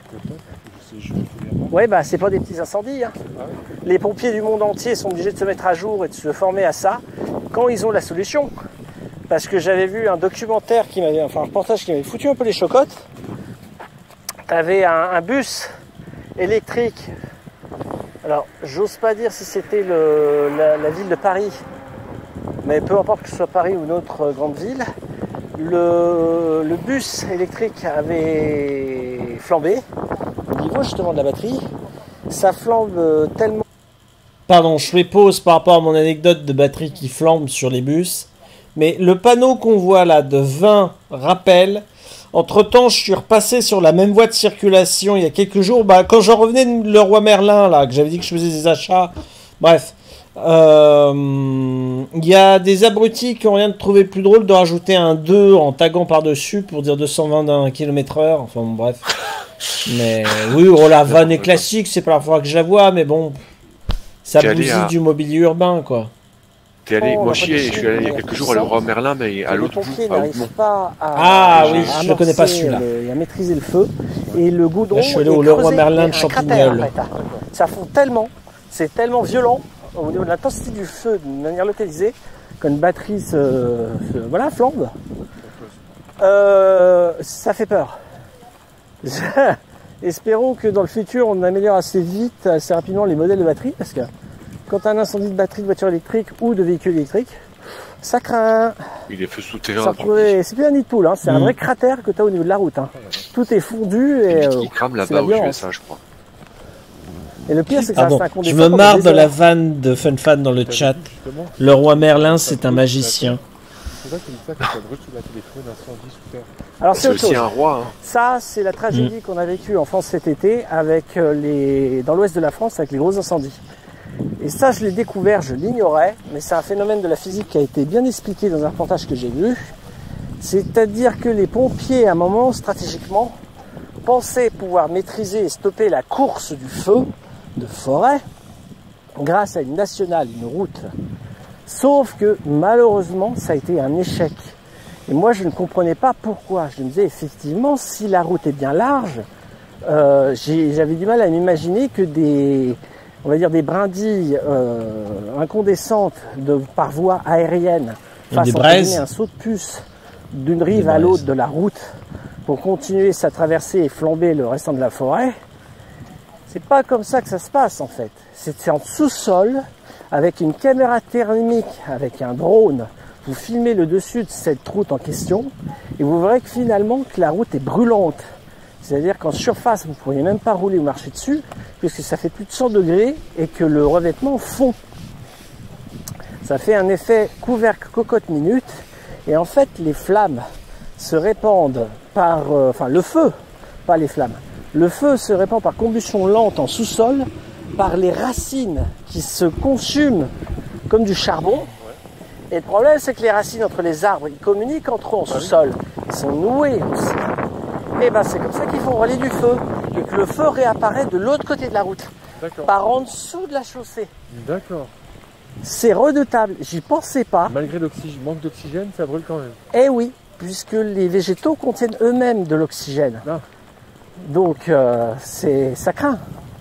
Ouais, bah c'est pas des petits incendies. Hein. Les pompiers du monde entier sont obligés de se mettre à jour et de se former à ça quand ils ont la solution. Parce que j'avais vu un documentaire qui m'avait, enfin un reportage qui m'avait foutu un peu les chocottes. T'avais un bus électrique. Alors, j'ose pas dire si c'était la ville de Paris, mais peu importe que ce soit Paris ou une autre grande ville, le bus électrique avait flambé au niveau justement de la batterie. Ça flambe tellement... Pardon, je fais pause par rapport à mon anecdote de batterie qui flambe sur les bus. Mais le panneau qu'on voit là de 20 rappels, entre-temps, je suis repassé sur la même voie de circulation il y a quelques jours. Bah, quand j'en revenais de Leroy Merlin, là, que j'avais dit que je faisais des achats. Bref. Il y a des abrutis qui ont rien de trouvé plus drôle de rajouter un 2 en taguant par-dessus pour dire 220 km/h. Enfin, bon, bref. Mais oui, oh, la vanne est classique, c'est pas la fois que je la vois, mais bon. Ça bousille du mobilier urbain, quoi. T'es allé, moi je suis allé il y a quelques jours à Leroy Merlin, mais à l'autre bout, à Outmont. Oui, je ne connais pas celui-là. Et à maîtriser le feu. Et le goudron. Là, je suis allé au Leroy Merlin de Champignol. Ça fond tellement, c'est tellement violent au niveau de l'intensité du feu d'une manière localisée qu'une batterie voilà, flambe. Ça fait peur. Espérons que dans le futur, on améliore assez vite, assez rapidement les modèles de batterie, parce que quand tu as un incendie de batterie de voiture électrique ou de véhicule électrique, ça craint. Il est feu souterrain. C'est plus un nid de poule, hein. C'est un vrai cratère que tu as au niveau de la route. Hein. Tout est fondu et. Il crame là-bas où je fais ça, je crois. Et le pire, c'est que ça reste un condensat. Je me marre de la vanne de FunFan dans le chat. Leroy Merlin, c'est un magicien. C'est vrai qu'il dit ça quand tu as brûlé sous la téléphone d'incendie sous terre. Alors c'est aussi un roi. Hein. Ça, c'est la tragédie qu'on a vécue en France cet été avec dans l'ouest de la France avec les gros incendies. Et ça, je l'ai découvert, je l'ignorais, mais c'est un phénomène de la physique qui a été bien expliqué dans un reportage que j'ai vu. C'est-à-dire que les pompiers, à un moment, stratégiquement, pensaient pouvoir maîtriser et stopper la course du feu de forêt grâce à une nationale, une route. Sauf que, malheureusement, ça a été un échec. Et moi, je ne comprenais pas pourquoi. Je me disais, effectivement, si la route est bien large, j'avais du mal à m'imaginer que on va dire des brindilles incandescentes par voie aérienne fassent un saut de puce d'une rive à l'autre de la route pour continuer sa traversée et flamber le restant de la forêt. C'est pas comme ça que ça se passe en fait. C'est en sous-sol avec une caméra thermique, avec un drone vous filmez le dessus de cette route en question et vous verrez que finalement que la route est brûlante. C'est-à-dire qu'en surface, vous ne pourriez même pas rouler ou marcher dessus puisque ça fait plus de 100 degrés et que le revêtement fond. Ça fait un effet couvercle cocotte minute et en fait les flammes se répandent par... enfin le feu, pas les flammes. Le feu se répand par combustion lente en sous-sol par les racines qui se consument comme du charbon. Et le problème, c'est que les racines entre les arbres, ils communiquent entre eux en sous-sol. Ils sont noués aussi. Et ben c'est comme ça qu'ils font relais du feu. Et que le feu réapparaît de l'autre côté de la route. Par en dessous de la chaussée. D'accord. C'est redoutable. J'y pensais pas. Malgré le manque d'oxygène, ça brûle quand même. Eh oui, puisque les végétaux contiennent eux-mêmes de l'oxygène. Ah. Donc ça craint.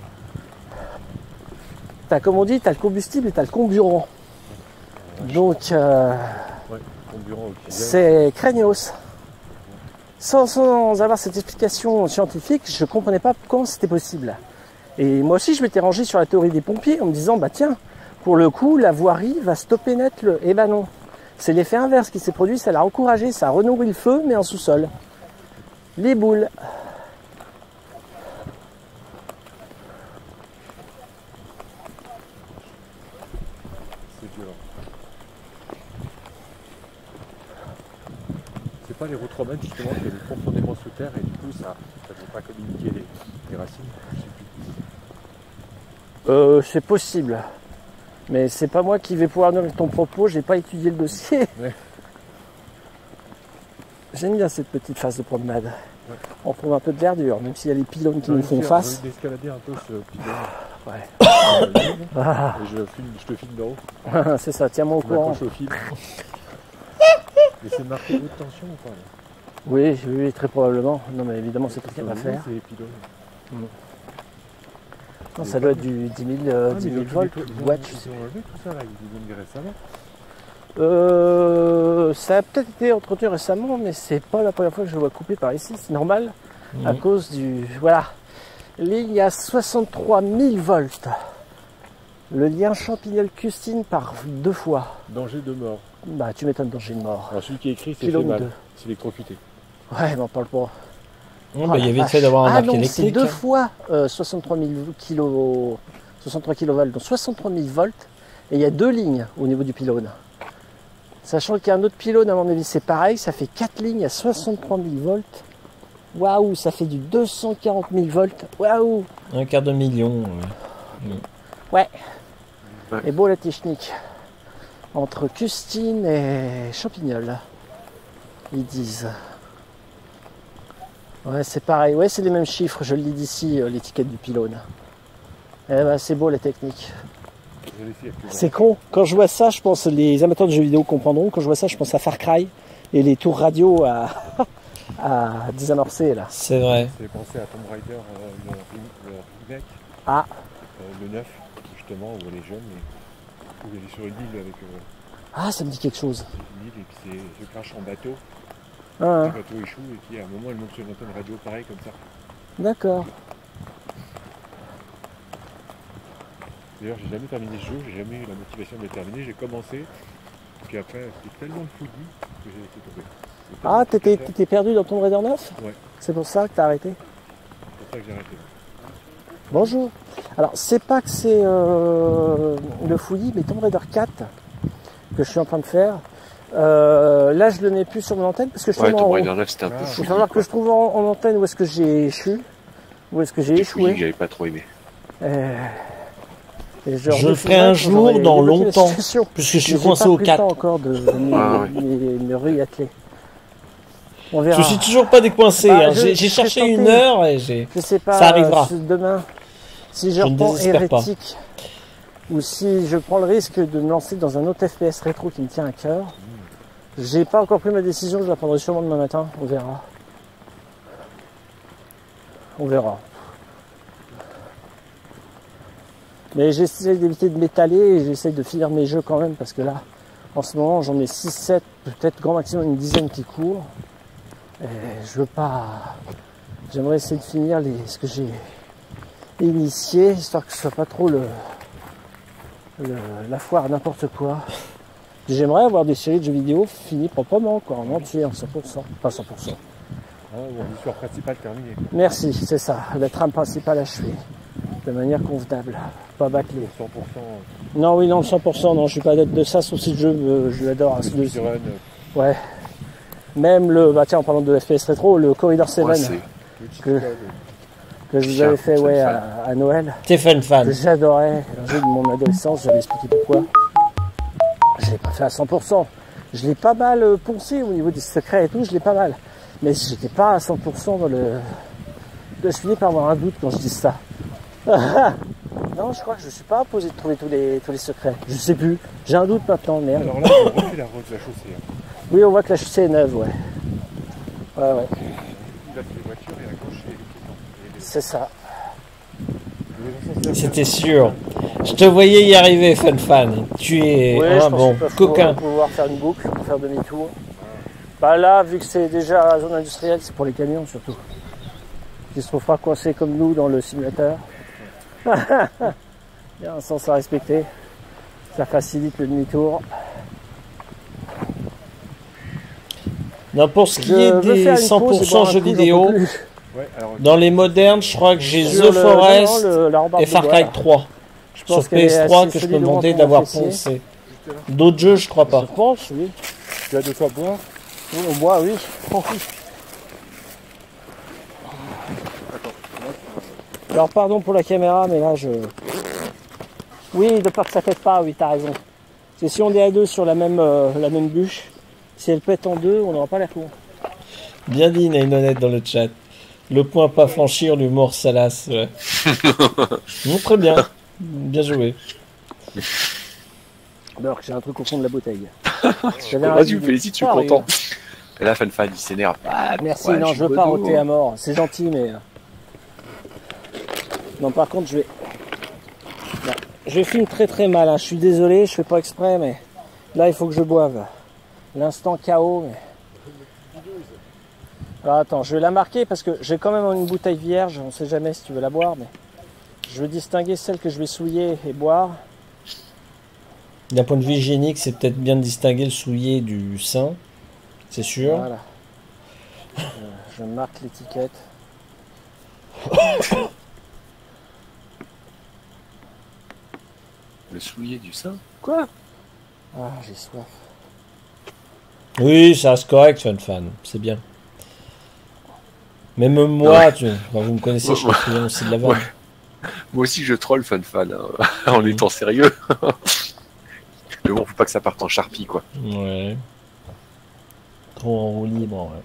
T'as, comme on dit, t'as le combustible et t'as le comburant. Donc comburant, c'est craignos. Sans avoir cette explication scientifique, je ne comprenais pas comment c'était possible. Et moi aussi, je m'étais rangé sur la théorie des pompiers en me disant, bah tiens, pour le coup, la voirie va stopper net le... Eh ben non. C'est l'effet inverse qui s'est produit, ça l'a encouragé, ça a renourri le feu, mais en sous-sol. Les boules. C'est violent. C'est pas les routes romaines justement qui étaient profondément sous terre et du coup ça ne peut pas communiquer les racines. Je sais plus. C'est possible. Mais c'est pas moi qui vais pouvoir nourrir ton propos, j'ai pas étudié le dossier. Ouais. J'aime bien cette petite phase de promenade. Ouais. On trouve un peu de verdure, même s'il y a les pylônes qui nous font face. J'ai envie d'escalader un peu ce pylône. Ouais. Et je te filme d'en haut. C'est ça, tiens-moi au Je courant. m'accroche au fil. Et c'est marqué haute tension ou pas là? Oui, oui, très probablement. Non mais évidemment c'est quelqu'un à faire. C'est les pylônes. Non, ça doit être du 10 000, 10 000 volts, watts. Ils ont enlevé tout ça là, ils ont mis récemment. Ça a peut-être été entretenu récemment, mais c'est pas la première fois que je le vois coupé par ici, c'est normal, à cause du... Voilà, ligne à 63 000 volts. Le lien Champignol-Custine par 2 fois. Danger de mort. Bah tu m'étonnes, danger de mort. Alors celui qui est écrit, c'est Pylône fait mal. 2. C'est électrocuté. Ouais, mais on parle pas. Il y avait le fait d'avoir un arc non, électrique. c'est 2 fois 63 000 kilo, 63 kV, donc 63 000 volts. Et il y a 2 lignes au niveau du pylône. Sachant qu'il y a un autre pylône, à mon avis, c'est pareil, ça fait 4 lignes à 63 000 volts. Waouh, ça fait du 240 000 volts. Waouh. Un quart de million. Ouais. Ouais. Et beau la technique. Entre Custine et Champignol, ils disent. Ouais, c'est pareil. Ouais, c'est les mêmes chiffres. Je le lis d'ici, l'étiquette du pylône. Eh ben, c'est beau la technique. C'est con. Quand je vois ça, je pense, les amateurs de jeux vidéo comprendront. Quand je vois ça, je pense à Far Cry et les tours radio à désamorcer là. C'est vrai. C'est pensé à Tomb Raider, le remake. Ah. Le 9, justement, où elle est jeune et où elle est sur une île avec Ah, ça me dit quelque chose. une île et puis se crache en bateau. Ah, Le bateau échoue et puis à un moment elle monte sur une antenne radio pareil comme ça. d'accord. D'ailleurs j'ai jamais terminé ce jeu, j'ai jamais eu la motivation de le terminer, j'ai commencé, puis après c'était tellement de fouillis que j'ai laissé tomber. Ah, t'étais perdu dans Tomb Raider 9 ? Ouais. C'est pour ça que t'as arrêté ? C'est pour ça que j'ai arrêté. Bonjour. Alors, c'est pas que c'est le fouillis, mais Tomb Raider 4 que je suis en train de faire. Là, je le mets plus sur mon antenne parce que je Ouais, suis en Tomb haut. Raider 9 c'était un peu Il fou. va falloir que je trouve en antenne où est-ce que j'ai échoué. Où est-ce que j'ai échoué. J'avais pas trop aimé. Et Je le ferai un jour dans longtemps, puisque je suis coincé au 4. Encore de me réatteler. On verra. Je suis toujours pas décoincé. Bah, hein. J'ai je cherché serais une tenté. heure et j'ai. Je sais pas, Ça arrivera. Demain, si je Je ne reprends désespère pas. Hérétique, ou si je prends le risque de me lancer dans un autre FPS rétro qui me tient à cœur, j'ai pas encore pris ma décision, je la prendrai sûrement demain matin, on verra. On verra. Mais j'essaie d'éviter de m'étaler et j'essaie de finir mes jeux quand même, parce que là, en ce moment, j'en ai 6, 7, peut-être grand maximum une dizaine qui courent. Et je veux pas... J'aimerais essayer de finir ce que j'ai initié, histoire que ce soit pas trop la foire à n'importe quoi. J'aimerais avoir des séries de jeux vidéo finies proprement, quoi, en entier, en 100%. Pas 100%. Ah, bon, l'histoire principale terminée. Merci, c'est ça. La trame principale achevée. De manière convenable. Pas bâclée. 100%. Non, oui, non, 100%. Non, je suis pas adepte de ça, sauf si le jeu, je l'adore. Hein, Speedrun, ouais. Même le, bah tiens, en parlant de FPS rétro, le Corridor 7 que je vous avais fait ouais, à Noël. T'es fan. Que j'adorais. Un jeu de mon adolescence, j'avais expliqué pourquoi. Je l'ai pas fait à 100%. Je l'ai pas mal poncé au niveau des secrets et tout, je l'ai pas mal. Mais j'étais pas à 100% dans le... Je finis par avoir un doute quand je dis ça. Non, je crois que je suis pas posé de trouver tous les secrets. Je sais plus. J'ai un doute maintenant, merde. Alors là, on refait la route de la chaussée. Hein. Oui, on voit que la chaussée est neuve, ouais. Ouais, ouais. Il a fait les voitures et accroché les piétons. C'est ça. C'était sûr. Je te voyais y arriver, fan. Tu es Oui, un bon coquin. Pouvoir faire une boucle pour faire demi-tour. Bah là, vu que c'est déjà la zone industrielle, c'est pour les camions surtout. Qui se trouvent pas coincés comme nous dans le simulateur. Il y a un sens à respecter. Ça facilite le demi-tour. Non, pour ce qui est des 100% jeux vidéo, Ouais, alors, dans les modernes, je crois que j'ai The Forest et Far Cry 3. Sur PS3 que je me demandais d'avoir poncé. D'autres jeux, je crois pas. Je pense, oui. tu as de quoi boire? Oui, on boit, oui. Alors pardon pour la caméra, mais là je... Oui, de peur que ça pète pas, oui, t'as raison. C'est si on est à deux sur la même bûche, si elle pète en deux, on n'aura pas la con. Bien dit, Nainonette dans le chat. Le point pas franchir, l'humour salace. Ouais. Non, très bien. Bien joué. Alors que j'ai un truc au fond de la bouteille. Vas-y, me félicite, je suis content. Et là, fan, il s'énerve. Ah, merci, ouais, non, je veux pas roter à mort. C'est gentil, mais... Non, par contre, je vais... Là, je filme très mal, hein. Je suis désolé, je fais pas exprès, mais... Là, il faut que je boive. L'instant chaos, mais... Alors attends, je vais la marquer parce que j'ai quand même une bouteille vierge, on sait jamais si tu veux la boire, mais... Je veux distinguer celle que je vais souiller et boire. D'un point de vue hygiénique, c'est peut-être bien de distinguer le souillé du sein. C'est sûr. Voilà. Je marque l'étiquette. Le soulier du sein? Quoi? Ah, j'ai soif. Oui, ça reste correct, fan. C'est bien. Même moi, Ouais. vous me connaissez, je suis friand aussi de la vanne. Ouais. Moi aussi, je troll fan, hein, en étant sérieux. Mais bon, faut pas que ça parte en charpie, quoi. Ouais. Trop en roue libre, ouais.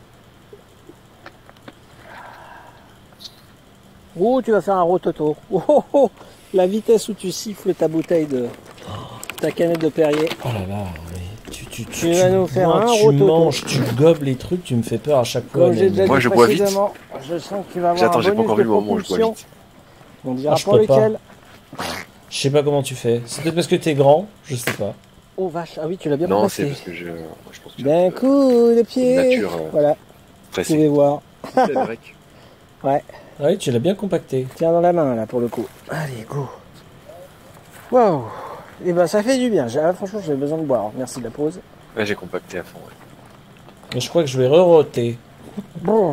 Oh, tu vas faire un rototo. Oh, la vitesse où tu siffles ta bouteille de... ta canette de Perrier. Oh là là, mais tu vas nous faire bois, un tu rototo. manges, tu gobes les trucs, tu me fais peur à chaque fois. Comme j'ai déjà Moi, dit je bois vite. précédemment, je sens qu'il va avoir J'attends, un j'ai pas bonus encore de vu le moment où je bois propulsion. vite. On dira je pas peux pas. lequel. Je sais pas comment tu fais. C'est peut-être parce que t'es grand, je sais pas. Oh vache, ah oui, tu l'as bien Non, c'est placé. parce que je pense que D'un coup de pied. nature Voilà, vous pressée. pouvez voir. C'est vrai. Ouais, Ah oui, tu l'as bien compacté. tiens dans la main là pour le coup. Allez, go. Waouh. Et ben ça fait du bien. Franchement, j'avais besoin de boire. Merci de la pause. Ouais, j'ai compacté à fond. Ouais. Mais je crois que je vais re-roter. Bon.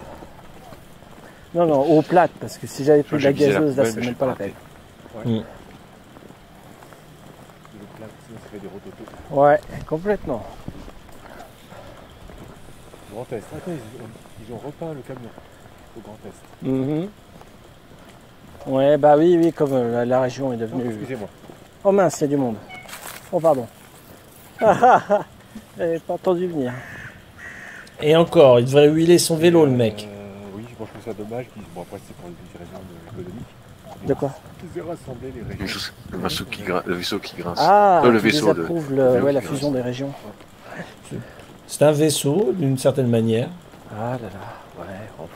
Non, eau plate, parce que si j'avais pris de la Je visais la gazeuse, là, poubelle, c'est mais même je pas la suis peine. Le plat, sinon ça fait des rototos. Ouais, complètement. Grand Est. Attends, ils ont repeint le camion au Grand Est. Mhm. Ouais, bah oui, comme la région est Non, devenue... excusez-moi. Oh mince, il y a du monde. Oh, pardon. J'avais pas entendu venir. Et encore, il devrait huiler son vélo, le mec. Oui, je trouve ça dommage. Bon, après, c'est pour des raisons économiques. De quoi? Ils aient rassemblé les régions. Le vaisseau qui grince. Ah, le tu vaisseau, désapprouves le la qui fusion des régions. C'est un vaisseau, d'une certaine manière. Ah là là, ouais. Oh.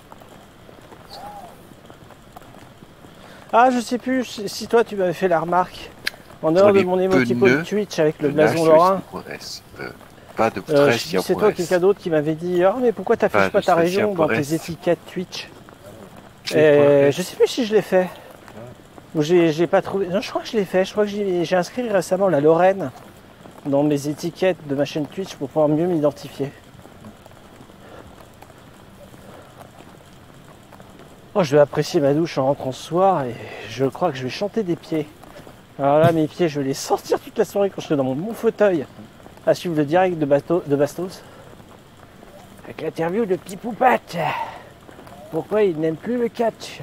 Ah, je sais plus si toi tu m'avais fait la remarque. En dehors de mon émoticône pneus, Twitch avec le Le blason nage, lorrain. pas de Je presse, sais il y a c'est toi quelqu'un d'autre qui m'avait dit ah mais pourquoi t'affiches pas ta région dans tes étiquettes Twitch. Je sais plus si je l'ai fait. Ou j'ai pas trouvé. Non, je crois que je l'ai fait. Je crois que j'ai inscrit récemment la Lorraine dans mes étiquettes de ma chaîne Twitch pour pouvoir mieux m'identifier. Oh, je vais apprécier ma douche en rentrant ce soir et je crois que je vais chanter des pieds. Alors là, mes pieds, je vais les sortir toute la soirée quand je serai dans mon fauteuil à suivre le direct de Bastos. Avec l'interview de Pipoupat. Pourquoi il n'aime plus le catch?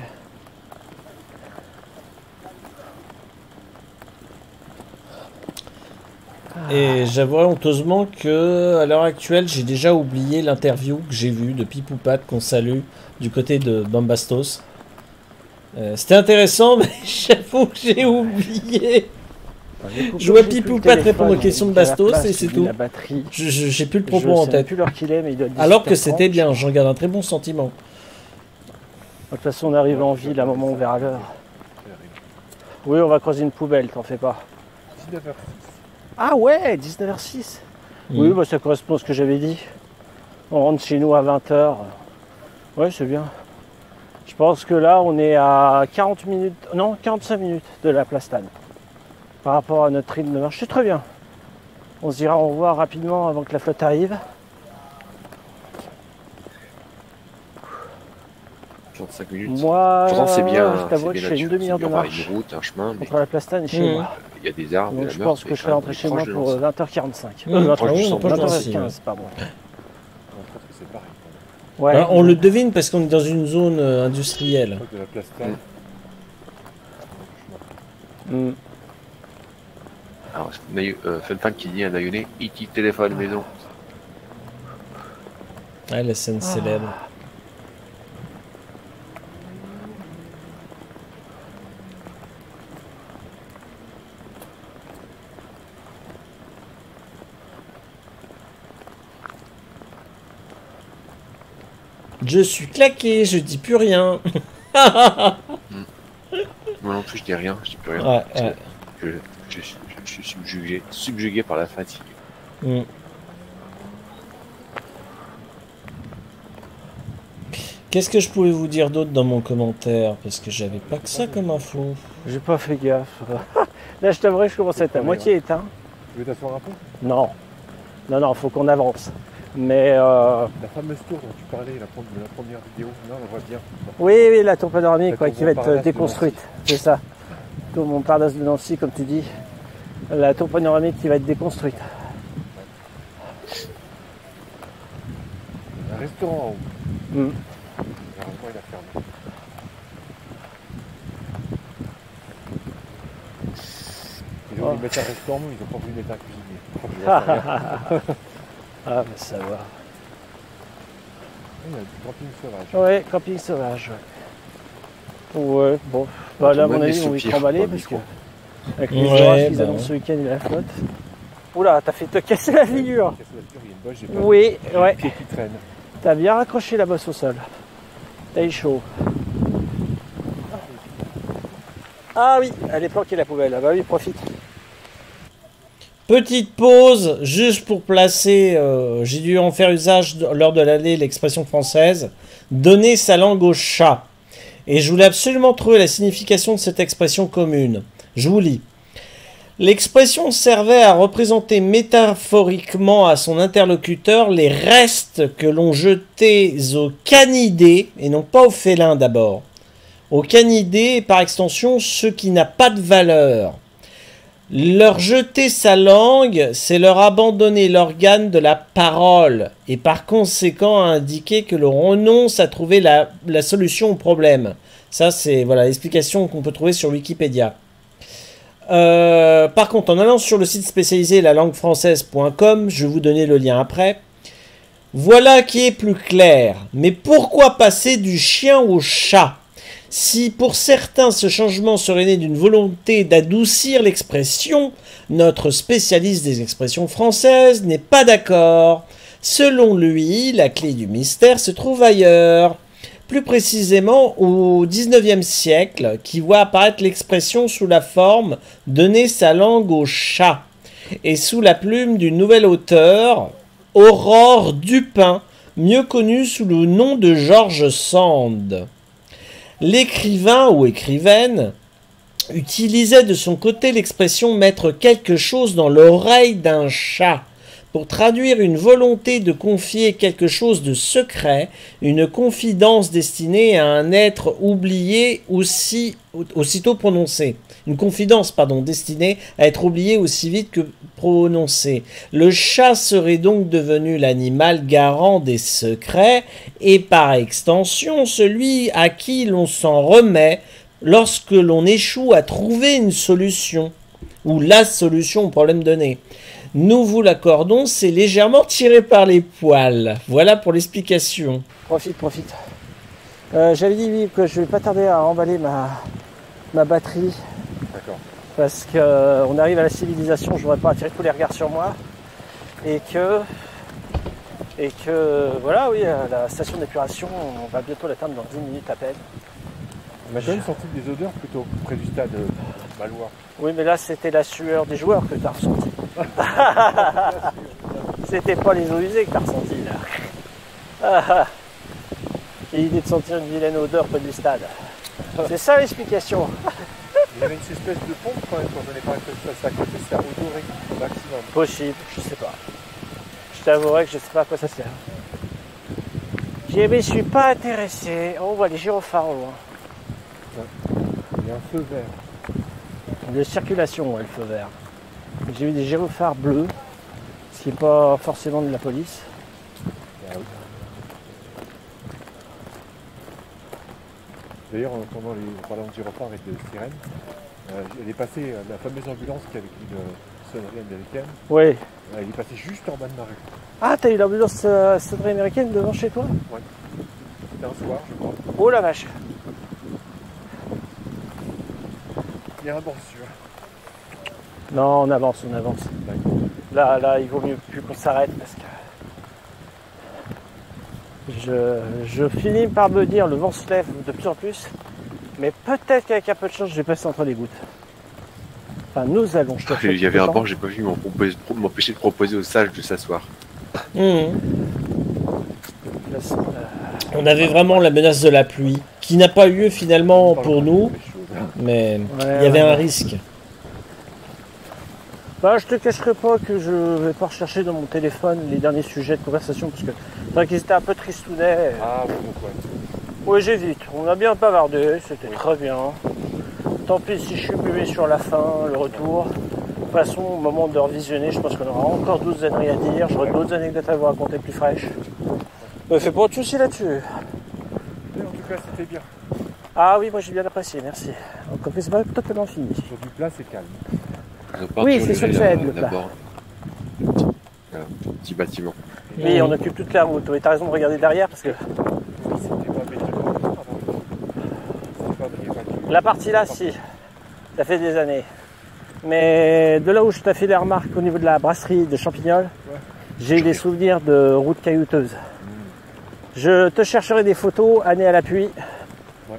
Et j'avouerai honteusement que à l'heure actuelle, j'ai déjà oublié l'interview que j'ai vue de Pipoupat qu'on salue du côté de Bombastos. C'était intéressant, mais j'avoue que j'ai oublié. Je vois Pipoupat répondre aux questions de Bastos et c'est tout. J'ai plus le propos en tête. Alors que c'était bien, j'en garde un très bon sentiment. De toute façon, on arrive en ville, à un moment on verra l'heure. Oui, on va croiser une poubelle, t'en fais pas. 19h06. Ah ouais, 19h06. Oui, bah ça correspond à ce que j'avais dit. On rentre chez nous à 20h. Ouais, c'est bien. Je pense que là, on est à 40 minutes, non, 45 minutes de la place Tannes. Par rapport à notre rythme de marche, c'est très bien. On se dira au revoir rapidement avant que la flotte arrive. 45 minutes. Moi, c'est bien. je t'avoue que je fais une demi-heure de marche. Une route, un chemin, mais entre la place Tannes et chez moi. Il y a des arbres. Donc je pense que je serai rentré chez moi pour 20h45. 20h15, pardon. C'est pareil. Ouais. Alors, on le devine parce qu'on est dans une zone industrielle. De la place Tannes. Alors, Fun Fan qui dit à Nayoné, E.T. téléphone maison. Ah, la scène célèbre. Je suis claqué, je dis plus rien. Moi non plus, je dis rien, je dis plus rien. Ouais. Je suis subjugué par la fatigue. Qu'est-ce que je pouvais vous dire d'autre dans mon commentaire? Parce que j'avais pas que ça comme info. J'ai pas fait gaffe. Là, je t'avouerai que je commence à être à moitié éteint. Tu veux t'asseoir un peu? Non. Non, faut qu'on avance. Mais la fameuse tour dont tu parlais, la première vidéo, non, on voit bien. Oui, la tour panoramique La quoi, tour qui va être Montparnasse déconstruite. C'est ça. Tour Montparnasse de Nancy, comme tu dis. La tour panoramique qui va être déconstruite. Un restaurant en haut. Malheureusement, il a fermé. Ils ont voulu mettre un restaurant, mais ils n'ont pas voulu mettre un cuisinier. Ah, bah ça va. Il y a du camping sauvage. Ouais, camping sauvage. Ouais, bon. Bah là, à mon avis, on va y trimballer parce que avec les orages qu'ils annoncent ce week-end et la flotte. Oula, t'as fait te casser la figure. Oui, ouais. Pied qui traîne. T'as bien raccroché la bosse au sol. T'as eu chaud. Ah oui, elle est planquée la poubelle. Ah bah oui, profite. Petite pause, juste pour placer, j'ai dû en faire usage lors de l'allée, l'expression française, donner sa langue au chat. Et je voulais absolument trouver la signification de cette expression commune. Je vous lis. L'expression servait à représenter métaphoriquement à son interlocuteur les restes que l'on jetait aux canidés, et non pas aux félins d'abord. Aux canidés, et par extension, ce qui n'a pas de valeur. Leur jeter sa langue, c'est leur abandonner l'organe de la parole, et par conséquent indiquer que l'on renonce à trouver la solution au problème. Ça, c'est voilà l'explication qu'on peut trouver sur Wikipédia. Par contre, en allant sur le site spécialisé lalanguefrançaise.com, je vais vous donner le lien après. Voilà qui est plus clair. Mais pourquoi passer du chien au chat ? Si pour certains ce changement serait né d'une volonté d'adoucir l'expression, notre spécialiste des expressions françaises n'est pas d'accord. Selon lui, la clé du mystère se trouve ailleurs. Plus précisément au XIXe siècle, qui voit apparaître l'expression sous la forme « donner sa langue au chat » et sous la plume du nouvel auteur, Aurore Dupin, mieux connu sous le nom de George Sand. L'écrivain ou écrivaine utilisait de son côté l'expression mettre quelque chose dans l'oreille d'un chat pour traduire une volonté de confier quelque chose de secret, une confidence destinée à un être oublié aussitôt prononcé. Une confidence, pardon, destinée à être oubliée aussi vite que prononcée. Le chat serait donc devenu l'animal garant des secrets et par extension celui à qui l'on s'en remet lorsque l'on échoue à trouver une solution ou la solution au problème donné. Nous vous l'accordons, c'est légèrement tiré par les poils. Voilà pour l'explication. Profite. J'avais dit oui, que je vais pas tarder à emballer ma batterie. D'accord. Parce qu'on arrive à la civilisation, je voudrais pas attirer tous les regards sur moi. Et que voilà, oui, la station d'épuration, on va bientôt l'atteindre dans 10 minutes à peine. On a quand même senti des odeurs plutôt près du stade Malois. Oui, mais là, c'était la sueur des joueurs que tu as ressenti. C'était pas les eaux usées que tu as ressenti, là. Et l'idée de sentir une vilaine odeur près du stade. C'est ça l'explication. Il y avait une espèce de pompe quand même, quand on est pas à côté, c'était odoré au maximum. Possible, je sais pas. Je t'avouerai que je sais pas à quoi ça sert. Je me suis pas intéressé. On voit les gyrophares au loin. Il y a un feu vert. De circulation, ouais, le feu vert. J'ai vu des gyrophares bleus, ce qui n'est pas forcément de la police. Ah oui. D'ailleurs, pendant les parlant de gyrophares et de sirène, elle est passée, la fameuse ambulance qui avait une sonnerie américaine, Oui. elle est passée juste en bas de ma rue. Ah, t'as eu l'ambulance sonnerie américaine devant chez toi? Ouais. C'était un soir, je crois. Oh la vache. Il y a un banc sûr. Non, on avance. D'accord. Là, il vaut mieux plus qu'on s'arrête parce que je finis par me dire le vent se lève de plus en plus, mais peut-être qu'avec un peu de chance, je vais passer entre les gouttes. Enfin, nous allons. Il y avait un banc, j'ai pas vu m'empêcher de proposer aux sages de s'asseoir. On avait vraiment la menace de la pluie, qui n'a pas eu lieu finalement pour nous, mais il y avait un risque. Bah, je te cacherai pas que je vais pas rechercher dans mon téléphone les derniers sujets de conversation parce que c'est vrai qu'ils étaient un peu tristounets. Ah oui, donc ouais. Oui, j'hésite. On a bien bavardé, c'était très bien. Tant pis si je suis buvé sur la fin, le retour. De toute façon, au moment de revisionner, je pense qu'on aura encore 12 années à dire. J'aurai d'autres anecdotes à vous raconter plus fraîches. Me fais pas de soucis là-dessus. Mais en tout cas, c'était bien. Ah oui, moi j'ai bien apprécié, merci. Encore que c'est pas totalement fini. Sur du plat, c'est calme. Oui, c'est sûr que ça aide, le plat. D'abord, un petit bâtiment. Oui, on occupe toute la route. Oui, t'as raison de regarder derrière parce que C'était pas béton avant. C'était pas la partie là, si. Ça fait des années. Mais de là où je t'ai fait les remarques au niveau de la brasserie de Champignol, j'ai des souvenirs de route caillouteuse. Je te chercherai des photos, année à l'appui. Ouais.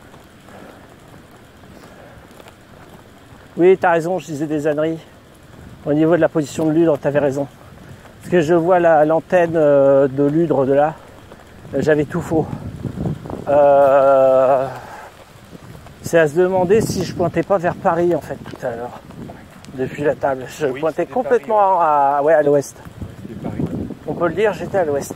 Oui, t'as raison, je disais des âneries. Au niveau de la position de l'hydre, t'avais raison. Parce que je vois l'antenne de l'hydre de là. J'avais tout faux. C'est à se demander si je pointais pas vers Paris en fait tout à l'heure. Depuis la table. Je pointais complètement Paris, à l'ouest. C'était Paris. On peut le dire, j'étais à l'ouest.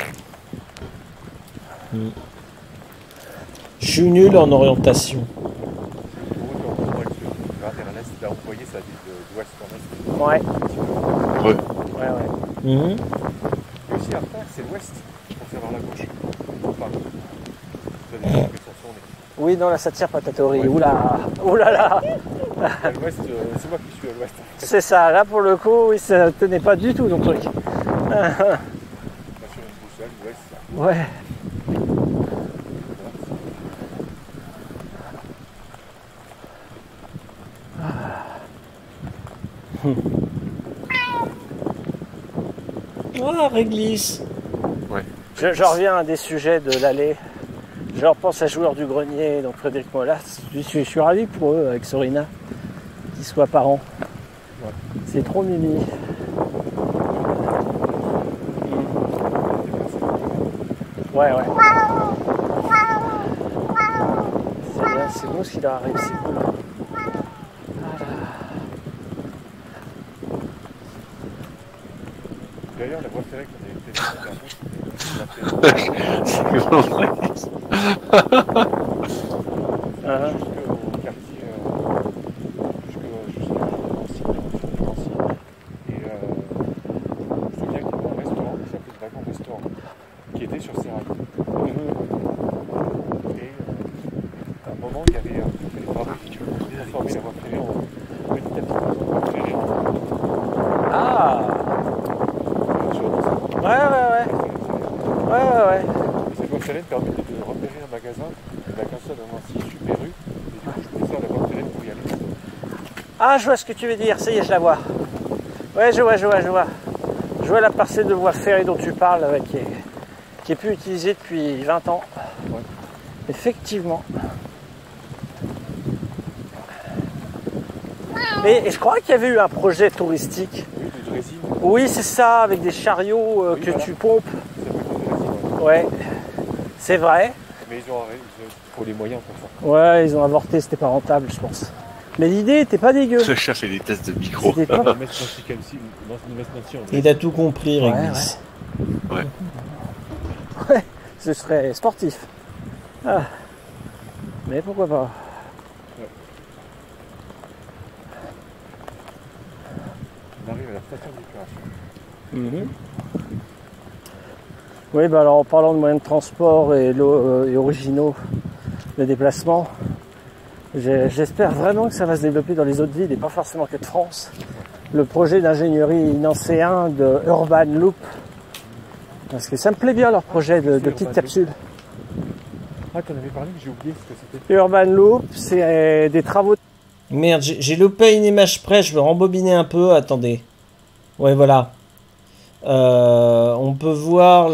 Je suis nul en orientation. Vers l'est, là, vous voyez, ça dit d'ouest en est. Ouais. Ouais. Ouais. Et aussi à faire, c'est l'ouest, pour savoir la gauche. Enfin, vous avez compris son son. Oui, non, là ça tire pas ta théorie. Ouais. Oula là. À l'ouest, c'est moi qui suis à l'ouest. C'est ça, là pour le coup, oui, ça tenait pas du tout ton truc. Pas sur une boussole, l'ouest, ça. Ouais. Ah, réglisse. Je reviens à des sujets de l'allée. Je repense à Joueur du Grenier, donc Frédéric Molas. Je suis ravi pour eux, avec Sorina, qu'ils soient parents. Ouais. C'est trop mimi. Ouais. C'est bien, c'est beau ce qui leur arrive, c'est cool. D'ailleurs, la voie ferrée qu'on avait fait, c'était un peu. Jusqu'au quartier, jusqu'à Nancy. Et je me souviens qu'il y avait un restaurant qui s'appelait le Wagon Restaurant, qui était sur Sérail. Et à un moment, il y avait des travaux qui transformaient la voie ferrée en petit à petit. Ah ouais. Et cette voie ferrée me permettait de repérer un magasin de Nancy, super rue. Et du coup, je pouvais faire la voie ferrée pour y aller. Ah, je vois ce que tu veux dire, ça y est, je la vois. Ouais, je vois. Je vois la parcelle de voie ferrée dont tu parles, qui est plus utilisée depuis 20 ans. Ouais. Effectivement. Et je crois qu'il y avait eu un projet touristique. Oui, de Dresine. Oui, c'est ça, avec des chariots Oui, que voilà. tu pompes. Ça s'appelle Dresine, Ouais, c'est vrai. Mais ils faut les moyens pour ça. Ouais, ils ont avorté, c'était pas rentable, je pense. Mais l'idée était pas dégueu. Le chat fait des tests de micro. C'était pas... Il a tout compris, Réglisse. Ouais, ce serait sportif. Ah. Mais pourquoi pas. On arrive à la station d'épuration. Oui, bah alors en parlant de moyens de transport et originaux de déplacement, j'espère vraiment que ça va se développer dans les autres villes et pas forcément que de France. Le projet d'ingénierie nancéen de Urban Loop, parce que ça me plaît bien leur projet de petites capsules. Ah, t'en avais parlé, mais j'ai oublié ce que c'était. Urban Loop, c'est des travaux. Merde, j'ai loupé une image près, je veux rembobiner un peu, attendez. Ouais, voilà. On peut voir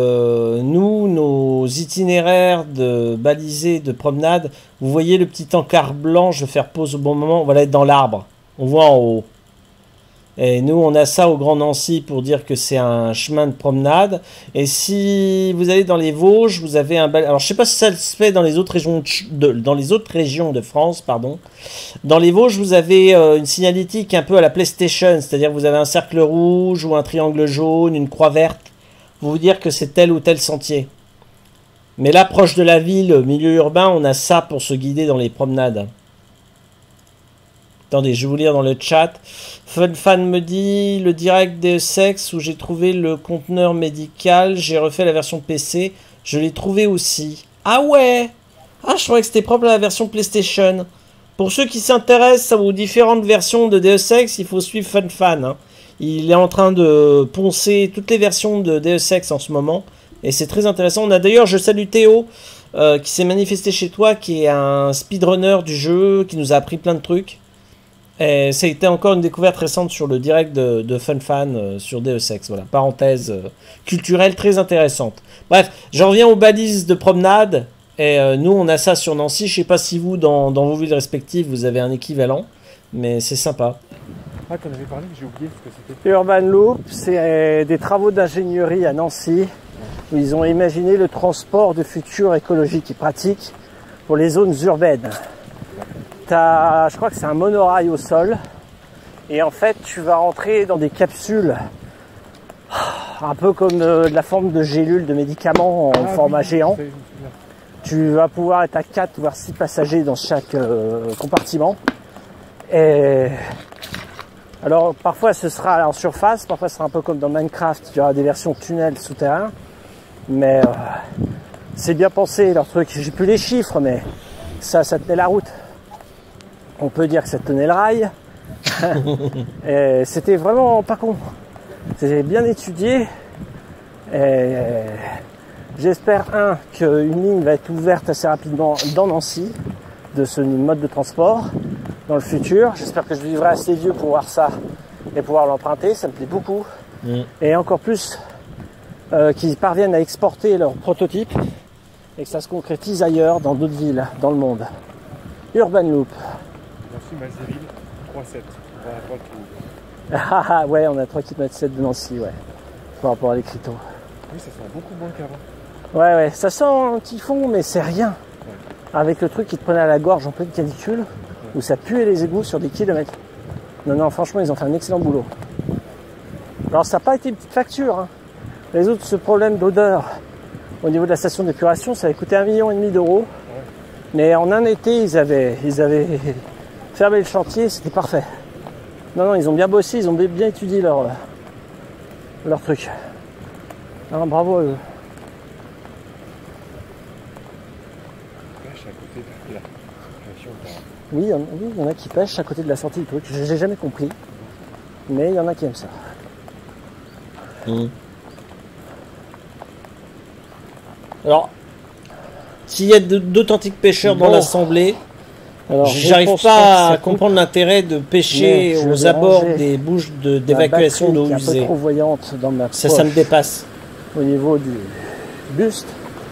nos itinéraires de balisés de promenade. Vous voyez le petit encart blanc, je vais faire pause au bon moment, on va être dans l'arbre. On voit en haut. Et nous, on a ça au Grand Nancy pour dire que c'est un chemin de promenade. Et si vous allez dans les Vosges, vous avez un... Alors, je sais pas si ça se fait dans les autres régions de France, pardon. Dans les Vosges, vous avez une signalétique un peu à la PlayStation, c'est-à-dire que vous avez un cercle rouge ou un triangle jaune, une croix verte, pour vous dire que c'est tel ou tel sentier. Mais là, proche de la ville, milieu urbain, on a ça pour se guider dans les promenades. Attendez, je vais vous lire dans le chat. FunFan me dit le direct des Sex où j'ai trouvé le conteneur médical. J'ai refait la version PC. Je l'ai trouvé aussi. Ah ouais! Ah, je croyais que c'était propre à la version PlayStation. Pour ceux qui s'intéressent aux différentes versions de Deus Ex, il faut suivre FunFan. Hein. Il est en train de poncer toutes les versions de Deus Ex en ce moment. Et c'est très intéressant. On a d'ailleurs, je salue Théo, qui s'est manifesté chez toi, qui est un speedrunner du jeu, qui nous a appris plein de trucs. Et ça a été encore une découverte récente sur le direct de FunFan sur Deus Ex. Voilà, parenthèse culturelle très intéressante. Bref, j'en reviens aux balises de promenade. Et nous, on a ça sur Nancy. Je sais pas si vous, dans vos villes respectives, vous avez un équivalent. Mais c'est sympa. Ah, t'en avais parlé, mais j'ai oublié ce que c'était. Urban Loop, c'est des travaux d'ingénierie à Nancy. Où ils ont imaginé le transport de futur écologique et pratique pour les zones urbaines. Je crois que c'est un monorail au sol et en fait tu vas rentrer dans des capsules un peu comme de la forme de gélules de médicaments en format géant. Tu vas pouvoir être à 4 voire 6 passagers dans chaque compartiment. Et alors parfois ce sera en surface, parfois ce sera un peu comme dans Minecraft, il y aura des versions tunnels souterrains, mais c'est bien pensé leur truc. J'ai plus les chiffres, mais ça tenait la route. On peut dire que ça tenait le rail. Et c'était vraiment pas con. C'était bien étudié. Et j'espère, qu'une ligne va être ouverte assez rapidement dans Nancy, de ce mode de transport, dans le futur. J'espère que je vivrai assez vieux pour voir ça et pouvoir l'emprunter. Ça me plaît beaucoup. Et encore plus, qu'ils parviennent à exporter leurs prototypes et que ça se concrétise ailleurs, dans d'autres villes, dans le monde. Urban Loop. Nancy, Mazéville, 3,7. On va à 3 km. Ah ouais, on a 3,7 km de Nancy, ouais. Par rapport à l'écriteau. Oui, ça sent beaucoup moins qu'avant. Ouais, ça sent un petit fond, mais c'est rien. Ouais. Avec le truc qui te prenait à la gorge en pleine canicule, où ça puait les égouts sur des kilomètres. Non, franchement, ils ont fait un excellent boulot. Alors ça n'a pas été une petite facture. Hein. Résoudre ce problème d'odeur au niveau de la station d'épuration, ça a coûté 1,5 million d'euros. Mais en un été, ils avaient fermé le chantier, c'était parfait. Non, ils ont bien bossé, ils ont bien étudié leur truc. Alors, bravo à eux. Pêche à côté de la station. Oui, il y en a qui pêchent à côté de la sortie du truc. Je n'ai jamais compris. Mais il y en a qui aiment ça. Alors, s'il y a d'authentiques pêcheurs dans l'assemblée, j'arrive pas à comprendre l'intérêt de pêcher aux abords des bouches d'évacuation d'eau usée. Un peu trop voyante dans ma poche, ça me dépasse. Au niveau du buste.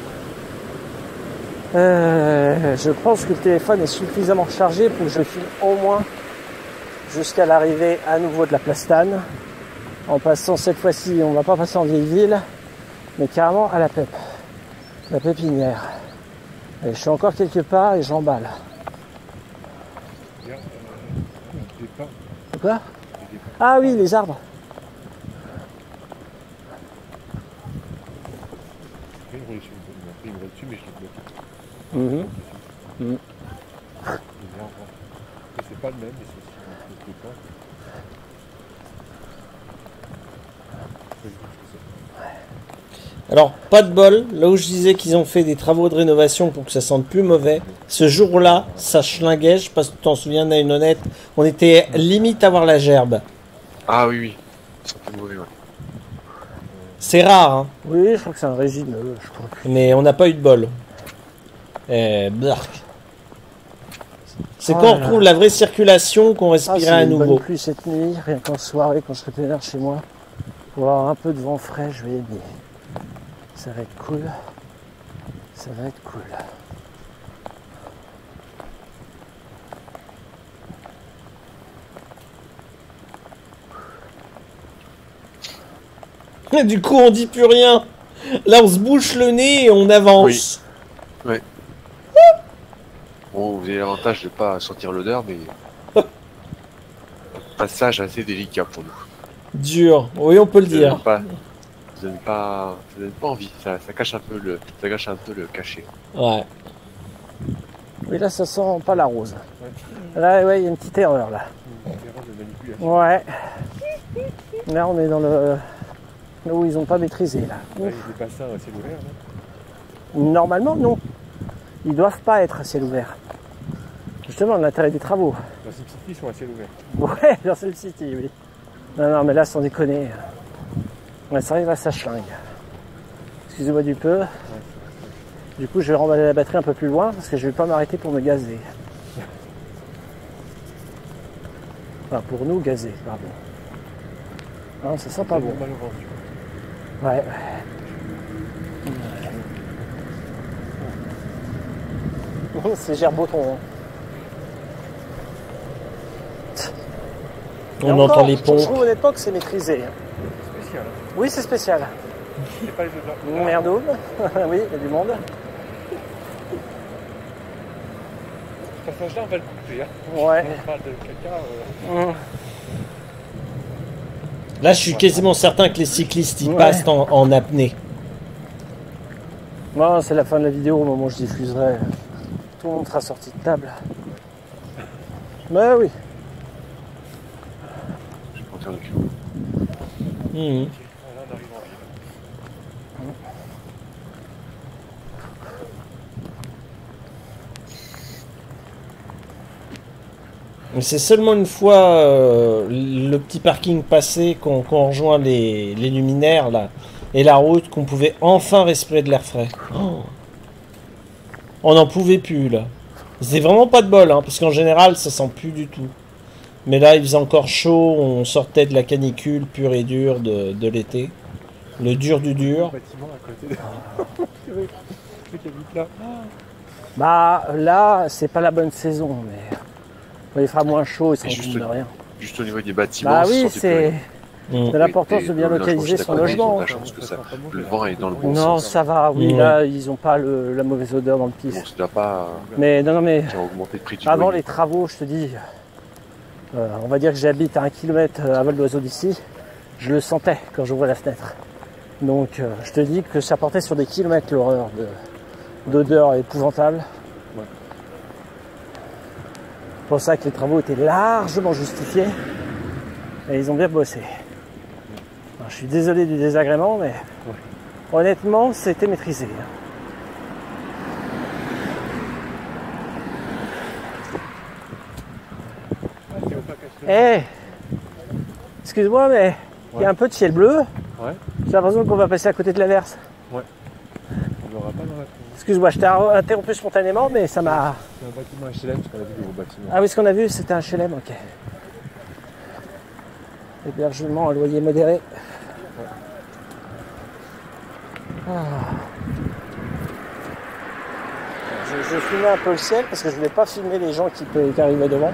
Je pense que le téléphone est suffisamment chargé pour que je filme au moins jusqu'à l'arrivée à nouveau de la Plastane. En passant cette fois-ci, on va pas passer en vieille ville, mais carrément à la PEP. La pépinière. Et je suis encore quelque part et j'emballe. Quoi? Ah oui, les arbres. C'est pas le même, mais c'est pas. Alors, pas de bol, là où je disais qu'ils ont fait des travaux de rénovation pour que ça sente plus mauvais, ce jour-là, ça schlinguait, je sais pas si tu t'en souviens, Naïn Honnête, on était limite à voir la gerbe. Ah oui, ça sent plus mauvais, ouais. C'est rare, hein. Oui, je crois que c'est un régime, je crois. Mais on n'a pas eu de bol. C'est quand on retrouve la vraie circulation qu'on respirait à nouveau. Une bonne pluie cette nuit, rien qu'en soirée, quand je serai peinard chez moi, pour avoir un peu de vent frais, je vais aimer. Ça va être cool. Ça va être cool. Et du coup, on dit plus rien. Là, on se bouche le nez et on avance. Oui. Ouais. Bon, vous avez l'avantage de pas sentir l'odeur, mais passage assez délicat pour nous. Dur, oui, on peut le dire. Ça donne pas envie. Ça cache un peu le cachet. Ouais. Oui, là, ça sent pas la rose. Ouais. Là, ouais, il y a une petite erreur là. Une erreur de manipulation. Ouais. Là, on est dans le là où ils n'ont pas maîtrisé là. Il y a des bassins à ciel ouvert, non? Normalement, non. Ils doivent pas être à ciel ouvert. Justement, l'intérêt des travaux. Dans SimCity, ils sont à ciel ouvert. Ouais, dans SimCity, oui. Non, mais là, sans déconner. Ouais, ça arrive à sa schlingue. Excusez-moi du peu. Ouais, du coup, je vais remballer la batterie un peu plus loin parce que je vais pas m'arrêter pour me gazer. Enfin, pour nous gazer, pardon. Non, ça sent pas bon. Ouais. C'est Gerboton. Hein. On entend les pompes. Je trouve honnêtement que c'est maîtrisé. Spécial. Oui, c'est spécial. C'est pas les odeurs. Merdoum. Oui, il y a du monde. Ce passage-là, on va le couper. Hein. Ouais. On parle de caca. Là, je suis quasiment certain que les cyclistes y passent en apnée. Bon, c'est la fin de la vidéo au moment où je diffuserai. Tout le monde sera sorti de table. Mais oui. Je vais prendre le cul. Là, on arrive en ville. C'est seulement une fois le petit parking passé qu'on rejoint les luminaires là, et la route qu'on pouvait enfin respirer de l'air frais. Oh. On n'en pouvait plus là. C'était vraiment pas de bol, hein, parce qu'en général ça sent plus du tout. Mais là il faisait encore chaud, on sortait de la canicule pure et dure de l'été. Le dur du dur. Bâtiment à côté de... Ceux qui habitent là. Bah là, c'est pas la bonne saison, mais quand il fera moins chaud, ils s'en foutent de rien. Juste au niveau des bâtiments. Bah oui, c'est l'importance de bien localiser son logement. La chance que le vent est dans le bon non, sens. ça va, oui, là, ils ont pas la mauvaise odeur dans le pif. Bon, ça doit pas mais non, mais augmenter le prix du avant loyer. les travaux, je te dis, on va dire que j'habite à 1 km à vol d'oiseau d'ici. Je le sentais quand j'ouvrais la fenêtre. Donc je te dis que ça portait sur des kilomètres l'horreur d'odeur épouvantable. Ouais. C'est pour ça que les travaux étaient largement justifiés. Et ils ont bien bossé. Alors, je suis désolé du désagrément, mais honnêtement, c'était maîtrisé. Eh, excuse-moi, mais il y a un peu de ciel bleu. Ouais. J'ai l'impression qu'on va passer à côté de l'averse. On l'aura pas dans la cour. Excuse-moi, je t'ai interrompu spontanément, mais ça m'a... C'est un bâtiment HLM, parce qu'on a vu des gros bâtiments. Ah oui, ce qu'on a vu, c'était un HLM, ok. Hébergement à loyer modéré. Ah. Je filmais un peu le ciel parce que je voulais pas filmer les gens qui arrivaient devant.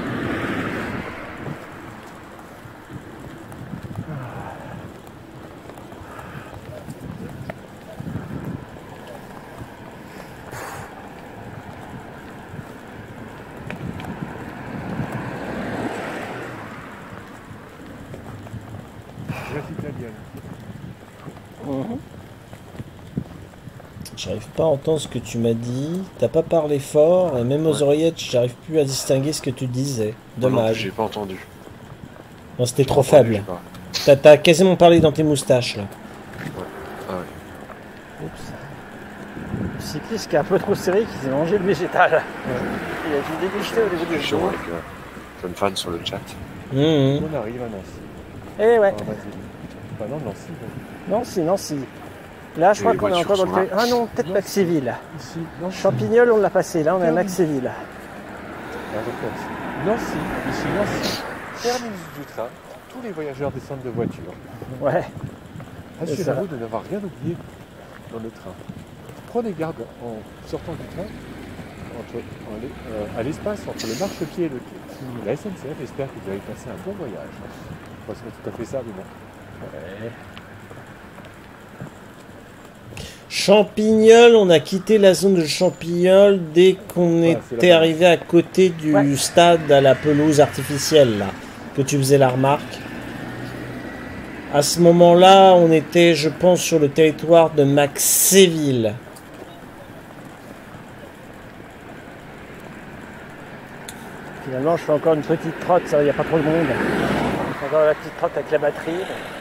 J'arrive pas à entendre ce que tu m'as dit. T'as pas parlé fort, et même aux oreillettes, j'arrive plus à distinguer ce que tu disais. Non, Dommage. j'ai pas entendu. Non, c'était trop Entendu, faible. j'ai pas. T'as quasiment parlé dans tes moustaches là. Ah ouais. Oups. Le cycliste qui est un peu trop serré, qui s'est mangé le végétal. Il a dû déguster au début Je du suis chaud jour. avec jeune fan sur le chat. Mmh. On arrive à Nancy. Eh ouais. Ah, vas-y. Bah non, Nancy. Nancy. Là, je crois Les qu'on est voitures encore dans le sont là. territoire. Ah non, peut-être Non. Maxéville. Ici, Nancy. Champignol, on l'a passé. Là, on est à Maxéville. Ah, d'accord. Nancy, ici, Nancy. Terminus du train. Tous les voyageurs descendent de voiture. Ouais. Assurez-vous de n'avoir rien oublié dans le train. Prenez garde en sortant du train à l'espace entre le marchepied et le quai. La SNCF espère que vous avez passé un bon voyage. Enfin, c'est tout à fait ça, mais bon. Ouais. Champignol, on a quitté la zone de Champignol dès qu'on Ouais, c'est était là-bas. arrivé à côté du stade à la pelouse artificielle là, que tu faisais la remarque. À ce moment-là, on était, je pense, sur le territoire de Maxéville. Finalement, je fais encore une petite trotte, il n'y a pas trop de monde. Encore la petite trotte avec la batterie.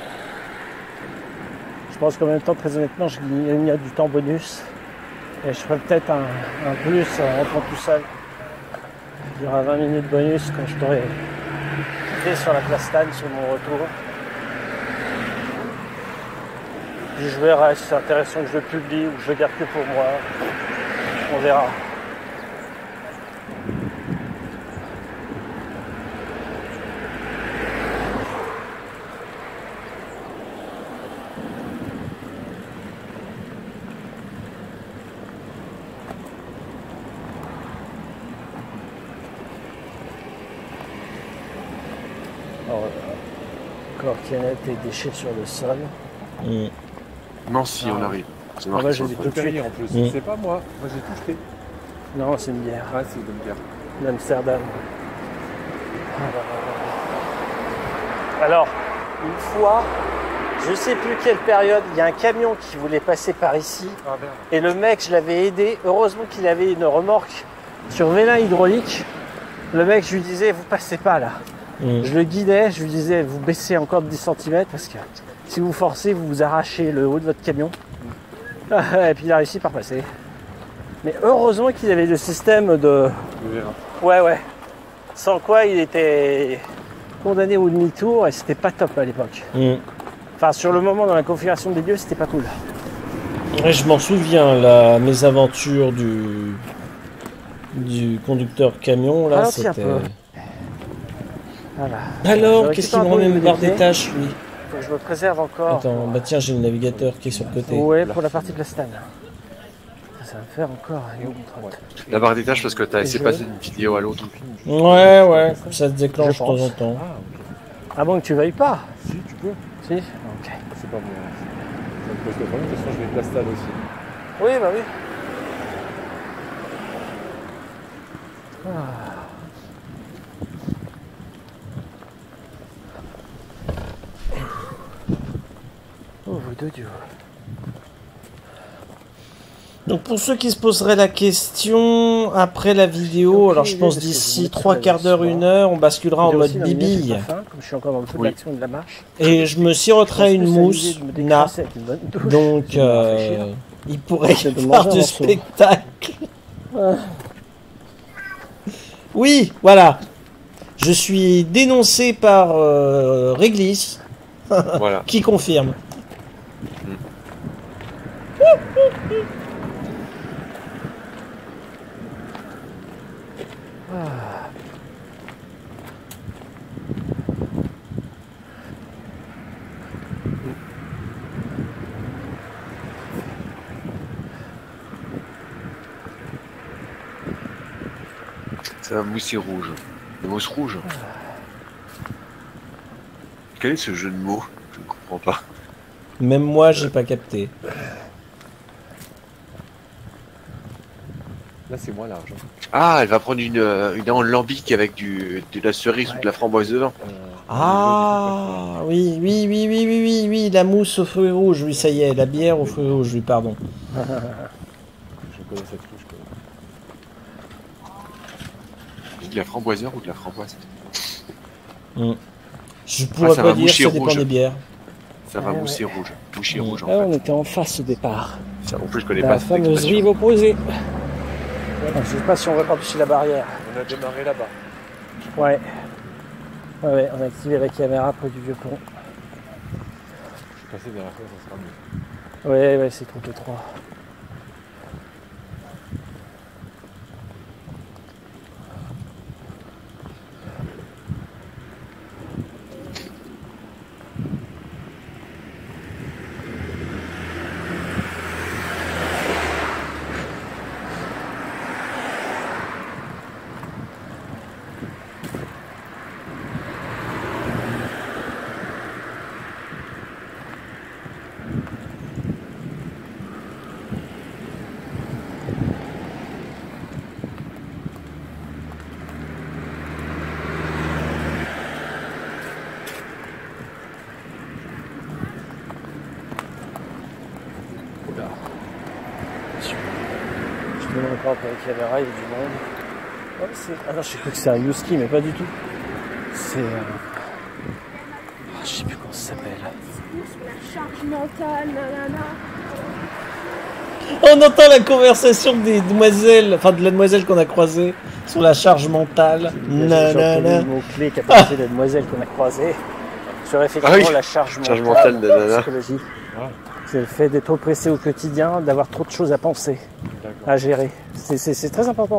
Je pense qu'en même temps, très honnêtement, je grignote du temps bonus. Et je ferai peut-être un plus en rentrant tout seul. Il y aura 20 minutes bonus quand je t'aurai quitté sur la place Stan sur mon retour. Puis je verrai si c'est intéressant que je le publie ou que je le garde que pour moi. On verra. Alors, cortionnette et déchets sur le sol. Mmh. Nancy, on arrive. C'est Ah marqué bah, sur je le l'ai truc. tout de suite. En plus, Mm. c'est pas moi. Moi, j'ai tout fait. Non, c'est une bière. Ah, c'est une bière. D'Amsterdam. Alors, une fois, je sais plus quelle période, il y a un camion qui voulait passer par ici. Ah merde. Et le mec, je l'avais aidé. Heureusement qu'il avait une remorque sur vélin hydraulique. Le mec, je lui disais, vous passez pas là. Mmh. Je le guidais, je lui disais, vous baissez encore de 10 cm parce que si vous forcez, vous vous arrachez le haut de votre camion. Et puis il a réussi par passer. Mais heureusement qu'il avait le système de... Le verra. Ouais. Sans quoi il était condamné au demi-tour et c'était pas top à l'époque. Mmh. Enfin, sur le moment, dans la configuration des lieux, c'était pas cool. Ouais, je m'en souviens, la mésaventure du conducteur camion, là, Ralentis un c'était... peu. Voilà. Alors, Je qu'est-ce qu'il récupère me un peu remet de une barre des humidité. tâches, lui? Faut que je me préserve encore. Attends, bah tiens, j'ai le navigateur qui est sur le côté. Ouais, pour la partie de la stan. Ça va me faire encore une trotte. La barre des tâches parce que t'as Et essayé je- de passer d'une vidéo à l'autre. Ouais, ça se déclenche Je de temps pense. en temps. Ah, ok. À moins que tu veuilles pas. Si, tu peux. Si. Ok. C'est pas moi. Ça me pose pas de problème. De toute façon, je vais de la stade aussi. Oui, bah oui. Dieu. Donc pour ceux qui se poseraient la question après la vidéo, alors je pense d'ici 3/4 d'heure, 1 heure, on basculera en mode bibille. Comme je suis encore dans le feu de l'action et de la marche. Et je me siroterai une mousse, na. Donc il pourrait y avoir du spectacle. Oui, voilà. Je suis dénoncé par Réglisse, Voilà. qui confirme. C'est un moussier rouge. La mousse rouge. Quel est ce jeu de mots? Je ne comprends pas. Même moi, j'ai pas capté. Là, c'est moins large. Ah, elle va prendre une lambic avec de la cerise ou de la framboise devant. Ah oui, oui, oui, oui, oui, oui, oui, la mousse aux fruits rouges, oui, ça y est, la bière aux fruits rouges, oui, pardon. Je connais cette touche. De la framboiseur ou de la framboise? Je pourrais ça pas va dire, moucher ça dépend rouge. des bières. Ça va mousser rouge. Moucher rouge en Là, on fait. était en face au départ. Ça, en plus, je connais La pas cette fameuse expression. rive opposée. Je sais pas si on va par-dessus la barrière. On a démarré là-bas. Ouais. Ouais, on a activé la caméra près du vieux pont. Je suis passé derrière toi, ça sera mieux. Ouais, c'est trop étroit. Je demande encore avec la caméra, il y a du monde. Oh, ah non, j'ai cru que c'était un Husky, mais pas du tout. C'est je sais plus comment ça s'appelle. La charge mentale, nanana. On entend la conversation des demoiselles, enfin de la demoiselle qu'on a croisée sur la charge mentale. J'ai Nanana. entendu le mot-clé qui a passé la demoiselle qu'on a croisée. Sur effectivement Ah oui, la charge charge mentale mentale de nana. psychologie. Ah. C'est le fait d'être oppressé au quotidien, d'avoir trop de choses à penser, D'accord. à gérer. C'est très important.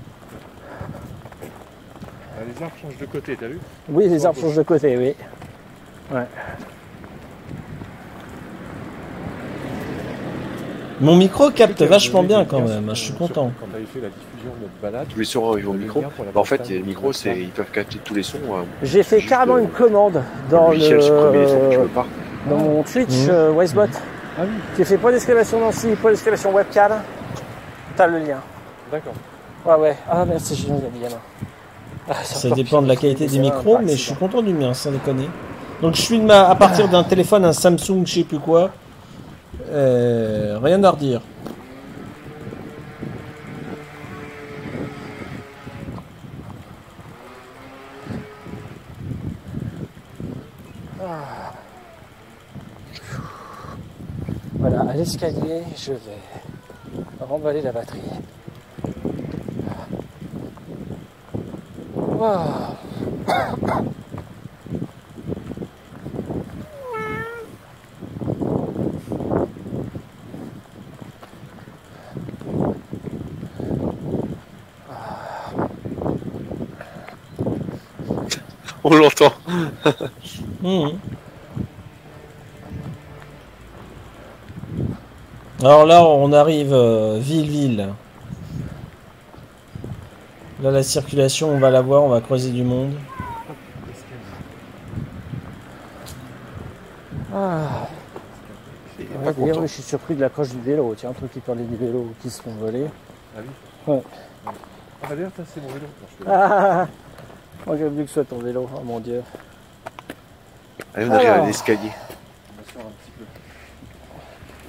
Les arbres changent de côté, t'as vu? Oui, les arbres changent de côté, oui. Ouais. Mon micro capte vachement bien quand même, je suis content. Quand tu avais fait la diffusion de notre balade, Tous les sons arrivent au micro. Bah, en fait, les micros, ils peuvent capter tous les sons. J'ai fait Juste, carrément une commande dans Michel, supprimer les sons que tu le veux pas. dans mon Twitch Westbot. Ah oui, J'ai fait point d'exclamation Nancy, point d'exclamation webcam. T'as le lien. d'accord. Ouais. Ah merci, j'ai mis la gamin. Ah, c'est Ça encore dépend de la pire, qualité c'est du un micro, mais je accident. suis content du mien, sans déconner. Donc je suis à partir d'un téléphone, un Samsung, je sais plus quoi. Rien à redire. Voilà, à l'escalier, je vais remballer la batterie. Wow. On l'entend. Mhm. Alors là, on arrive ville-ville. Là, la circulation, on va la voir, on va croiser du monde. Ah. Il est Ouais, pas d'ailleurs, content. je suis surpris de l'approche du vélo. Tiens, un truc qui parlait du vélo qui se font voler. Ah oui. Ouais. Ah bah d'ailleurs, c'est mon vélo. Quand je fais Ah, moi j'aime mieux que ce soit ton vélo, oh mon dieu. Allez, on arrive Alors. à l'escalier. On va se faire un petit peu.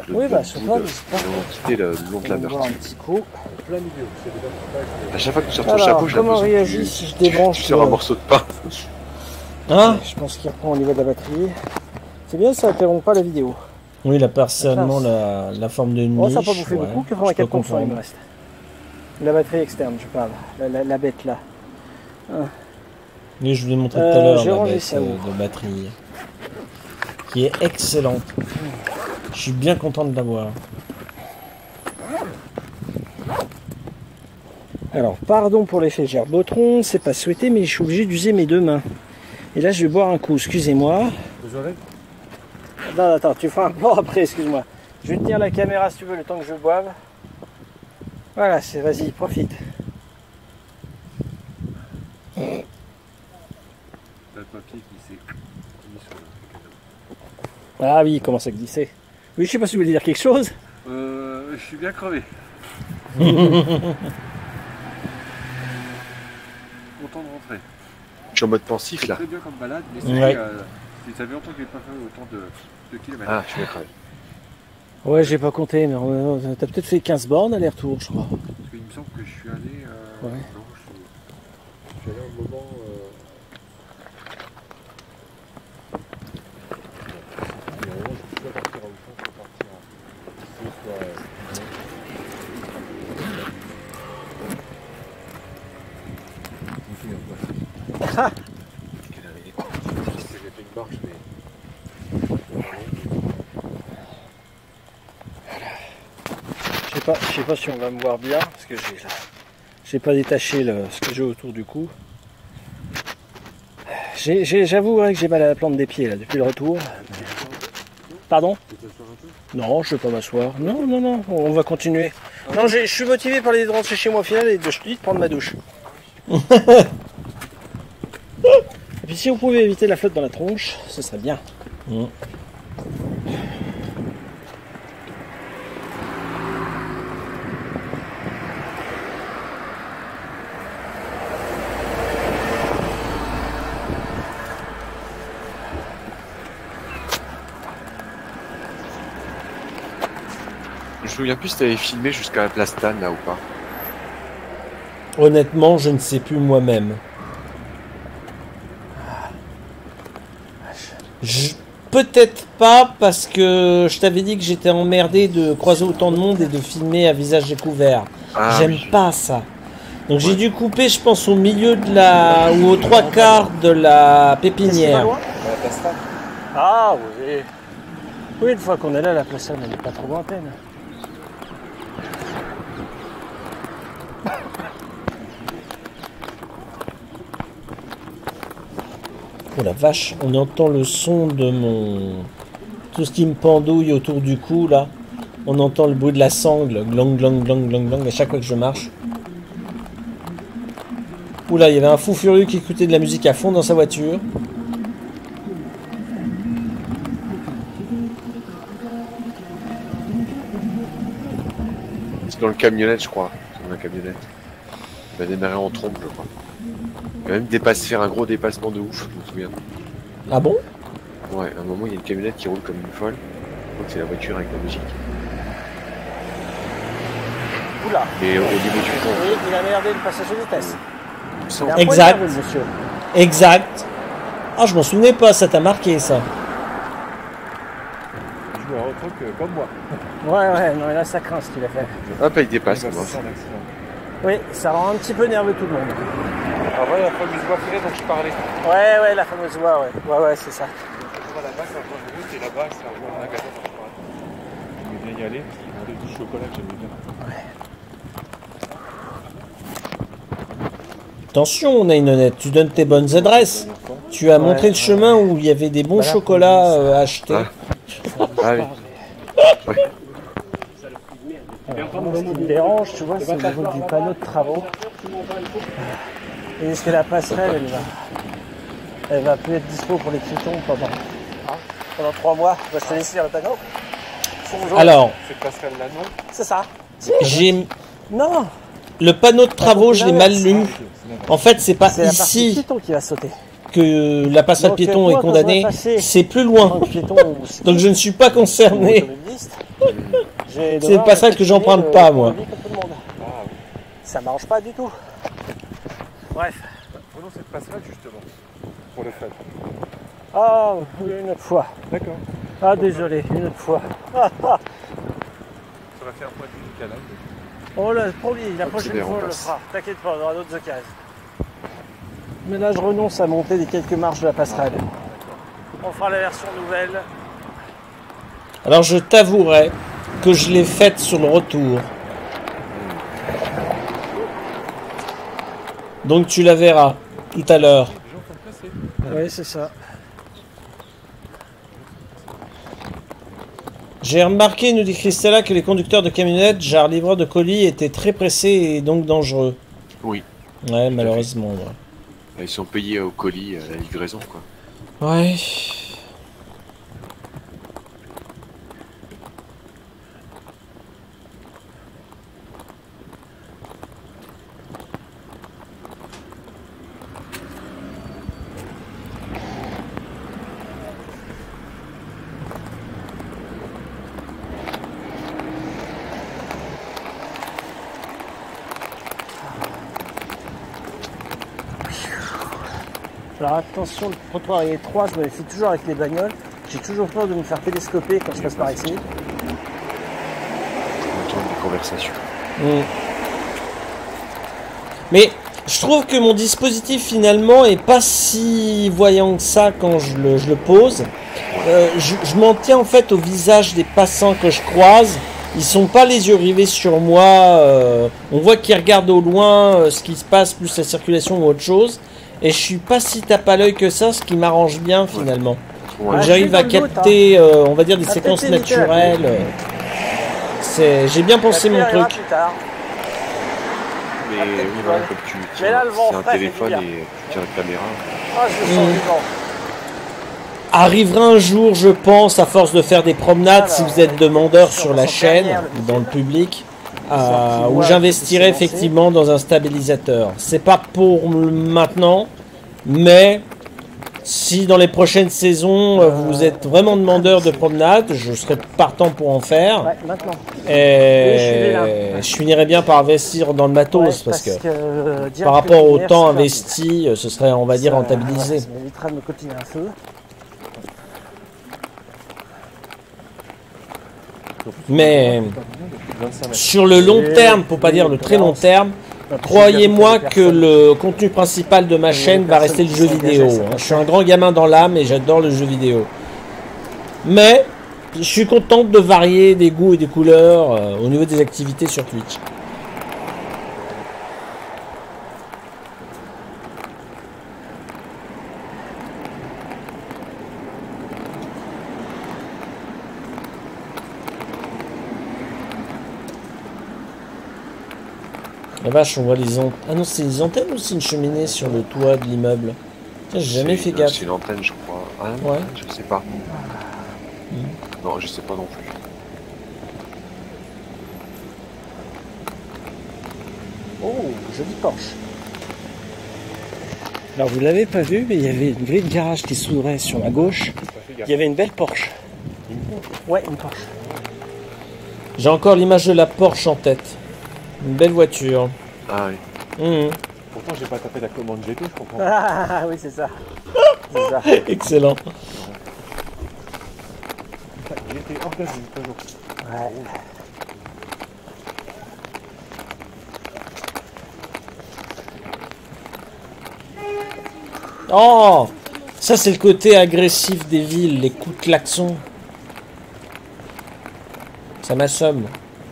Oui, bah, sur toi, Nous avons quitté le long de la on va boire Meurthe. un petit coup. Plein milieu. C'est déjà pas À chaque fois que tu sors ton Alors, chapeau, j'ai comment l'impression réagit que si je débranche tu sors un le- morceau de pain. Hein? Je pense qu'il reprend au niveau de la batterie. C'est bien, ça interrompt pas la vidéo. Oui, il a personnellement la forme d'une Bon, niche. ça n'a pas bouffé ouais, beaucoup, je peux 84% il comprendre. me reste. La batterie externe, je parle. La bête là. Oui, je vous l'ai montré tout à l'heure, j'ai la rangé baisse ça, où de batterie. Qui est excellente. Je suis bien content de l'avoir. Alors, pardon pour l'effet gerbotron, c'est pas souhaité, mais je suis obligé d'user mes deux mains. Et là, je vais boire un coup, excusez-moi. besoin d'aide. Non, attends, tu feras un plan après, excuse-moi. Je vais tenir la caméra si tu veux le temps que je boive. Voilà, vas-y, profite. T'as le papier qui s'est mis sur le. Ah oui, il commence à glisser. Oui, je sais pas si vous voulez dire quelque chose. Je suis bien crevé. Content de rentrer. Je suis en mode pensif là. Très bien comme balade, mais Ouais. ça fait longtemps que j'ai pas fait autant de kilomètres. Ah, je suis bien crevé. Ouais, j'ai pas compté, mais t'as peut-être fait 15 bornes aller-retour, je crois. Parce qu'il me semble que je suis allé. Ouais. Non, je suis allé un moment. Il y a un moment, je peux soit partir à Auchan, soit partir à. J'ai fait une marche, mais. Je sais pas si on va me voir bien, parce que j'ai pas détaché ce que j'ai autour du cou. J'avoue que j'ai mal à la plante des pieds là depuis le retour. Pardon? Non, je vais pas m'asseoir. Non, non, non, on va continuer. Non, je suis motivé par l'idée de rentrer chez moi au final et je te dis de prendre ma douche. Et puis si vous pouvez éviter la flotte dans la tronche, ce serait bien. Je me souviens plus si t'avais filmé jusqu'à la place Stan là ou pas. Honnêtement, je ne sais plus moi-même. Peut-être pas parce que je t'avais dit que j'étais emmerdé de croiser autant de monde et de filmer à visage découvert. Ah, J'aime oui. pas ça. Donc j'ai dû couper, je pense, au milieu de la... ou aux trois quarts de la pépinière. Ah oui. Oui, une fois qu'on est là, la place elle n'est pas trop lointaine. Oh la vache, on entend le son de mon... Tout ce qui me pendouille autour du cou, là. On entend le bruit de la sangle, glang, glang, glang, glang, glang, à chaque fois que je marche. Oula, il y avait un fou furieux qui écoutait de la musique à fond dans sa voiture. C'est dans le camionnette, je crois. C'est dans la camionnette. Il va démarrer en trompe, je crois. Il va même faire un gros dépassement de ouf, je me souviens. Ah bon? Ouais, à un moment, il y a une camionnette qui roule comme une folle. Je crois que c'est la voiture avec la musique. Oula. Et au niveau du fond, Oui, il a merdé le passage de vitesse. il me Il semble- a un point Exact. nerveux, monsieur. Exact. Ah, je m'en souvenais pas, ça t'a marqué, ça. Je joue un truc comme moi. Ouais, non, et là ça craint ce qu'il a fait. Hop, il dépasse. Il va moi. se faire un accident. Oui, ça rend un petit peu nerveux tout le monde. Ah ouais, la fameuse voie ferrée dont je parlais. Ouais, la fameuse voie, ouais. Ouais, c'est ça. On va là-bas, c'est un point de route, et là-bas, c'est un point de magasin. J'aimais bien y aller, parce qu'ils vendaient du chocolat que j'aimais bien. Attention, on a une honnête, tu donnes tes bonnes adresses. Tu as montré le chemin où il y avait des bons Voilà, chocolats à acheter. Ah oui. Alors, moi, ce qui me dérange, tu vois, c'est au niveau du panneau de travaux. Et est-ce que la passerelle, elle va plus être dispo pour les piétons pendant 3 mois? Je te laisse lire le panneau. Alors, Cette passerelle-là, non. C'est ça. j'ai Non, le panneau de travaux, je l'ai mal lu. En fait, c'est pas c'est la partie ici piéton qui va sauter. que la passerelle Donc, piéton moi, est quand condamnée, je vais passer c'est plus En loin. tant que piéton ou Donc je ne suis pas concerné. automobiliste, C'est pas ça que j'emprunte pas, moi. Ça m'arrange pas du tout. Bref. Prenons cette passerelle justement, pour le fun. Ah, une autre fois. D'accord. Ah, désolé, une autre fois. Ça va faire un point de vue du canal. Oh là, promis, la prochaine Considère, fois on on le passe. fera. T'inquiète pas, on aura d'autres occasions. Mais là, je renonce à monter les quelques marches de la passerelle. On fera la version nouvelle. Alors je t'avouerai que je l'ai faite sur le retour. Donc tu la verras tout à l'heure. Oui, c'est ça. J'ai remarqué, nous dit Christella, que les conducteurs de camionnettes, genre livreurs de colis, étaient très pressés et donc dangereux. Oui. Ouais, malheureusement. Ouais. Ils sont payés au colis, à la livraison, quoi. Ouais. Alors attention, le trottoir est étroit, je me méfie toujours avec les bagnoles. J'ai toujours peur de me faire télescoper quand je passe par ici. On entend des conversations. Mm. Mais je trouve que mon dispositif finalement est pas si voyant que ça quand je le pose. Je m'en tiens en fait au visage des passants que je croise. Ils sont pas les yeux rivés sur moi. On voit qu'ils regardent au loin ce qui se passe, plus la circulation ou autre chose. Et je suis pas si tape à l'œil que ça, ce qui m'arrange bien finalement. Ouais. Donc j'arrive à je suis dans le doute, capter, on va dire, des Ah, séquences peut-être éviter la naturelles. J'ai bien pensé mon La pluie arrivera truc. plus tard. Mais peut-être oui, qu'il voilà, va. comme tu Mais là, le vent c'est un frais fait téléphone du et bien. tu tiens la caméra. Ah, je le sens du vent. Arrivera un jour, je pense, à force de faire des promenades, Alors, si vous êtes demandeur sur la son chaîne, derrière, le dans le public, sorti où voie j'investirai qui peut se lancer. effectivement dans un stabilisateur. C'est pas pour maintenant, mais si dans les prochaines saisons vous êtes vraiment demandeur de promenade, je serai partant pour en faire. Ouais, maintenant. Et je finirai bien par investir dans le matos, parce que direct par rapport au lumière, temps c'est pas investi, ce serait, on va dire, Ça- rentabilisé. Ça m'évitera de me cotiner un feu. Mais 25 mètres. sur le long terme, pour pas dire le très long terme, croyez-moi que le contenu principal de ma chaîne va rester le jeu vidéo. Je suis un grand gamin dans l'âme et j'adore le jeu vidéo. Mais je suis contente de varier des goûts et des couleurs au niveau des activités sur Twitch. La vache, on voit les antennes. Ah non, c'est les antennes ou c'est une cheminée sur le toit de l'immeuble? Tiens, j'ai jamais fait gaffe. C'est une antenne, je crois. Ah, Ouais. je sais pas. Non, je sais pas non plus. Oh, joli Porsche. Alors vous l'avez pas vu, mais il y avait une grille de garage qui s'ouvrait sur la gauche. Il y avait une belle Porsche. Ouais, une Porsche. J'ai encore l'image de la Porsche en tête. Une belle voiture. Ah oui. Mhm. Pourtant, j'ai pas tapé la commande GT, je comprends. Ah oui, c'est ça. C'est ça. Excellent. GT orgasme, toujours. Ouais. Oh, ça c'est le côté agressif des villes, les coups de klaxon. Ça m'assomme.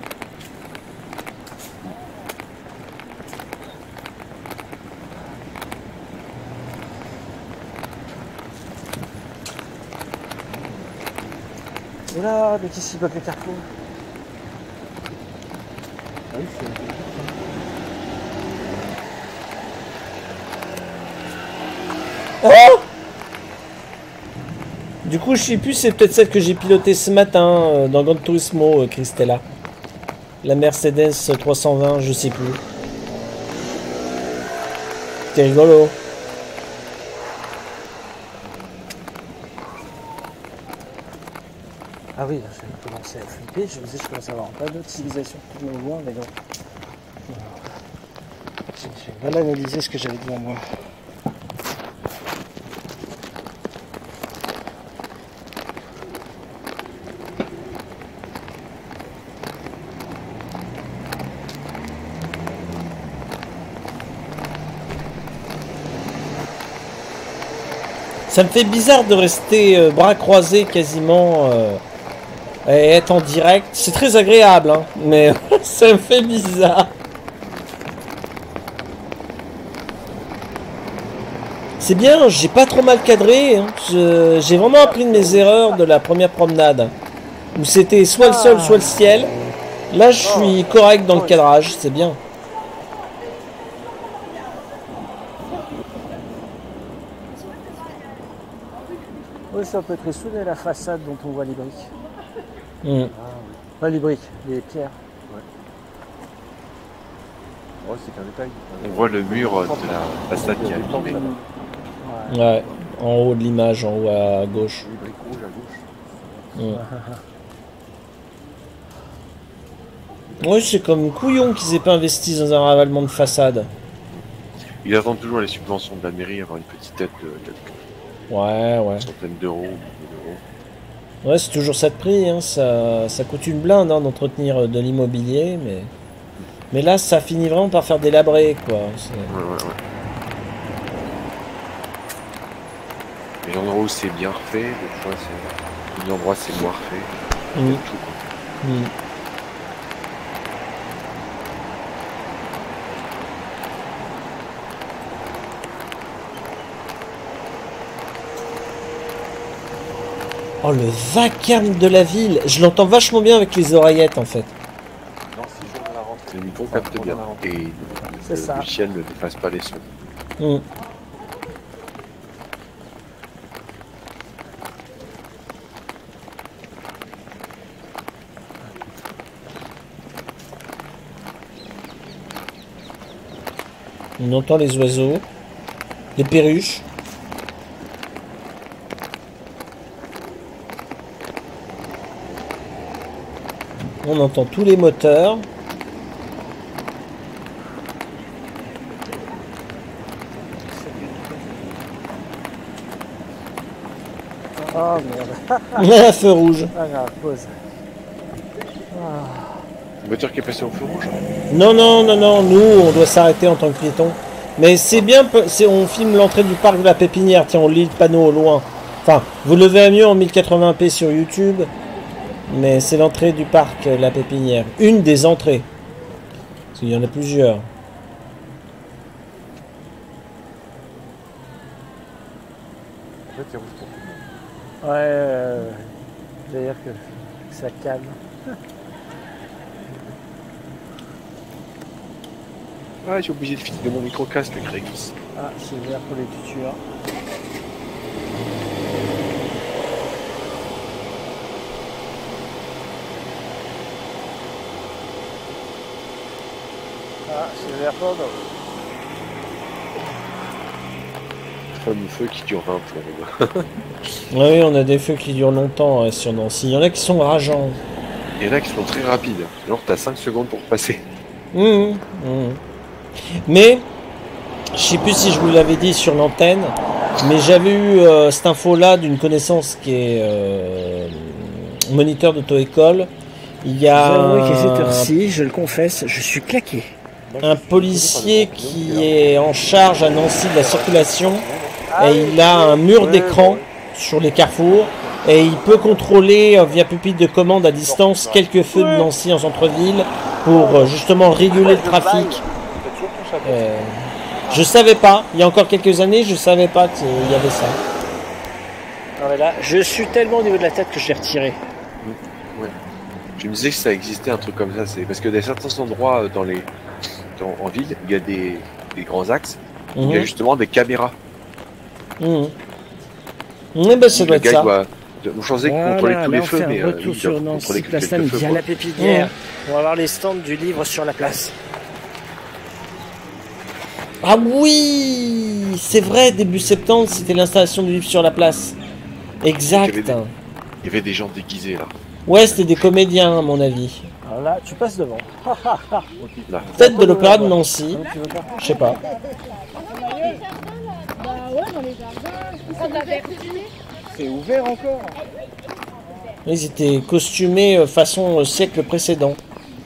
Oula, mais qu'est-ce qu'il bloque le carrefour? Ah oui, c'est Oh, du coup, je sais plus, c'est peut-être celle que j'ai pilotée ce matin dans Gran Turismo, Christella. La Mercedes 320, je sais plus. C'était rigolo. Ah oui, j'ai commencé à flipper, je me disais je commence à avoir pas d'autres civilisations qui me voient, mais non. J'ai mal analysé ce que j'avais devant moi. Ça me fait bizarre de rester bras croisés quasiment et être en direct. C'est très agréable, hein, mais ça me fait bizarre. C'est bien, j'ai pas trop mal cadré. Hein. J'ai vraiment appris de mes erreurs de la première promenade. Où c'était soit le sol, soit le ciel. Là, je suis correct dans le cadrage, c'est bien. Oui, ça peut être souder la façade dont on voit les briques. Pas les briques, les pierres. Oh, c'est qu'un détail. On voit le mur de la façade qui est abîmé. Ouais, en haut de l'image, en haut à gauche. Les briques rouges à gauche. Oui, c'est comme couillon qu'ils aient pas investi dans un ravalement de façade. Ils attendent toujours les subventions de la mairie, avoir une petite tête de quelques Ouais. centaines d'euros. Ouais, c'est toujours ça de prix, hein. Ça coûte une blinde hein, d'entretenir de l'immobilier, mais là, ça finit vraiment par faire délabré, quoi. Ouais. Les endroits où c'est bien refait, des fois, les endroits c'est moins refait. Tout, quoi. Oh, le vacarme de la ville. Je l'entends vachement bien avec les oreillettes, en fait. Non, c'est jour de la rentrée. Le micro capte bien. Et C'est ça. le ciel ne dépasse pas les sons. On entend les oiseaux, les perruches. On entend tous les moteurs. Oh merde. Feu rouge. Ah grave, pause. Une voiture qui est passée au feu rouge. Non, nous, on doit s'arrêter en tant que piéton. Mais c'est bien, on filme l'entrée du parc de la Pépinière. Tiens, on lit le panneau au loin. Enfin, vous le verrez mieux en 1080p sur YouTube. Mais c'est l'entrée du parc, la Pépinière. Une des entrées. Parce qu'il y en a plusieurs. En fait, c'est rouge pour tout le monde. Ouais, d'ailleurs que ça calme. Ah, j'ai oublié de filer mon micro-casque, Grégus. Ah, c'est vert pour les tutures. Ah, c'est vert pour l'autre. Fameux feu qui dure 20 plombes. Oui, on a des feux qui durent longtemps sur Nancy. Il y en a qui sont rageants. Il y en a qui sont très rapides. Genre, t'as 5 secondes pour passer. Mais, je sais plus si je vous l'avais dit sur l'antenne, mais j'avais eu cette info-là d'une connaissance qui est moniteur d'auto-école. Il y a qu'à cette heure-ci, je le confesse, je suis claqué. un policier qui est en charge à Nancy de la circulation et il a un mur d'écran sur les carrefours et il peut contrôler via pupitre de commande à distance quelques feux de Nancy en centre-ville pour justement réguler le trafic. Je savais pas, il y a encore quelques années, je savais pas qu'il y avait ça. Ah ouais, là, je suis tellement au niveau de la tête que je l'ai retiré. Ouais. Je me disais que ça existait un truc comme ça. C'est parce que dans certains endroits en ville, il y a des grands axes. Il y a justement des caméras. Oui, bah, ça doit Le être gars ça. doit changer contrôler tous les feux, mais retour il sur doit Nancy, contrôler que place quelques feux. samedi à quoi. la Pépinière. On va voir les stands du livre sur la place. Ah oui, c'est vrai, début septembre, c'était l'installation du livre sur la place. Exact. Il y avait des gens déguisés là. Ouais, c'était des comédiens, à mon avis. Alors là, tu passes devant. Peut-être de l'Opéra de Nancy. Donc, tu veux pas Je sais pas. Bah ouais, dans les jardins. On avait retenu. C'est ouvert encore. Ils étaient costumés façon siècle précédent.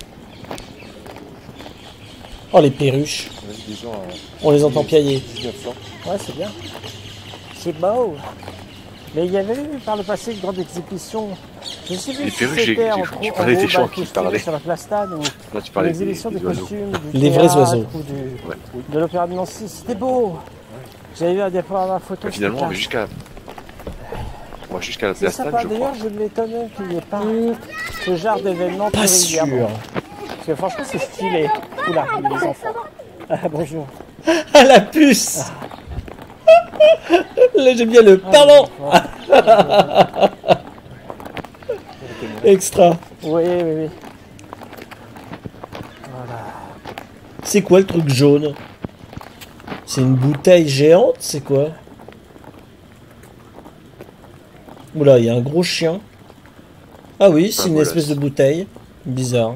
Oh, les perruches. Des gens On les entend piailler. 1900. Ouais, c'est bien. C'est beau. Mais il y avait eu par le passé une grande exhibition. Je sais plus Les si perruches, c'était tu parlais des gens qui costumes parlaient. sur la place Stade ou Là, tu parlais l'exhibition des oiseaux. costumes du Les vrais théâtre oiseaux. ou de l'Opéra de Nancy. C'était beau. J'avais vu un des premières photos. Finalement, on va jusqu'à la C'est place Stade, sympa. je crois. D'ailleurs, je m'étonnais qu'il n'y ait pas ce genre d'événement Pas plus sûr. régulièrement. Parce que franchement, c'est stylé. Oula, il y a les enfants. Ah, bonjour. Ah, la puce. Là, j'aime bien le... Pardon. Extra. Oui, oui, oui. C'est quoi le truc jaune? C'est une bouteille géante? C'est quoi? Oula, il y a un gros chien. Ah oui, c'est une voilà. espèce de bouteille. Bizarre.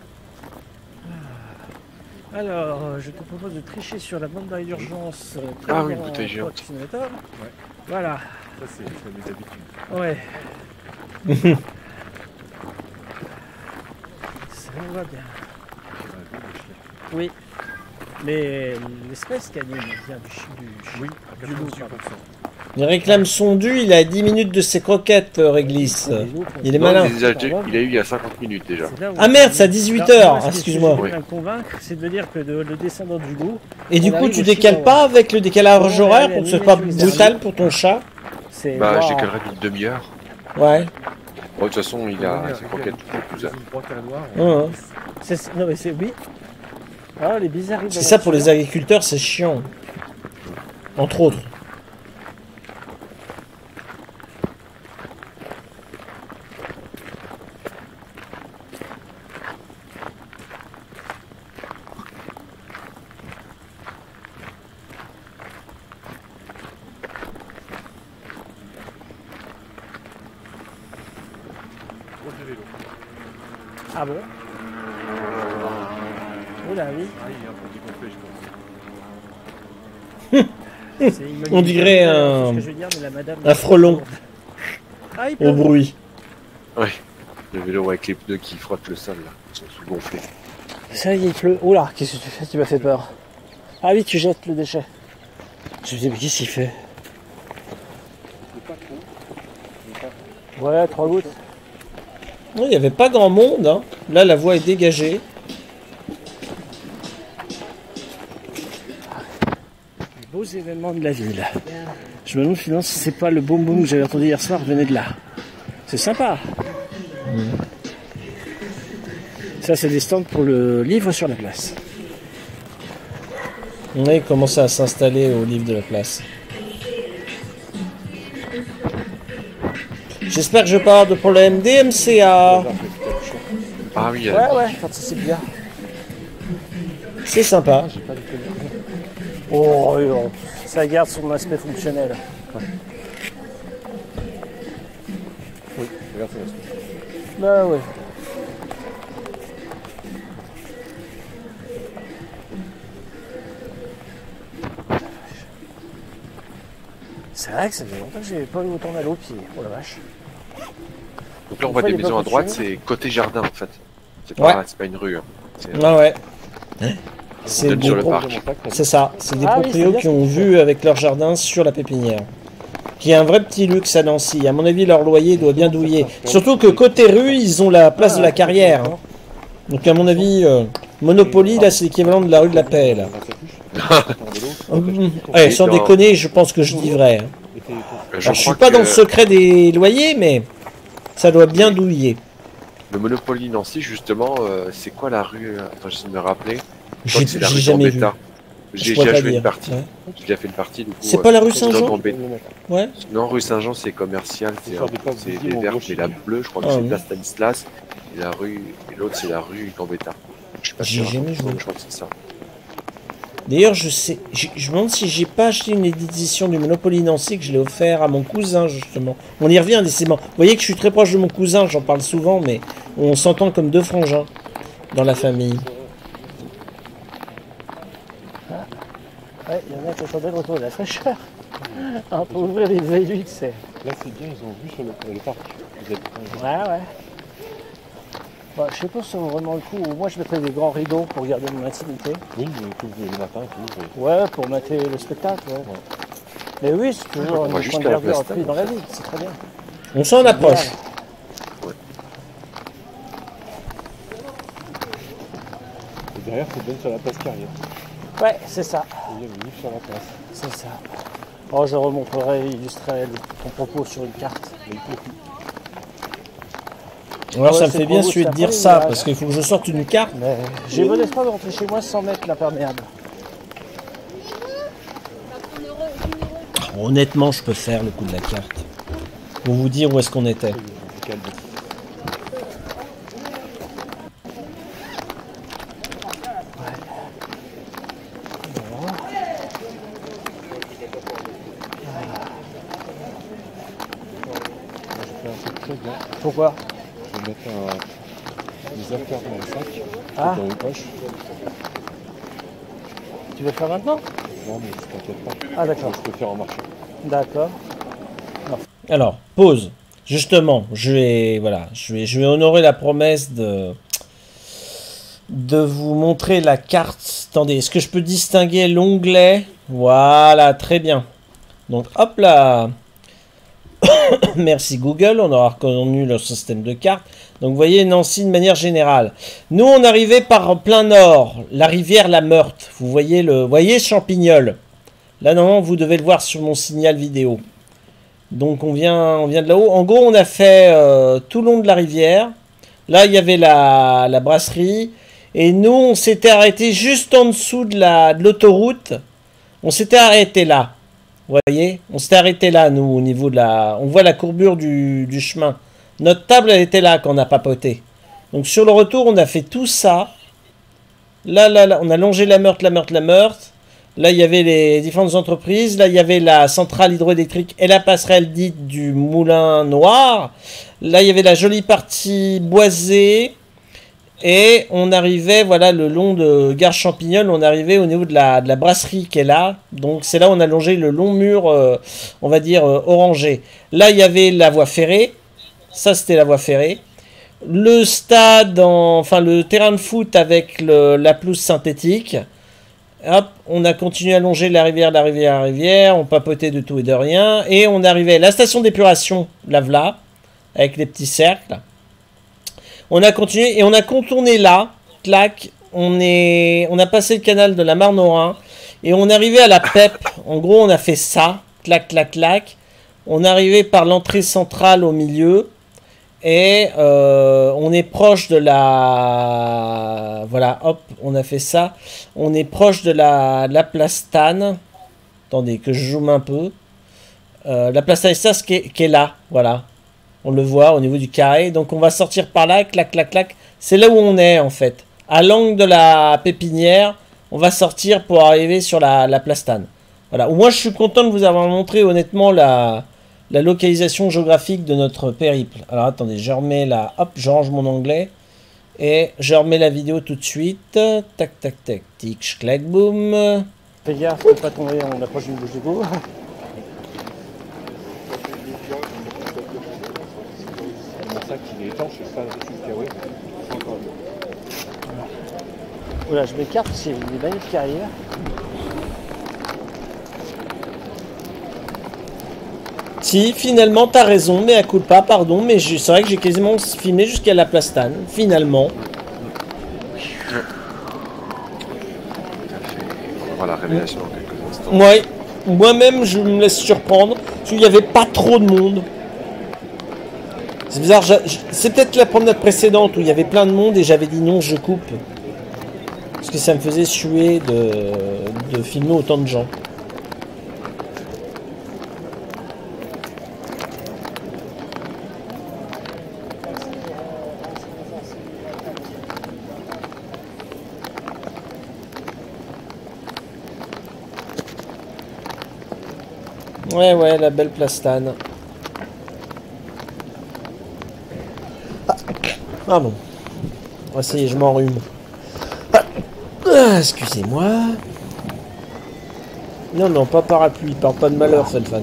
Alors, je te propose de tricher sur la bande d'arrêt d'urgence. Ah oui, bouteille géante. Voilà. Ça, c'est mes habitudes. Ouais. Ça va bien. Oui. Mais l'espèce canine vient du loup. pardon. Il réclame son dû, il a 10 minutes de ses croquettes, Réglisse. Les loups, Il est Non, malin. il a eu il y a 50 minutes déjà. c'est là où- Ah merde, c'est à 18 Alors, heures, moi, ce que excuse-moi. je veux me convaincre, c'est de dire que le descendant du loup, Et du on coup, arrive tu aussi décales dans- pas avec le décalage on horaire va pour que ce aller soit pas sur les brutal pour ton chat? c'est. Bah, je Waouh. décalerai d'une demi-heure. Ouais. Bon, de toute façon, il a ses croquettes toutes les heures. Une brancard noire. Ouais. Non, mais c'est. Oui. Ah, les bizarreries de C'est la ça pour les nature. agriculteurs, c'est chiant. Entre autres. Ah bon? Oula, oui. Ah, il y a un petit complet, je pense. On dirait un- un frelon. Ah, il Au pleut. bruit. Ouais. Le vélo avec les pneus qui frottent le sol, là. Ils sont tout gonflés. Ça y est, il pleut. Oula, qu'est-ce que tu fais? Tu m'as fait peur. Ah oui, tu jettes le déchet. Je me dis, mais qu'est-ce qu'il fait? Ouais, 3 gouttes. Il n'y avait pas grand monde. Hein. Là, la voie est dégagée. Les beaux événements de la ville. Je me demande finalement si c'est pas le boum boum que j'avais entendu hier soir venait de là. C'est sympa. Ça, c'est des stands pour le livre sur la place. On a commencé à s'installer au livre de la place. J'espère que je parle de problème DMCA. Ah oui, Ouais, ouais, quand ça c'est bien. C'est sympa. Oh, non. Ça garde son aspect fonctionnel. Regarde, c'est la Bah ouais. C'est vrai que ça fait longtemps que j'ai pas eu autant mal au pied. Oh la vache. donc là, on voit des il est maisons pas à droite, fonctionnel. c'est côté jardin, en fait. C'est Ouais. pas une rue. Hein. C'est Ah ouais. C'est peut-être des sur le pro- parc. C'est ça. C'est des Ah oui, proprios c'est bien qui ce ont qu'ils vu avec leur jardin sur la pépinière. Qui est un vrai petit luxe à Nancy. À mon avis, leur loyer doit bien douiller. Surtout que côté rue, ils ont la place de la carrière. Hein. Donc à mon avis, Monopoly, là, c'est l'équivalent de la rue de la Paix. Là. Ouais, sans non. déconner, je pense que je dis vrai. Hein. Alors, je suis pas dans le secret des loyers, mais ça doit bien douiller. Le Monopoly Nancy, justement, c'est quoi la rue Attends, j'essaie de me rappeler. Je crois J'ai que c'est la j'ai rue jamais vu. Gambetta. Je J'ai pourrais déjà pas joué dire. une partie. Ouais. J'ai déjà fait une partie. Du coup, C'est pas la rue c'est Saint-Jean dans Gambetta. Ouais. Non, rue Saint-Jean, c'est commercial. C'est des verts et la bleue. Je crois que Ah c'est oui. place Stanislas. Et la rue, et l'autre, c'est la rue Gambetta. Je sais pas J'ai si jamais joué. Je crois que c'est ça. D'ailleurs, je me demande si j'ai pas acheté une édition du Monopoly Nancy que je l'ai offert à mon cousin, justement. On y revient décidément. Vous voyez que je suis très proche de mon cousin, j'en parle souvent, mais on s'entend comme deux frangins dans la famille. Ouais, il y en a qui attendaient le retour de la fraîcheur. Pour ouvrir les Velux, c'est... Là, c'est bien, ils ont vu sur le parc. Vous êtes... Ouais. Bah, je sais pas si ça vaut vraiment le coup. Moi, je mettrais des grands rideaux pour garder mon intimité. Oui, mais tout le matin, tout. Ouais, pour mater le spectacle. Ouais. Mais oui, c'est toujours un point de verdure pris dans la ville, c'est très bien. On s'en approche. Et derrière, ça donne sur la place Carrière. Ouais, c'est ça. Il y a le livre sur la place. C'est ça. Oh, je remontrerai, illustrerai ton propos sur une carte. Alors ça me fait bien celui de dire ça, parce qu'il faut que je sorte une carte. J'ai bon espoir de rentrer chez moi sans mettre l'imperméable. Honnêtement, je peux faire le coup de la carte. Pour vous dire où est-ce qu'on était. Pourquoi? Je vais mettre des affaires dans le sac, dans une poche. Tu veux le faire maintenant? Non, mais je t'inquiète pas. Ah d'accord. Je peux le faire en marchant. D'accord. Alors, pause. Justement, je vais honorer la promesse de vous montrer la carte. Attendez, est-ce que je peux distinguer l'onglet? Voilà, très bien. Donc, hop là. Merci Google, on aura reconnu leur système de cartes. Donc vous voyez Nancy de manière générale. Nous on arrivait par plein nord, la rivière La Meurthe. Vous voyez Champignol. Là normalement vous devez le voir sur mon signal vidéo. Donc on vient de là-haut. En gros on a fait tout le long de la rivière. Là il y avait la brasserie. Et nous on s'était arrêté juste en dessous de l'autoroute. On s'était arrêté là. Vous voyez, on s'était arrêté là, nous, au niveau de la... On voit la courbure du chemin. Notre table, elle était là quand on a papoté. Donc sur le retour, on a fait tout ça. Là, on a longé la Meurthe. Là, il y avait les différentes entreprises. Là, il y avait la centrale hydroélectrique et la passerelle dite du Moulin Noir. Là, il y avait la jolie partie boisée. Et on arrivait, voilà, le long de Gare Champignol, on arrivait au niveau de la brasserie qui est là. Donc c'est là où on a longé le long mur, on va dire, orangé. Là, il y avait la voie ferrée. Ça, c'était la voie ferrée. Le stade, enfin le terrain de foot avec la pelouse synthétique. Hop, on a continué à longer la rivière. On papotait de tout et de rien. Et on arrivait à la station d'épuration, la Vla, avec les petits cercles. On a continué et on a contourné là, clac, on a passé le canal de la Marne au Rhin et on est arrivé à la PEP. En gros, on a fait ça, clac, clac, clac. On est arrivé par l'entrée centrale au milieu et on est proche de la... Voilà, hop, on a fait ça. On est proche de la place Stan. Attendez, que je zoome un peu. La place Stan qui est là, voilà. On le voit au niveau du carré. Donc on va sortir par là, clac, clac, clac. C'est là où on est en fait. À l'angle de la pépinière, on va sortir pour arriver sur la place Stan. Voilà. Moi je suis content de vous avoir montré honnêtement la localisation géographique de notre périple. Alors attendez, je remets là, hop, je range mon onglet. Et je remets la vidéo tout de suite. Tac, tac, tac, tic, clac, boum. Fais gaffe, faut pas tomber, on approche d'une bouche d'égout. Sac il est étanche, c'est pas carré. Voilà, je m'écarte, c'est une magnifique carrière. Si, finalement, t'as raison, mais à coup de pas, pardon, mais c'est vrai que j'ai quasiment filmé jusqu'à la place Stan, finalement. On va voir la révélation dans quelques instants. Ouais, moi-même, je me laisse surprendre, parce qu'il n'y avait pas trop de monde. C'est bizarre, c'est peut-être la promenade précédente où il y avait plein de monde et j'avais dit non, je coupe. Parce que ça me faisait suer de filmer autant de gens. Ouais, la belle plastane. Ah bon. Ah, ça y est, je m'enrhume. Excusez-moi. Non, pas parapluie, parle pas de malheur, Fan.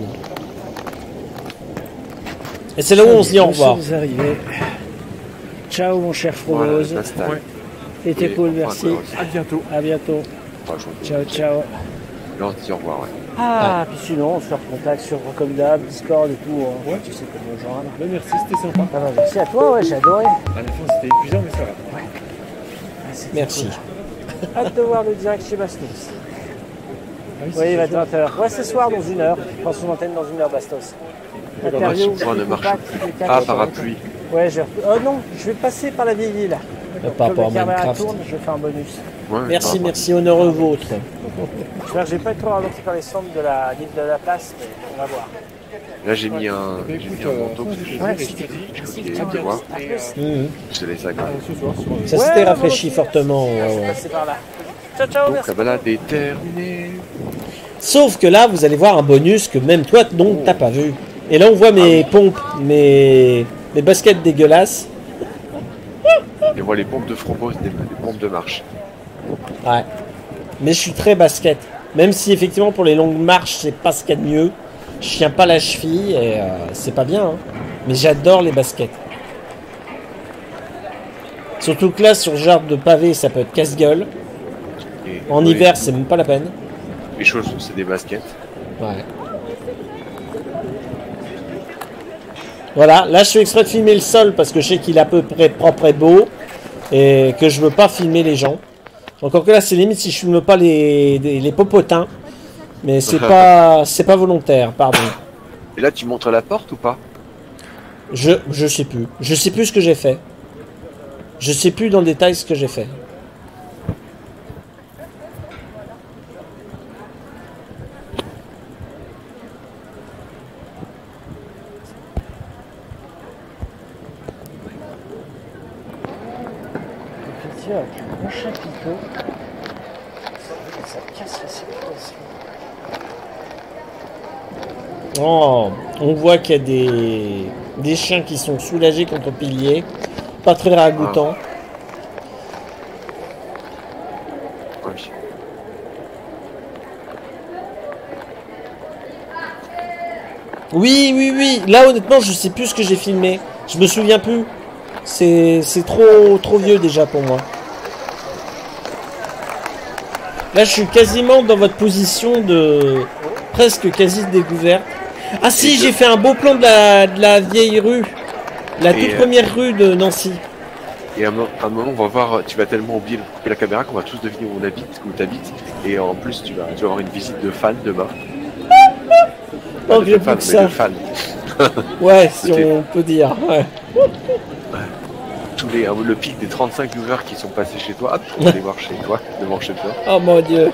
Et c'est là où on se dit au revoir. Vous arrivez. Ciao, mon cher Frolose. Voilà, C'était cool, merci. À bientôt. À bientôt. Ciao. Là, on se dit au revoir, ouais. Ah, puis sinon, on se recontacte sur, comme d'hab, Discord et tout. Ouais. Tu sais comment joindre. Ben, merci, c'était sympa. Ah bah, merci à toi, ouais, j'ai adoré. À la fin, c'était épuisant, mais ça va. Merci. Hâte de voir le direct chez Bastos. Ah Oui, il va être 20h. Ouais, ce soir, dans 1 heure. Je prends son antenne dans 1 heure, Bastos. Interview, Moi, ne marche contact, plus. les quatre, Ah, les parapluie. Ouais, oh non, je vais passer par la vieille ville. Par rapport à Comme la caméra Minecraft. tourne, je vais faire un bonus. Ouais, Merci, honneur au vôtre. J'espère que je vais pas être trop ralenti par les centres de la ville de la place, mais on va voir. Là, j'ai mis un manteau parce que je Ouais, sais qu'il est de voir. Je te laisse agréable. Ce soir, Ça Ouais, s'était non, rafraîchi non, fortement. Je vais ouais. passer par là. Ciao, Donc, merci. la balade est terminée. Sauf que là, vous allez voir un bonus que même toi, donc, t'as pas vu. Et là, on voit mes pompes, mes baskets dégueulasses. Et moi, les pompes de Frobos, des pompes de marche. Ouais. Mais je suis très basket. Même si, effectivement, pour les longues marches, c'est pas ce qu'il y a de mieux. Je tiens pas la cheville et c'est pas bien. Hein. Mais j'adore les baskets. Surtout que là, sur ce genre de pavé, ça peut être casse-gueule. Et, En ouais, hiver, c'est même pas la peine. Les chaussons, c'est des baskets. Ouais. Voilà, là je fais exprès de filmer le sol parce que je sais qu'il est à peu près propre et beau et que je veux pas filmer les gens. Encore que là c'est limite si je filme pas les popotins, mais c'est pas volontaire, pardon. Et là, tu montres la porte ou pas? Je sais plus. Je sais plus ce que j'ai fait. Je sais plus dans le détail ce que j'ai fait. Un chapiteau. Ça casse la circulation. Oh, on voit qu'il y a des chiens qui sont soulagés contre le pilier. Pas très ragoûtant. Oui. Oui. Là, honnêtement, je sais plus ce que j'ai filmé. Je me souviens plus. C'est trop vieux déjà pour moi. Là, je suis quasiment dans votre position de presque quasi découverte. Ah si, j'ai fait un beau plan de la vieille rue. La toute première rue de Nancy. Et à un moment, on va voir, tu vas tellement oublier de couper la caméra qu'on va tous deviner où on habite, où t'habites. Et en plus, tu vas avoir une visite de fans demain. Oh, De j'ai fans, plus que mais ça. de fans. Ouais, si on peut dire. Ouais. Le pic des 35 viewers qui sont passés chez toi, hop, on va les voir chez toi, devant chez toi. Oh mon dieu.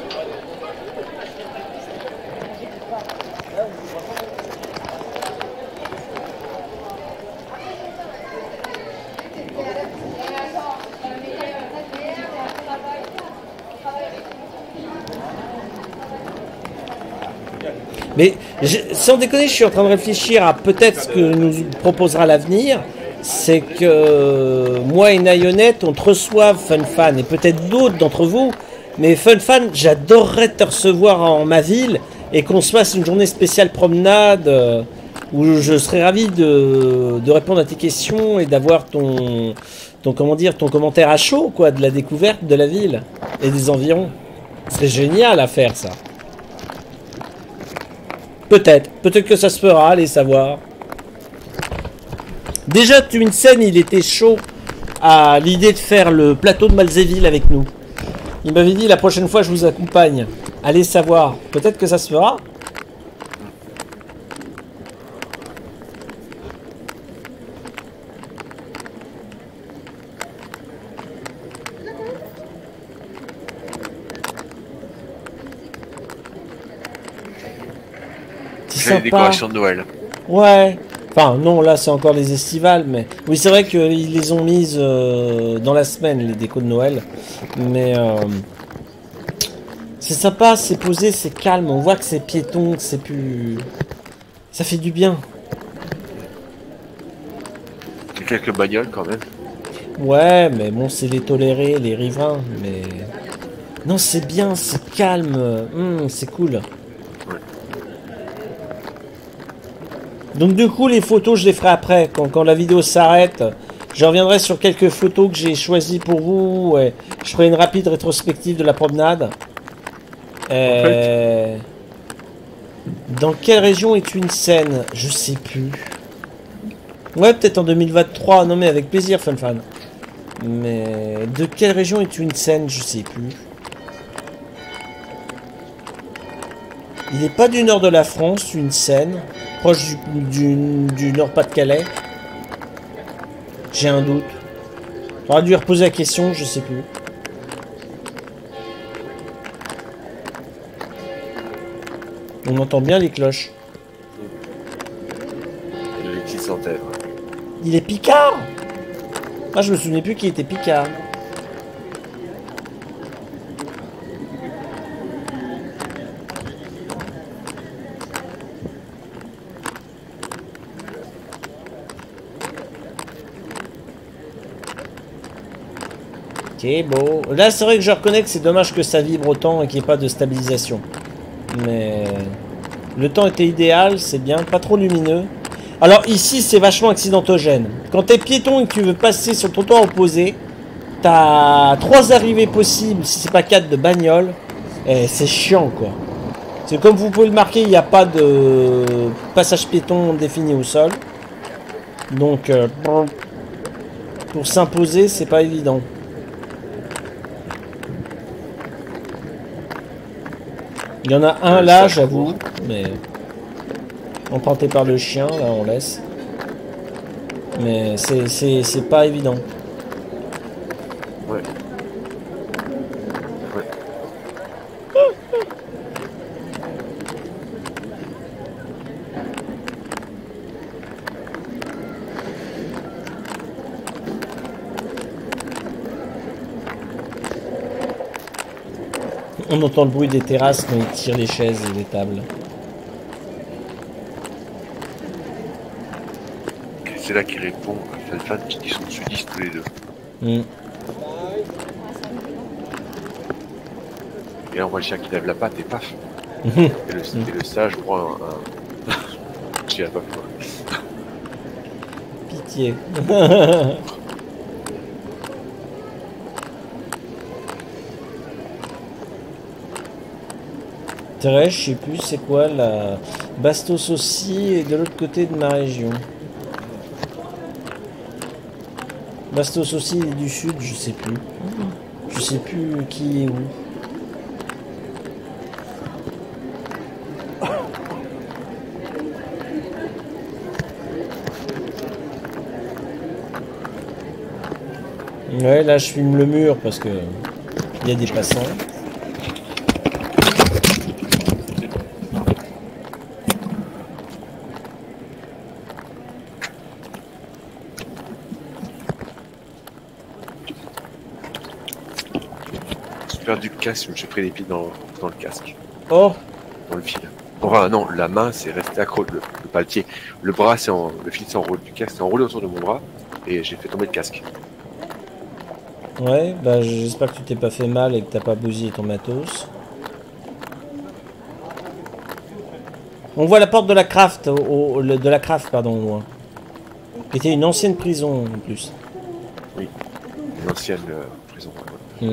Mais sans déconner, je suis en train de réfléchir à peut-être ce que nous proposera l'avenir. C'est que moi et Nayonette, on te reçoive FunFan et peut-être d'autres d'entre vous. Mais FunFan, j'adorerais te recevoir en ma ville et qu'on se fasse une journée spéciale promenade où je serais ravi de répondre à tes questions et d'avoir ton commentaire à chaud quoi, de la découverte de la ville et des environs. Ce serait génial à faire ça. Peut-être que ça se fera, allez savoir. Déjà, Twinsen, il était chaud à l'idée de faire le plateau de Malzéville avec nous. Il m'avait dit la prochaine fois je vous accompagne. Allez savoir, peut-être que ça se fera. C'est les décorations de Noël. Ouais. Enfin, non, là, c'est encore les estivales, mais... Oui, c'est vrai qu'ils les ont mises dans la semaine, les décos de Noël. Mais... c'est sympa, c'est posé, c'est calme. On voit que c'est piéton, que c'est plus... Ça fait du bien. Il y a quelques bagnoles quand même. Ouais, mais bon, c'est les tolérés, les riverains, mais... Non, c'est bien, c'est calme, c'est cool. Ouais. Donc du coup, les photos, je les ferai après, quand la vidéo s'arrête. Je reviendrai sur quelques photos que j'ai choisies pour vous. Ouais. Je ferai une rapide rétrospective de la promenade. Dans quelle région est une Seine? Je sais plus. Ouais, peut-être en 2023. Non, mais avec plaisir, FunFan. Mais de quelle région est une Seine? Je sais plus. Il n'est pas du nord de la France, une Seine. Proche du Nord-Pas-de-Calais. J'ai un doute. J'aurais dû reposer la question, je sais plus. On entend bien les cloches. Les petits centaines. Il est Picard. Ah, je me souvenais plus qu'il était Picard. Ok, bon. Là, c'est vrai que je reconnais que c'est dommage que ça vibre autant et qu'il n'y ait pas de stabilisation. Mais le temps était idéal, c'est bien, pas trop lumineux. Alors ici, c'est vachement accidentogène. Quand t'es piéton et que tu veux passer sur le trottoir opposé, t'as 3 arrivées possibles, si c'est pas 4 de bagnole. Et c'est chiant, quoi. C'est comme vous pouvez le marquer, il n'y a pas de passage piéton défini au sol. Donc, pour s'imposer, c'est pas évident. Il y en a un là, j'avoue, mais emprunté par le chien, là on laisse. Mais c'est pas évident. Ouais. Ouais. On entend le bruit des terrasses quand ils tirent les chaises et les tables. C'est là qu'il répond à FunFan qui sont sudistes tous les deux. Et là on voit le chien qui lève la patte et paf. Et le sage prend un... Je dirais pas quoi. Pitié. Thérèse, je sais plus c'est quoi la Bastos aussi et de l'autre côté de ma région. Bastos aussi est du sud, je sais plus. Je sais plus qui est où. Ouais, là je filme le mur parce que il y a des passants. Du casque, je me suis pris les pieds dans le casque. Oh, dans le fil. Enfin non, la main c'est resté accro, le paletier. Le bras c'est le fil s'est enroulé du casque, c'est enroulé autour de mon bras et j'ai fait tomber le casque. Ouais, bah j'espère que tu t'es pas fait mal et que t'as pas bousillé ton matos. On voit la porte de la craft, de la craft pardon, au loin. Qui était une ancienne prison en plus. Oui, une ancienne prison. Mm.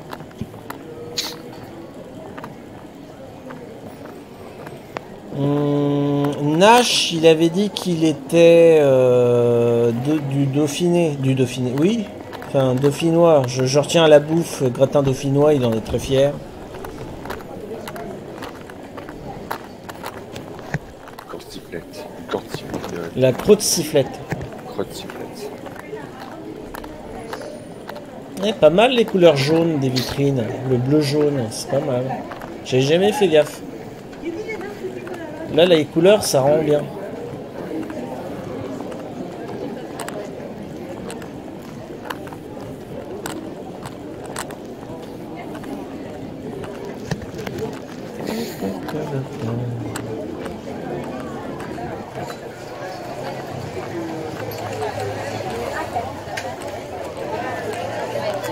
Nash, il avait dit qu'il était du Dauphiné. Du Dauphiné, oui. Enfin, dauphinois. Je retiens à la bouffe, gratin dauphinois, il en est très fier. Cortiflette. La crotte sifflette. Crotte sifflette. Ouais, pas mal les couleurs jaunes des vitrines. Le bleu jaune, c'est pas mal. J'ai jamais fait gaffe. Là, les couleurs, ça rend bien.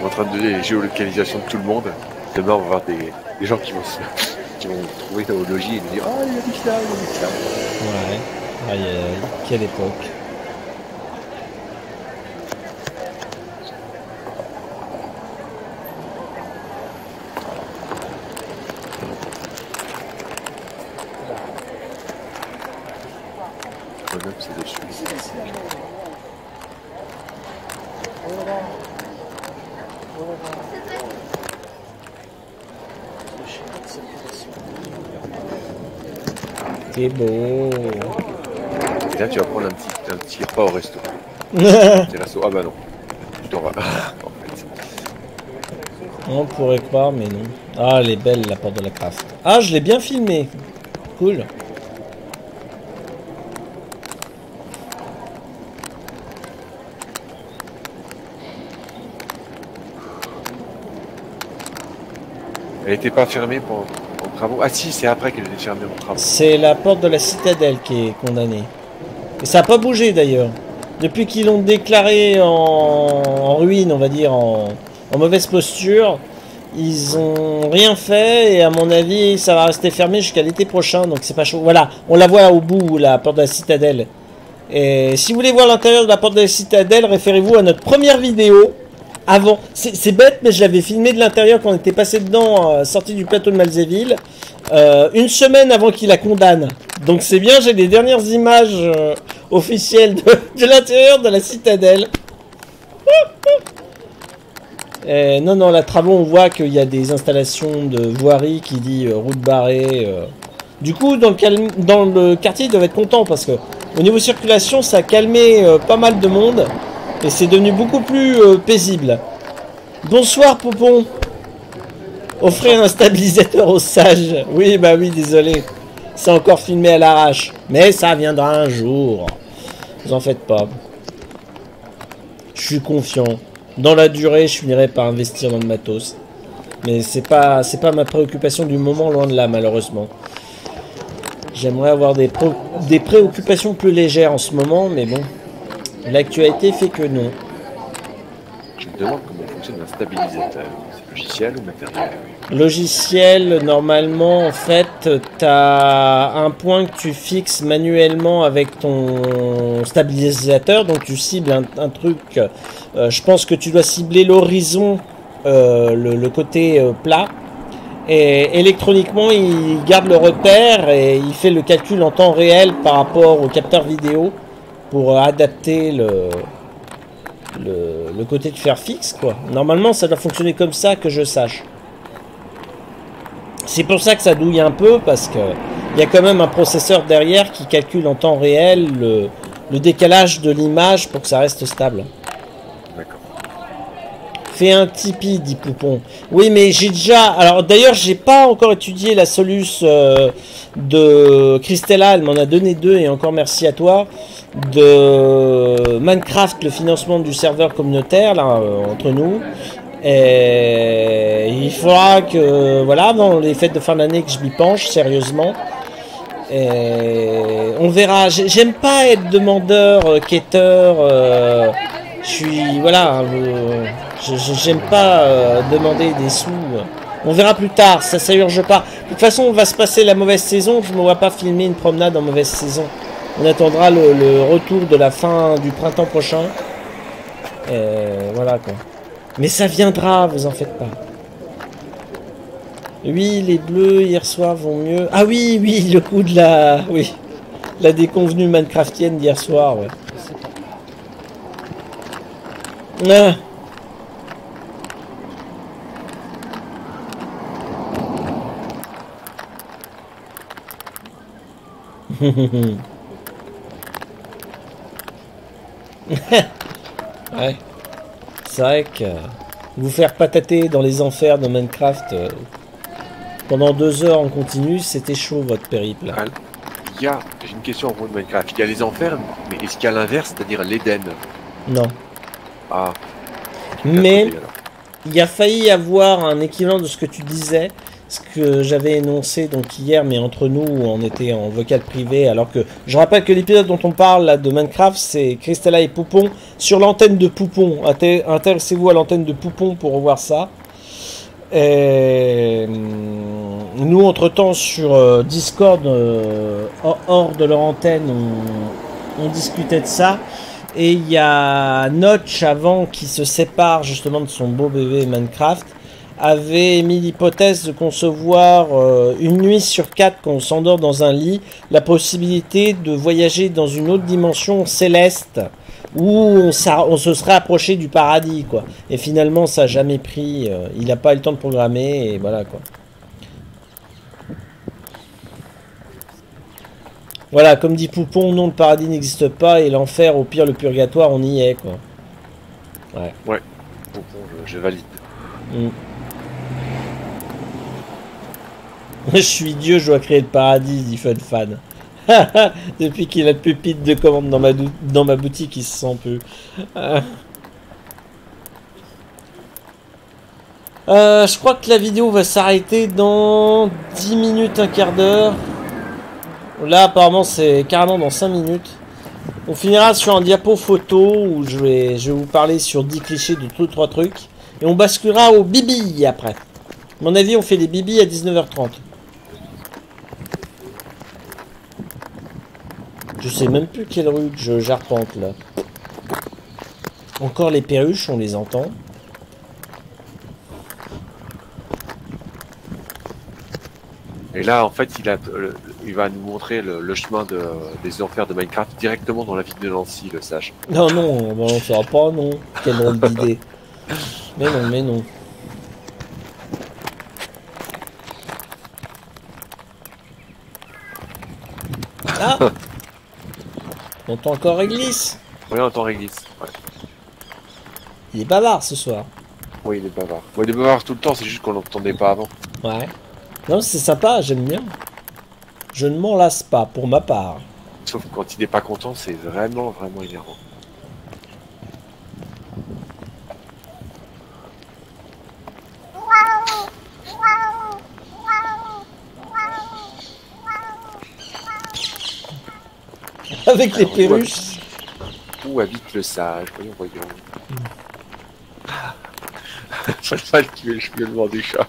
en train de donner les géolocalisations de tout le monde. Demain, on va voir des gens qui vont trouver au logis et nous dire ah, il habite là, il habite là. Ouais. Aïe, aïe, aïe. Quelle époque. C'est dessus. C'est beau. Et là, tu vas prendre un petit repas au resto. Petit resto. Ah bah non. Tu t'en vas. En fait. On pourrait croire, mais non. Ah, elle est belle, la porte de la craft. Ah, je l'ai bien filmé. Cool. Elle n'était pas fermée pour travaux. Ah si, c'est après qu'elle était fermée pour travaux. C'est la porte de la citadelle qui est condamnée. Et ça n'a pas bougé d'ailleurs. Depuis qu'ils l'ont déclaré en ruine, on va dire, en mauvaise posture, ils ont rien fait et à mon avis, ça va rester fermé jusqu'à l'été prochain. Donc c'est pas chaud. Voilà, on la voit au bout, la porte de la citadelle. Et si vous voulez voir l'intérieur de la porte de la citadelle, référez-vous à notre première vidéo. Avant, c'est bête, mais je l'avais filmé de l'intérieur quand on était passé dedans, sorti du plateau de Malzéville, une semaine avant qu'il la condamne. Donc c'est bien, j'ai les dernières images officielles de l'intérieur de la citadelle. Non, la travaux, on voit qu'il y a des installations de voirie qui dit route barrée. Du coup, dans le quartier, ils doivent être contents parce que au niveau circulation, ça a calmé pas mal de monde. Et c'est devenu beaucoup plus paisible. Bonsoir, Poupon. Offrir un stabilisateur aux sages. Oui, bah oui, désolé. C'est encore filmé à l'arrache. Mais ça viendra un jour. Vous en faites pas. Je suis confiant. Dans la durée, je finirai par investir dans le matos. Mais c'est pas ma préoccupation du moment, loin de là, malheureusement. J'aimerais avoir des préoccupations plus légères en ce moment, mais bon. L'actualité fait que non. Je me demande comment fonctionne un stabilisateur. C'est logiciel ou matériel? Logiciel, normalement, en fait, tu as un point que tu fixes manuellement avec ton stabilisateur. Donc tu cibles un truc. Je pense que tu dois cibler l'horizon, le côté plat. Et électroniquement, il garde le repère et il fait le calcul en temps réel par rapport au capteur vidéo. Pour adapter le côté de fer fixe, quoi. Normalement, ça doit fonctionner comme ça, que je sache. C'est pour ça que ça douille un peu, parce que il y a quand même un processeur derrière qui calcule en temps réel le décalage de l'image pour que ça reste stable. D'accord. Fais un Tipeee, dit Poupon. Oui, mais j'ai déjà... Alors, d'ailleurs, j'ai pas encore étudié la soluce de Christella. Elle m'en a donné 2, et encore merci à toi. De Minecraft, le financement du serveur communautaire, là, entre nous. Et il faudra que, voilà, avant les fêtes de fin d'année, que je m'y penche sérieusement. Et on verra. J'aime pas être demandeur, quêteur. Je suis, voilà, j'aime pas demander des sous. On verra plus tard, ça urge pas. De toute façon, on va se passer la mauvaise saison. Je ne me vois pas filmer une promenade en mauvaise saison. On attendra le retour de la fin du printemps prochain. Voilà quoi. Mais ça viendra, vous en faites pas. Oui, les bleus hier soir vont mieux. Ah oui, le coup de la... Oui. La déconvenue minecraftienne d'hier soir, ouais. Ah. Ouais. C'est vrai que vous faire patater dans les enfers de Minecraft pendant 2 heures en continu, c'était chaud votre périple. J'ai une question en propos de Minecraft. Il y a les enfers, mais est-ce qu'il y a l'inverse, c'est-à-dire l'Éden? Non. Ah. Mais il y a failli avoir un équivalent de ce que tu disais. ce que j'avais énoncé donc hier, mais entre nous, on était en vocal privé, alors que je rappelle que l'épisode dont on parle là, de Minecraft, c'est Cristalla et Poupon sur l'antenne de Poupon. Intéressez-vous à l'antenne de Poupon pour revoir ça. Et nous, entre-temps, sur Discord, hors de leur antenne, on discutait de ça. Et il y a Notch, avant qui se sépare justement de son beau bébé Minecraft, avait émis l'hypothèse de concevoir une nuit sur 4 quand on s'endort dans un lit, la possibilité de voyager dans une autre dimension céleste où on se serait approché du paradis, quoi. Et finalement, ça n'a jamais pris. Il n'a pas eu le temps de programmer et voilà, quoi. Voilà, comme dit Poupon, non, le paradis n'existe pas et l'enfer, au pire, le purgatoire, on y est, quoi. Ouais. Ouais, Poupon, je valide. Je suis Dieu, je dois créer le paradis, dit Fun Fan. Depuis qu'il a le pupitre de commande dans ma boutique, il se sent plus. Je crois que la vidéo va s'arrêter dans 10 minutes, un quart d'heure. Là, apparemment, c'est carrément dans 5 minutes. On finira sur un diapo photo où je vais vous parler sur 10 clichés de 2-3 trucs. Et on basculera au bibi après. À mon avis, on fait les bibis à 19h30. Je sais même plus quelle rue que j'arpente là. Encore les perruches, on les entend. Et là, en fait, il va nous montrer le chemin des enfers de Minecraft directement dans la ville de Nancy, le sage. Non, non, on ne saura pas, non. Quelle drôle d'idée. Mais non, mais non. Ah, on entend encore Réglisse. Oui, on entend Réglisse. Ouais. Il est bavard ce soir. Oui, il est bavard. Bon, il est bavard tout le temps, c'est juste qu'on l'entendait pas avant. Ouais. Non, c'est sympa, j'aime bien. Je ne m'en lasse pas, pour ma part. Sauf quand il n'est pas content, c'est vraiment, vraiment énervant. Avec les perruches. Où habite le sage? Voyons, voyons. Faut pas tuer le cheveulement du chat.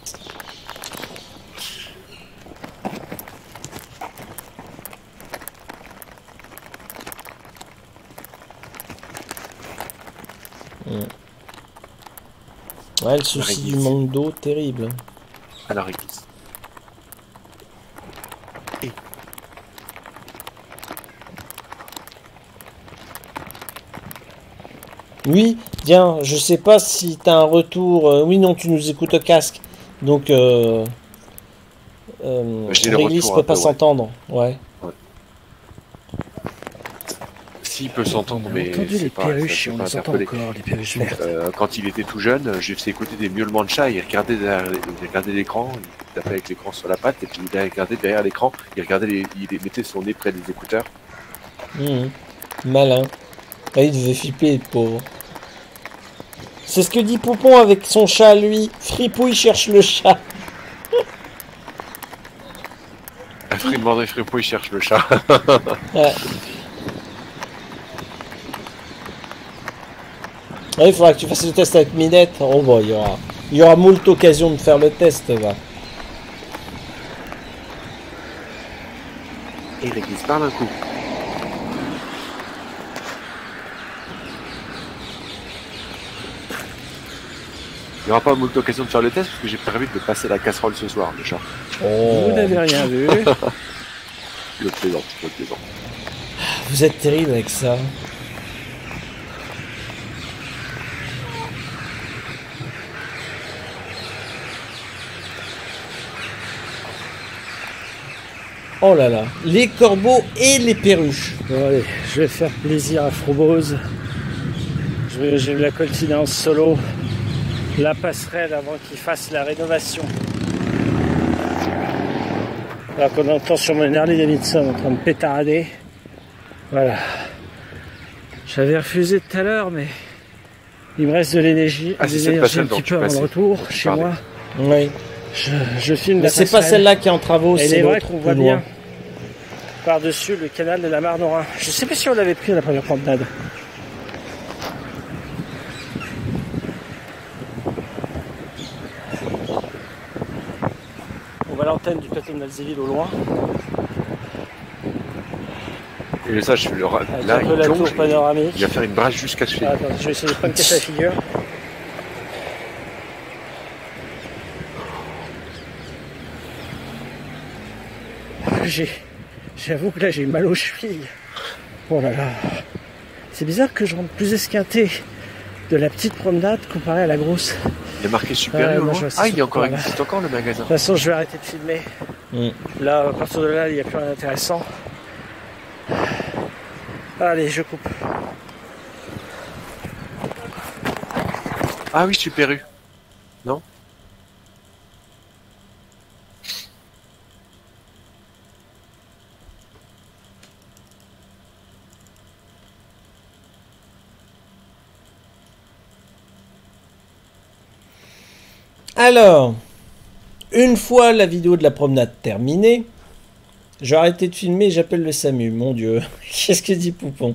Ouais, le souci du manque d'eau, terrible. Alors, Réglisse. Oui, tiens, je sais pas si t'as un retour. Oui, non, tu nous écoutes au casque. Donc, Réglisse peut pas s'entendre. Ouais. S'il peut s'entendre, mais entendu c'est les pas, perruches, ça on peut les pas entend interpeller. encore, les perruches vertes. Quand il était tout jeune, j'ai fait écouter des miaulements de chat, il regardait l'écran, il tapait avec l'écran sur la patte, et puis il regardait derrière l'écran, il mettait son nez près des écouteurs. Malin. Ah, il devait flipper, le pauvre. C'est ce que dit Poupon avec son chat, lui. Fripouille cherche le chat. Frimand et Fripouille cherche le chat. Ouais. Ouais, il faudra que tu fasses le test avec Minette. Oh, bon, il y aura moult occasions de faire le test, va. Et Réglisse parle un coup. Il n'y aura pas moult occasions de faire le test parce que j'ai prévu de passer la casserole ce soir, le chat. Oh. Vous n'avez rien vu. Je plaisante. Vous êtes terrible avec ça. Oh là là, les corbeaux et les perruches. Bon allez, je vais faire plaisir à Frobose. J'ai la continence solo. La passerelle avant qu'il fasse la rénovation. Alors qu'on entend sur mon Harley Davidson en train de pétarader. Voilà. J'avais refusé tout à l'heure, mais il me reste de l'énergie, c'est cette un passerelle petit dont tu peu avant le passais, retour dont tu chez parlais. moi. Oui. Je filme Mais la c'est pas passerelle. celle-là qui est en travaux, Et il c'est est vrai l'autre, qu'on plus voit loin. bien par-dessus le canal de la Marne-Rhin. Je sais pas si on l'avait pris à la première promenade. On voit l'antenne du plateau de Nalzéville au loin. Et le ça, je le Avec là, un peu il la plonge, tour panoramique. il va faire une brasse jusqu'à ce Ah, attends, je vais essayer de pas me casser la figure. J'avoue que là j'ai mal aux chevilles. Oh là là. C'est bizarre que je rentre plus esquinté de la petite promenade comparé à la grosse. Il est marqué Super Ouais, U au moi, loin. je vois ça Ah, il sur encore, le coin, là. existe encore le magasin. De toute façon, je vais arrêter de filmer. Là, à partir de là, il n'y a plus rien d'intéressant. Allez, je coupe. Ah oui, Super U. Non? Alors, une fois la vidéo de la promenade terminée, je vais arrêter de filmer et j'appelle le SAMU. Mon Dieu, qu'est-ce que dit Poupon?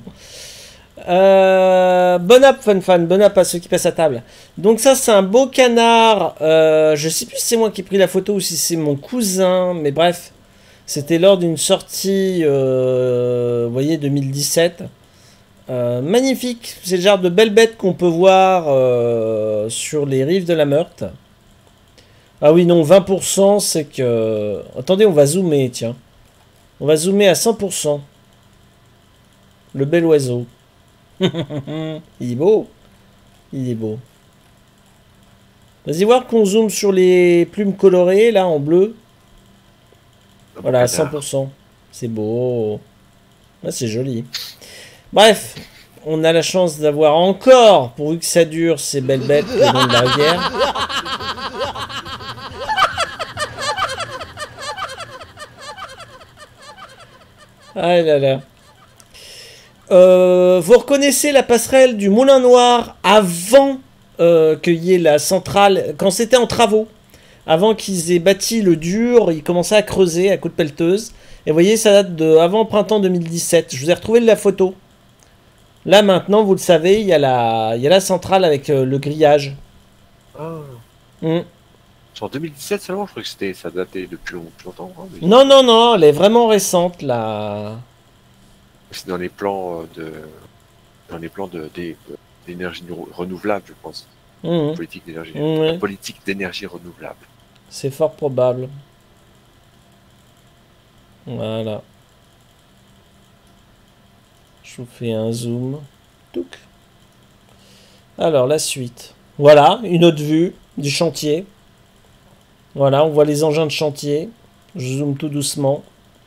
Bon app, fun fan, bon app à ceux qui passent à table. Donc ça, c'est un beau canard. Je sais plus si c'est moi qui ai pris la photo ou si c'est mon cousin, mais bref, c'était lors d'une sortie, vous voyez, 2017. Magnifique, c'est le genre de belles bêtes qu'on peut voir sur les rives de la Meurthe. Ah oui, non, 20%, c'est que... Attendez, on va zoomer, tiens. On va zoomer à 100%. Le bel oiseau. Il est beau. Il est beau. Vas-y voir qu'on zoome sur les plumes colorées, là, en bleu. Voilà, à 100%. C'est beau. Ah, c'est joli. Bref, on a la chance d'avoir encore, pourvu que ça dure, ces belles bêtes le long de la rivière. Ah là là. Vous reconnaissez la passerelle du Moulin Noir avant qu'il y ait la centrale, quand c'était en travaux, avant qu'ils aient bâti le dur, ils commençaient à creuser à coups de pelleteuse. Et vous voyez, ça date de avant printemps 2017. Je vous ai retrouvé la photo. Là maintenant, vous le savez, il y a la centrale avec le grillage. Ah. Mm. C'est en 2017 seulement, je crois que ça datait depuis longtemps. Hein, mais Non, non, non, elle est vraiment récente là. c'est dans les plans d'énergie renouvelable, je pense. Mm. Politique d'énergie. Mm. La politique d'énergie renouvelable. C'est fort probable. Voilà. Je vous fais un zoom. Touc. Alors, la suite. Voilà, une autre vue du chantier. Voilà, on voit les engins de chantier. Je zoome tout doucement.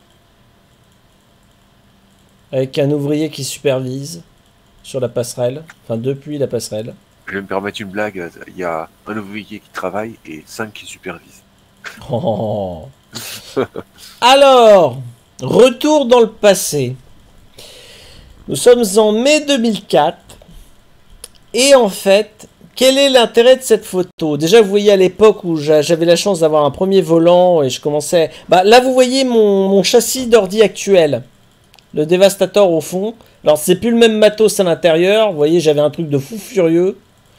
Avec un ouvrier qui supervise sur la passerelle. Enfin, depuis la passerelle. Je vais me permettre une blague. Il y a un ouvrier qui travaille et 5 qui supervisent. Oh. Alors, retour dans le passé. Nous sommes en mai 2004. Et en fait, quel est l'intérêt de cette photo? Déjà, vous voyez à l'époque où j'avais la chance d'avoir un premier volant et je commençais... Bah, là, vous voyez mon châssis d'ordi actuel. Le Devastator au fond. Alors, c'est plus le même matos à l'intérieur. Vous voyez, j'avais un truc de fou furieux.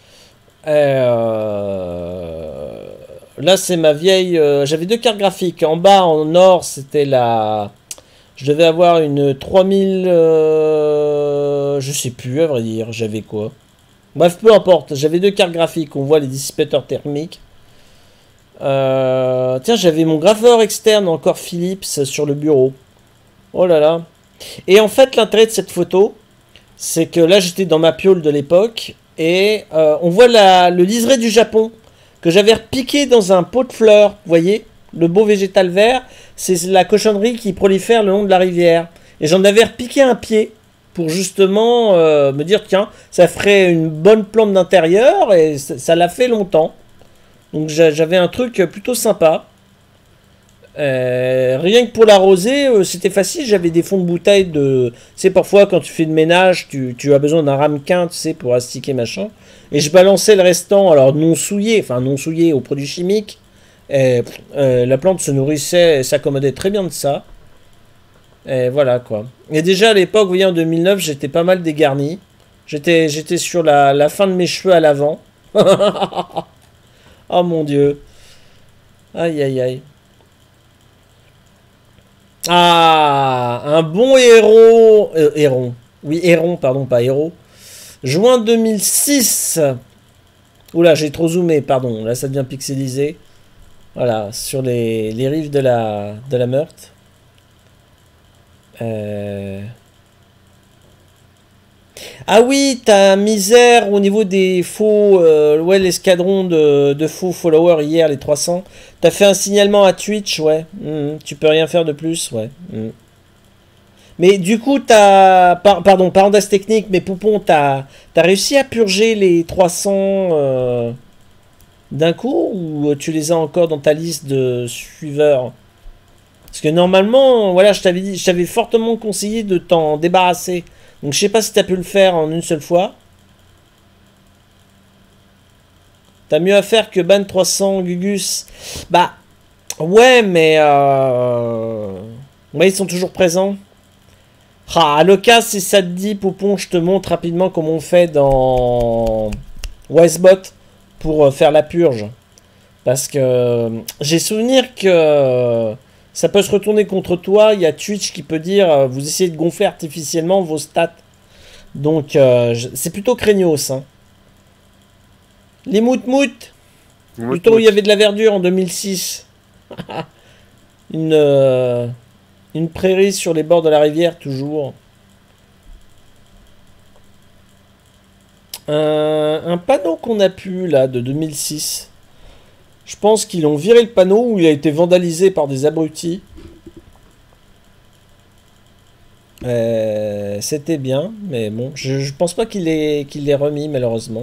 Là, c'est ma vieille... j'avais deux cartes graphiques. En bas, en or, c'était la... Je devais avoir une 3000... je sais plus, à vrai dire. J'avais quoi? Bref, peu importe. J'avais deux cartes graphiques. On voit les dissipateurs thermiques. Tiens, j'avais mon graveur externe, encore Philips, sur le bureau. Oh là là. Et en fait, l'intérêt de cette photo, c'est que là, j'étais dans ma piole de l'époque. Et on voit le liseré du Japon que j'avais repiqué dans un pot de fleurs. Vous voyez, le beau végétal vert, c'est la cochonnerie qui prolifère le long de la rivière. Et j'en avais repiqué un pied pour justement me dire, tiens, ça ferait une bonne plante d'intérieur. Et ça l'a fait longtemps. Donc j'avais un truc plutôt sympa. Rien que pour l'arroser, c'était facile. J'avais des fonds de bouteille de... Tu sais, parfois, quand tu fais de ménage, tu as besoin d'un ramequin, tu sais, pour astiquer, machin. Et je balançais le restant, alors non souillé, enfin non souillé aux produits chimiques. Et, la plante se nourrissait et s'accommodait très bien de ça. Et voilà quoi. Et déjà à l'époque, vous voyez, en 2009, j'étais pas mal dégarni. J'étais sur la fin de mes cheveux à l'avant. Oh mon dieu. Aïe aïe aïe. Ah, un bon héros. Héron. Oui, héron, pardon, pas héros. Juin 2006. Oula, j'ai trop zoomé, pardon. Là, ça devient pixelisé. Voilà, sur les rives de la Meurthe. Ah oui, ta misère au niveau des faux... ouais, l'escadron de faux followers hier, les 300. T'as fait un signalement à Twitch, ouais. Tu peux rien faire de plus, ouais. Mais du coup, t'as... Pardon, parenthèse technique, mais Poupon, t'as réussi à purger les 300 d'un coup, ou tu les as encore dans ta liste de suiveurs? Parce que normalement, voilà, je t'avais fortement conseillé de t'en débarrasser. Donc je sais pas si t'as pu le faire en une seule fois. T'as mieux à faire que ban 300 Gugus. Bah, ouais, mais... ouais, ils sont toujours présents. Ah, à l'occasion, si ça te dit, Poupon, je te montre rapidement comment on fait dans Wisebot pour faire la purge. Parce que j'ai souvenir que ça peut se retourner contre toi. Il y a Twitch qui peut dire vous essayez de gonfler artificiellement vos stats. Donc c'est plutôt craignos. Hein. Les mout-mout. Du temps où il y avait de la verdure en 2006. Une prairie sur les bords de la rivière, toujours. Un panneau qu'on a pu, là, de 2006. Je pense qu'ils ont viré le panneau où il a été vandalisé par des abrutis. C'était bien, mais bon, je pense pas qu'il l'ait remis, malheureusement.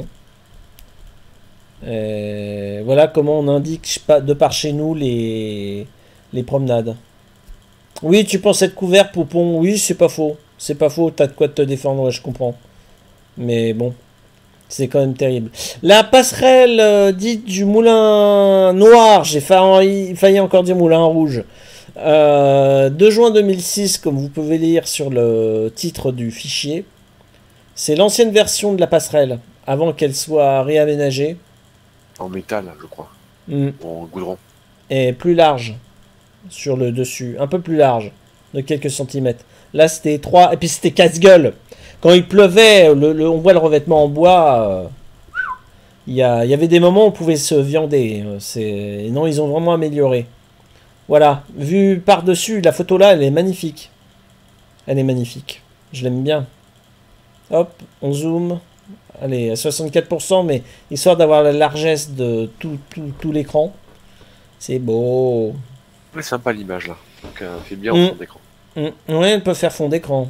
Voilà comment on indique de par chez nous les promenades. Oui, tu penses être couvert, Poupon. Oui, c'est pas faux. C'est pas faux, t'as de quoi te défendre, ouais, je comprends. Mais bon, c'est quand même terrible. La passerelle dite du Moulin Noir, j'ai failli encore dire Moulin Rouge. 2 juin 2006, comme vous pouvez lire sur le titre du fichier. C'est l'ancienne version de la passerelle, avant qu'elle soit réaménagée. En métal, je crois. En goudron. Et plus large. Sur le dessus, un peu plus large, de quelques centimètres. Là, c'était étroit, et puis c'était casse-gueule. Quand il pleuvait, on voit le revêtement en bois. Il y avait des moments où on pouvait se viander. Non, ils ont vraiment amélioré. Voilà, vu par-dessus, la photo là, elle est magnifique. Elle est magnifique. Je l'aime bien. Hop, on zoome. Allez, à 64%, mais histoire d'avoir la largesse de tout l'écran. C'est beau. C'est sympa l'image là. Donc, fait bien en fond d'écran. Ouais, elle peut faire fond d'écran.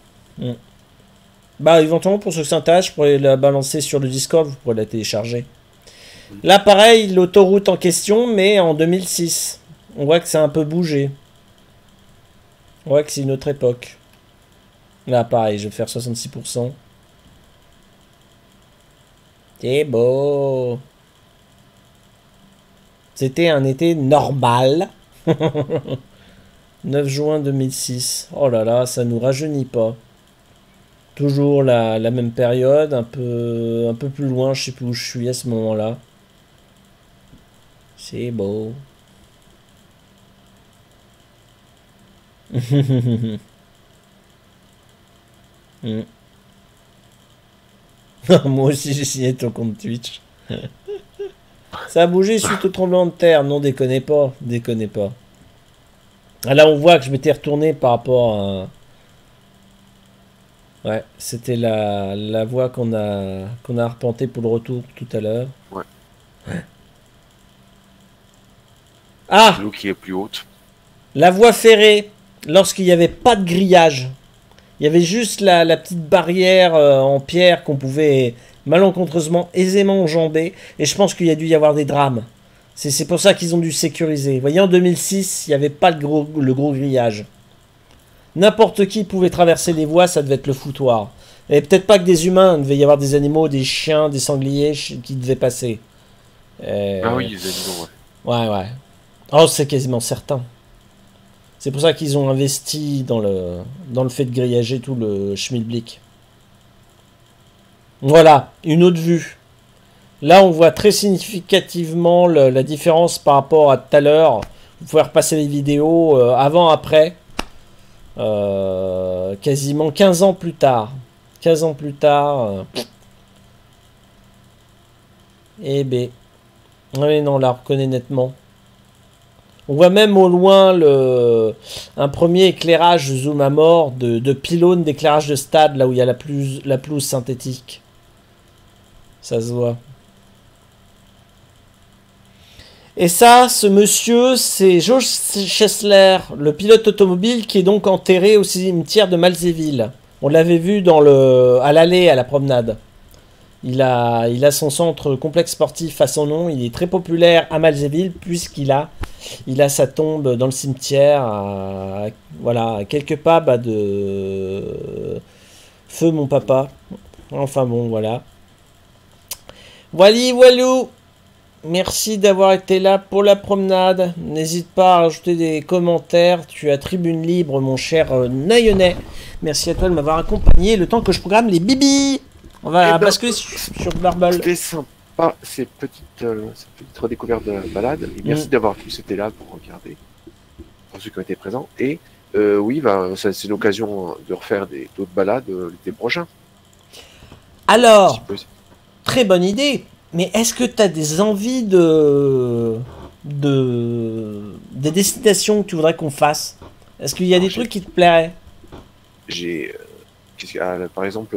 Bah, éventuellement, pour ceux que ça intéresse, je pourrais la balancer sur le Discord, vous pourrez la télécharger. Là, pareil, l'autoroute en question, mais en 2006. On voit que ça a un peu bougé. On voit que c'est une autre époque. Là, pareil, je vais faire 66%. C'est beau. C'était un été normal. 9 juin 2006. Oh là là, ça nous rajeunit pas. Toujours la même période, un peu plus loin, je sais plus où je suis à ce moment-là. C'est beau. Moi aussi j'ai signé ton compte Twitch. Ça a bougé suite au tremblement de terre. Non, déconnez pas. Déconnez pas. Ah, là, on voit que je m'étais retourné par rapport à... Ouais, c'était la voie qu'on a arpentée pour le retour tout à l'heure. Ouais. Ah! L'eau qui est plus haute. La voie ferrée, lorsqu'il n'y avait pas de grillage. Il y avait juste la petite barrière en pierre qu'on pouvait malencontreusement aisément enjamber. Et je pense qu'il y a dû y avoir des drames. C'est pour ça qu'ils ont dû sécuriser. Vous voyez, en 2006, il n'y avait pas le gros grillage. N'importe qui pouvait traverser les voies, ça devait être le foutoir. Et peut-être pas que des humains, il devait y avoir des animaux, des chiens, des sangliers qui devaient passer. Ah oui, les animaux, ouais. Ouais. Oh, c'est quasiment certain. C'est pour ça qu'ils ont investi dans le fait de grillager tout le schmilblick. Voilà, une autre vue. Là, on voit très significativement la différence par rapport à tout à l'heure. Vous pouvez repasser les vidéos avant, après. Quasiment 15 ans plus tard. 15 ans plus tard. Eh ben. Oui, non, on la reconnaît nettement. On voit même au loin un premier éclairage zoom à mort de pylône d'éclairage de stade, là où il y a la pelouse synthétique. Ça se voit. Et ça, ce monsieur, c'est George Chesler, le pilote automobile qui est donc enterré au cimetière de Malzéville. On l'avait vu à l'allée, à la promenade. Il a son centre complexe sportif à son nom. Il est très populaire à Malzéville puisqu'il a sa tombe dans le cimetière à quelques pas de Feu mon papa. Enfin bon, voilà. Voilou. Merci d'avoir été là pour la promenade. N'hésite pas à rajouter des commentaires. Tu as tribune libre, mon cher Naïonnet. Merci à toi de m'avoir accompagné le temps que je programme les bibis. On va basculer sur Barbel. C'était sympa ces petites redécouvertes de balade. Et merci d'avoir tous été là pour regarder, pour ceux qui ont été présents. Et oui, c'est l'occasion de refaire d'autres balades l'été prochain. Alors, très bonne idée. Mais est-ce que tu as des envies des destinations que tu voudrais qu'on fasse? Est-ce qu'il y a des trucs qui te plairaient? J'ai, par exemple,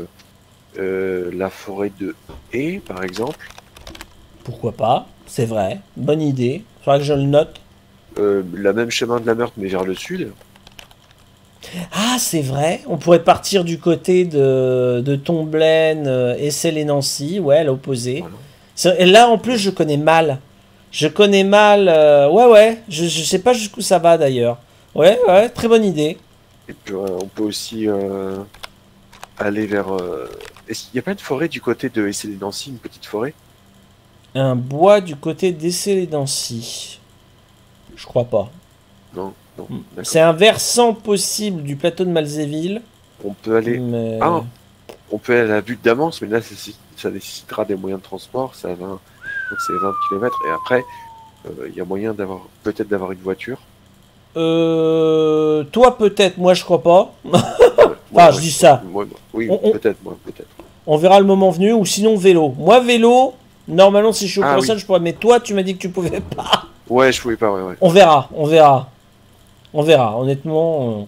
la forêt de Haye, par exemple. Pourquoi pas? C'est vrai. Bonne idée. Faudra que je le note. La même chemin de la Meurthe, mais vers le sud. Ah, c'est vrai. On pourrait partir du côté de Tomblaine, Essel et Nancy. Ouais, à l'opposé. Voilà. Et là, en plus, je connais mal. Ouais. Je sais pas jusqu'où ça va, d'ailleurs. Ouais, très bonne idée. Et puis, on peut aussi aller vers... Il n'y a pas une forêt du côté de Essel et Nancy, une petite forêt? Un bois du côté d'Essel et Nancy. Je crois pas. Non. C'est un versant possible du plateau de Malzéville. On peut aller... on peut aller à la butte d'Amance, mais là, ça nécessitera des moyens de transport. Donc c'est 20 km. Et après, il y a moyen peut-être d'avoir une voiture. Toi, peut-être. Moi, je crois pas. Je dis ça. Peut-être. On verra le moment venu. Ou sinon, vélo. Moi, vélo, normalement, si je suis au conseil, je pourrais. Mais toi, tu m'as dit que tu pouvais pas. Ouais, je pouvais pas, ouais. On verra. Honnêtement.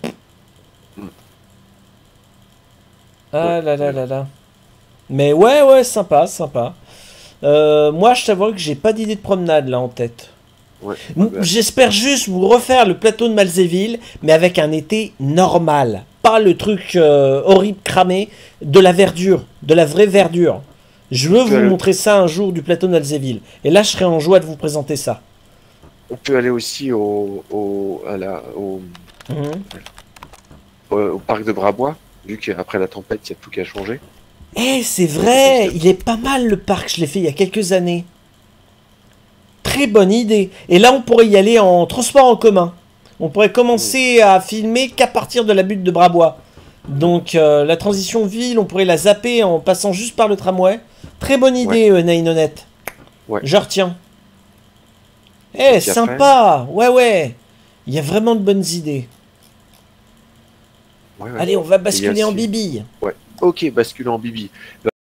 Ah là. Mais ouais, sympa. Moi, je t'avoue que j'ai pas d'idée de promenade là en tête. Ouais. J'espère juste vous refaire le plateau de Malzéville, mais avec un été normal. Pas le truc horrible cramé, de la verdure, de la vraie verdure. Je veux vous montrer ça un jour du plateau de Malzéville. Et là, je serai en joie de vous présenter ça. On peut aller aussi au parc de Brabois, vu qu'après la tempête, il y a tout qui a changé. C'est vrai, il est pas mal le parc, je l'ai fait il y a quelques années. Très bonne idée. Et là, on pourrait y aller en transport en commun. On pourrait commencer à filmer qu'à partir de la butte de Brabois. Donc, la transition ville, on pourrait la zapper en passant juste par le tramway. Très bonne idée, Naïnonette. Ouais. Je retiens. Sympa. Ouais. Il y a vraiment de bonnes idées. Ouais. Allez, on va basculer en bibi. Ouais. Ok, basculer en bibi.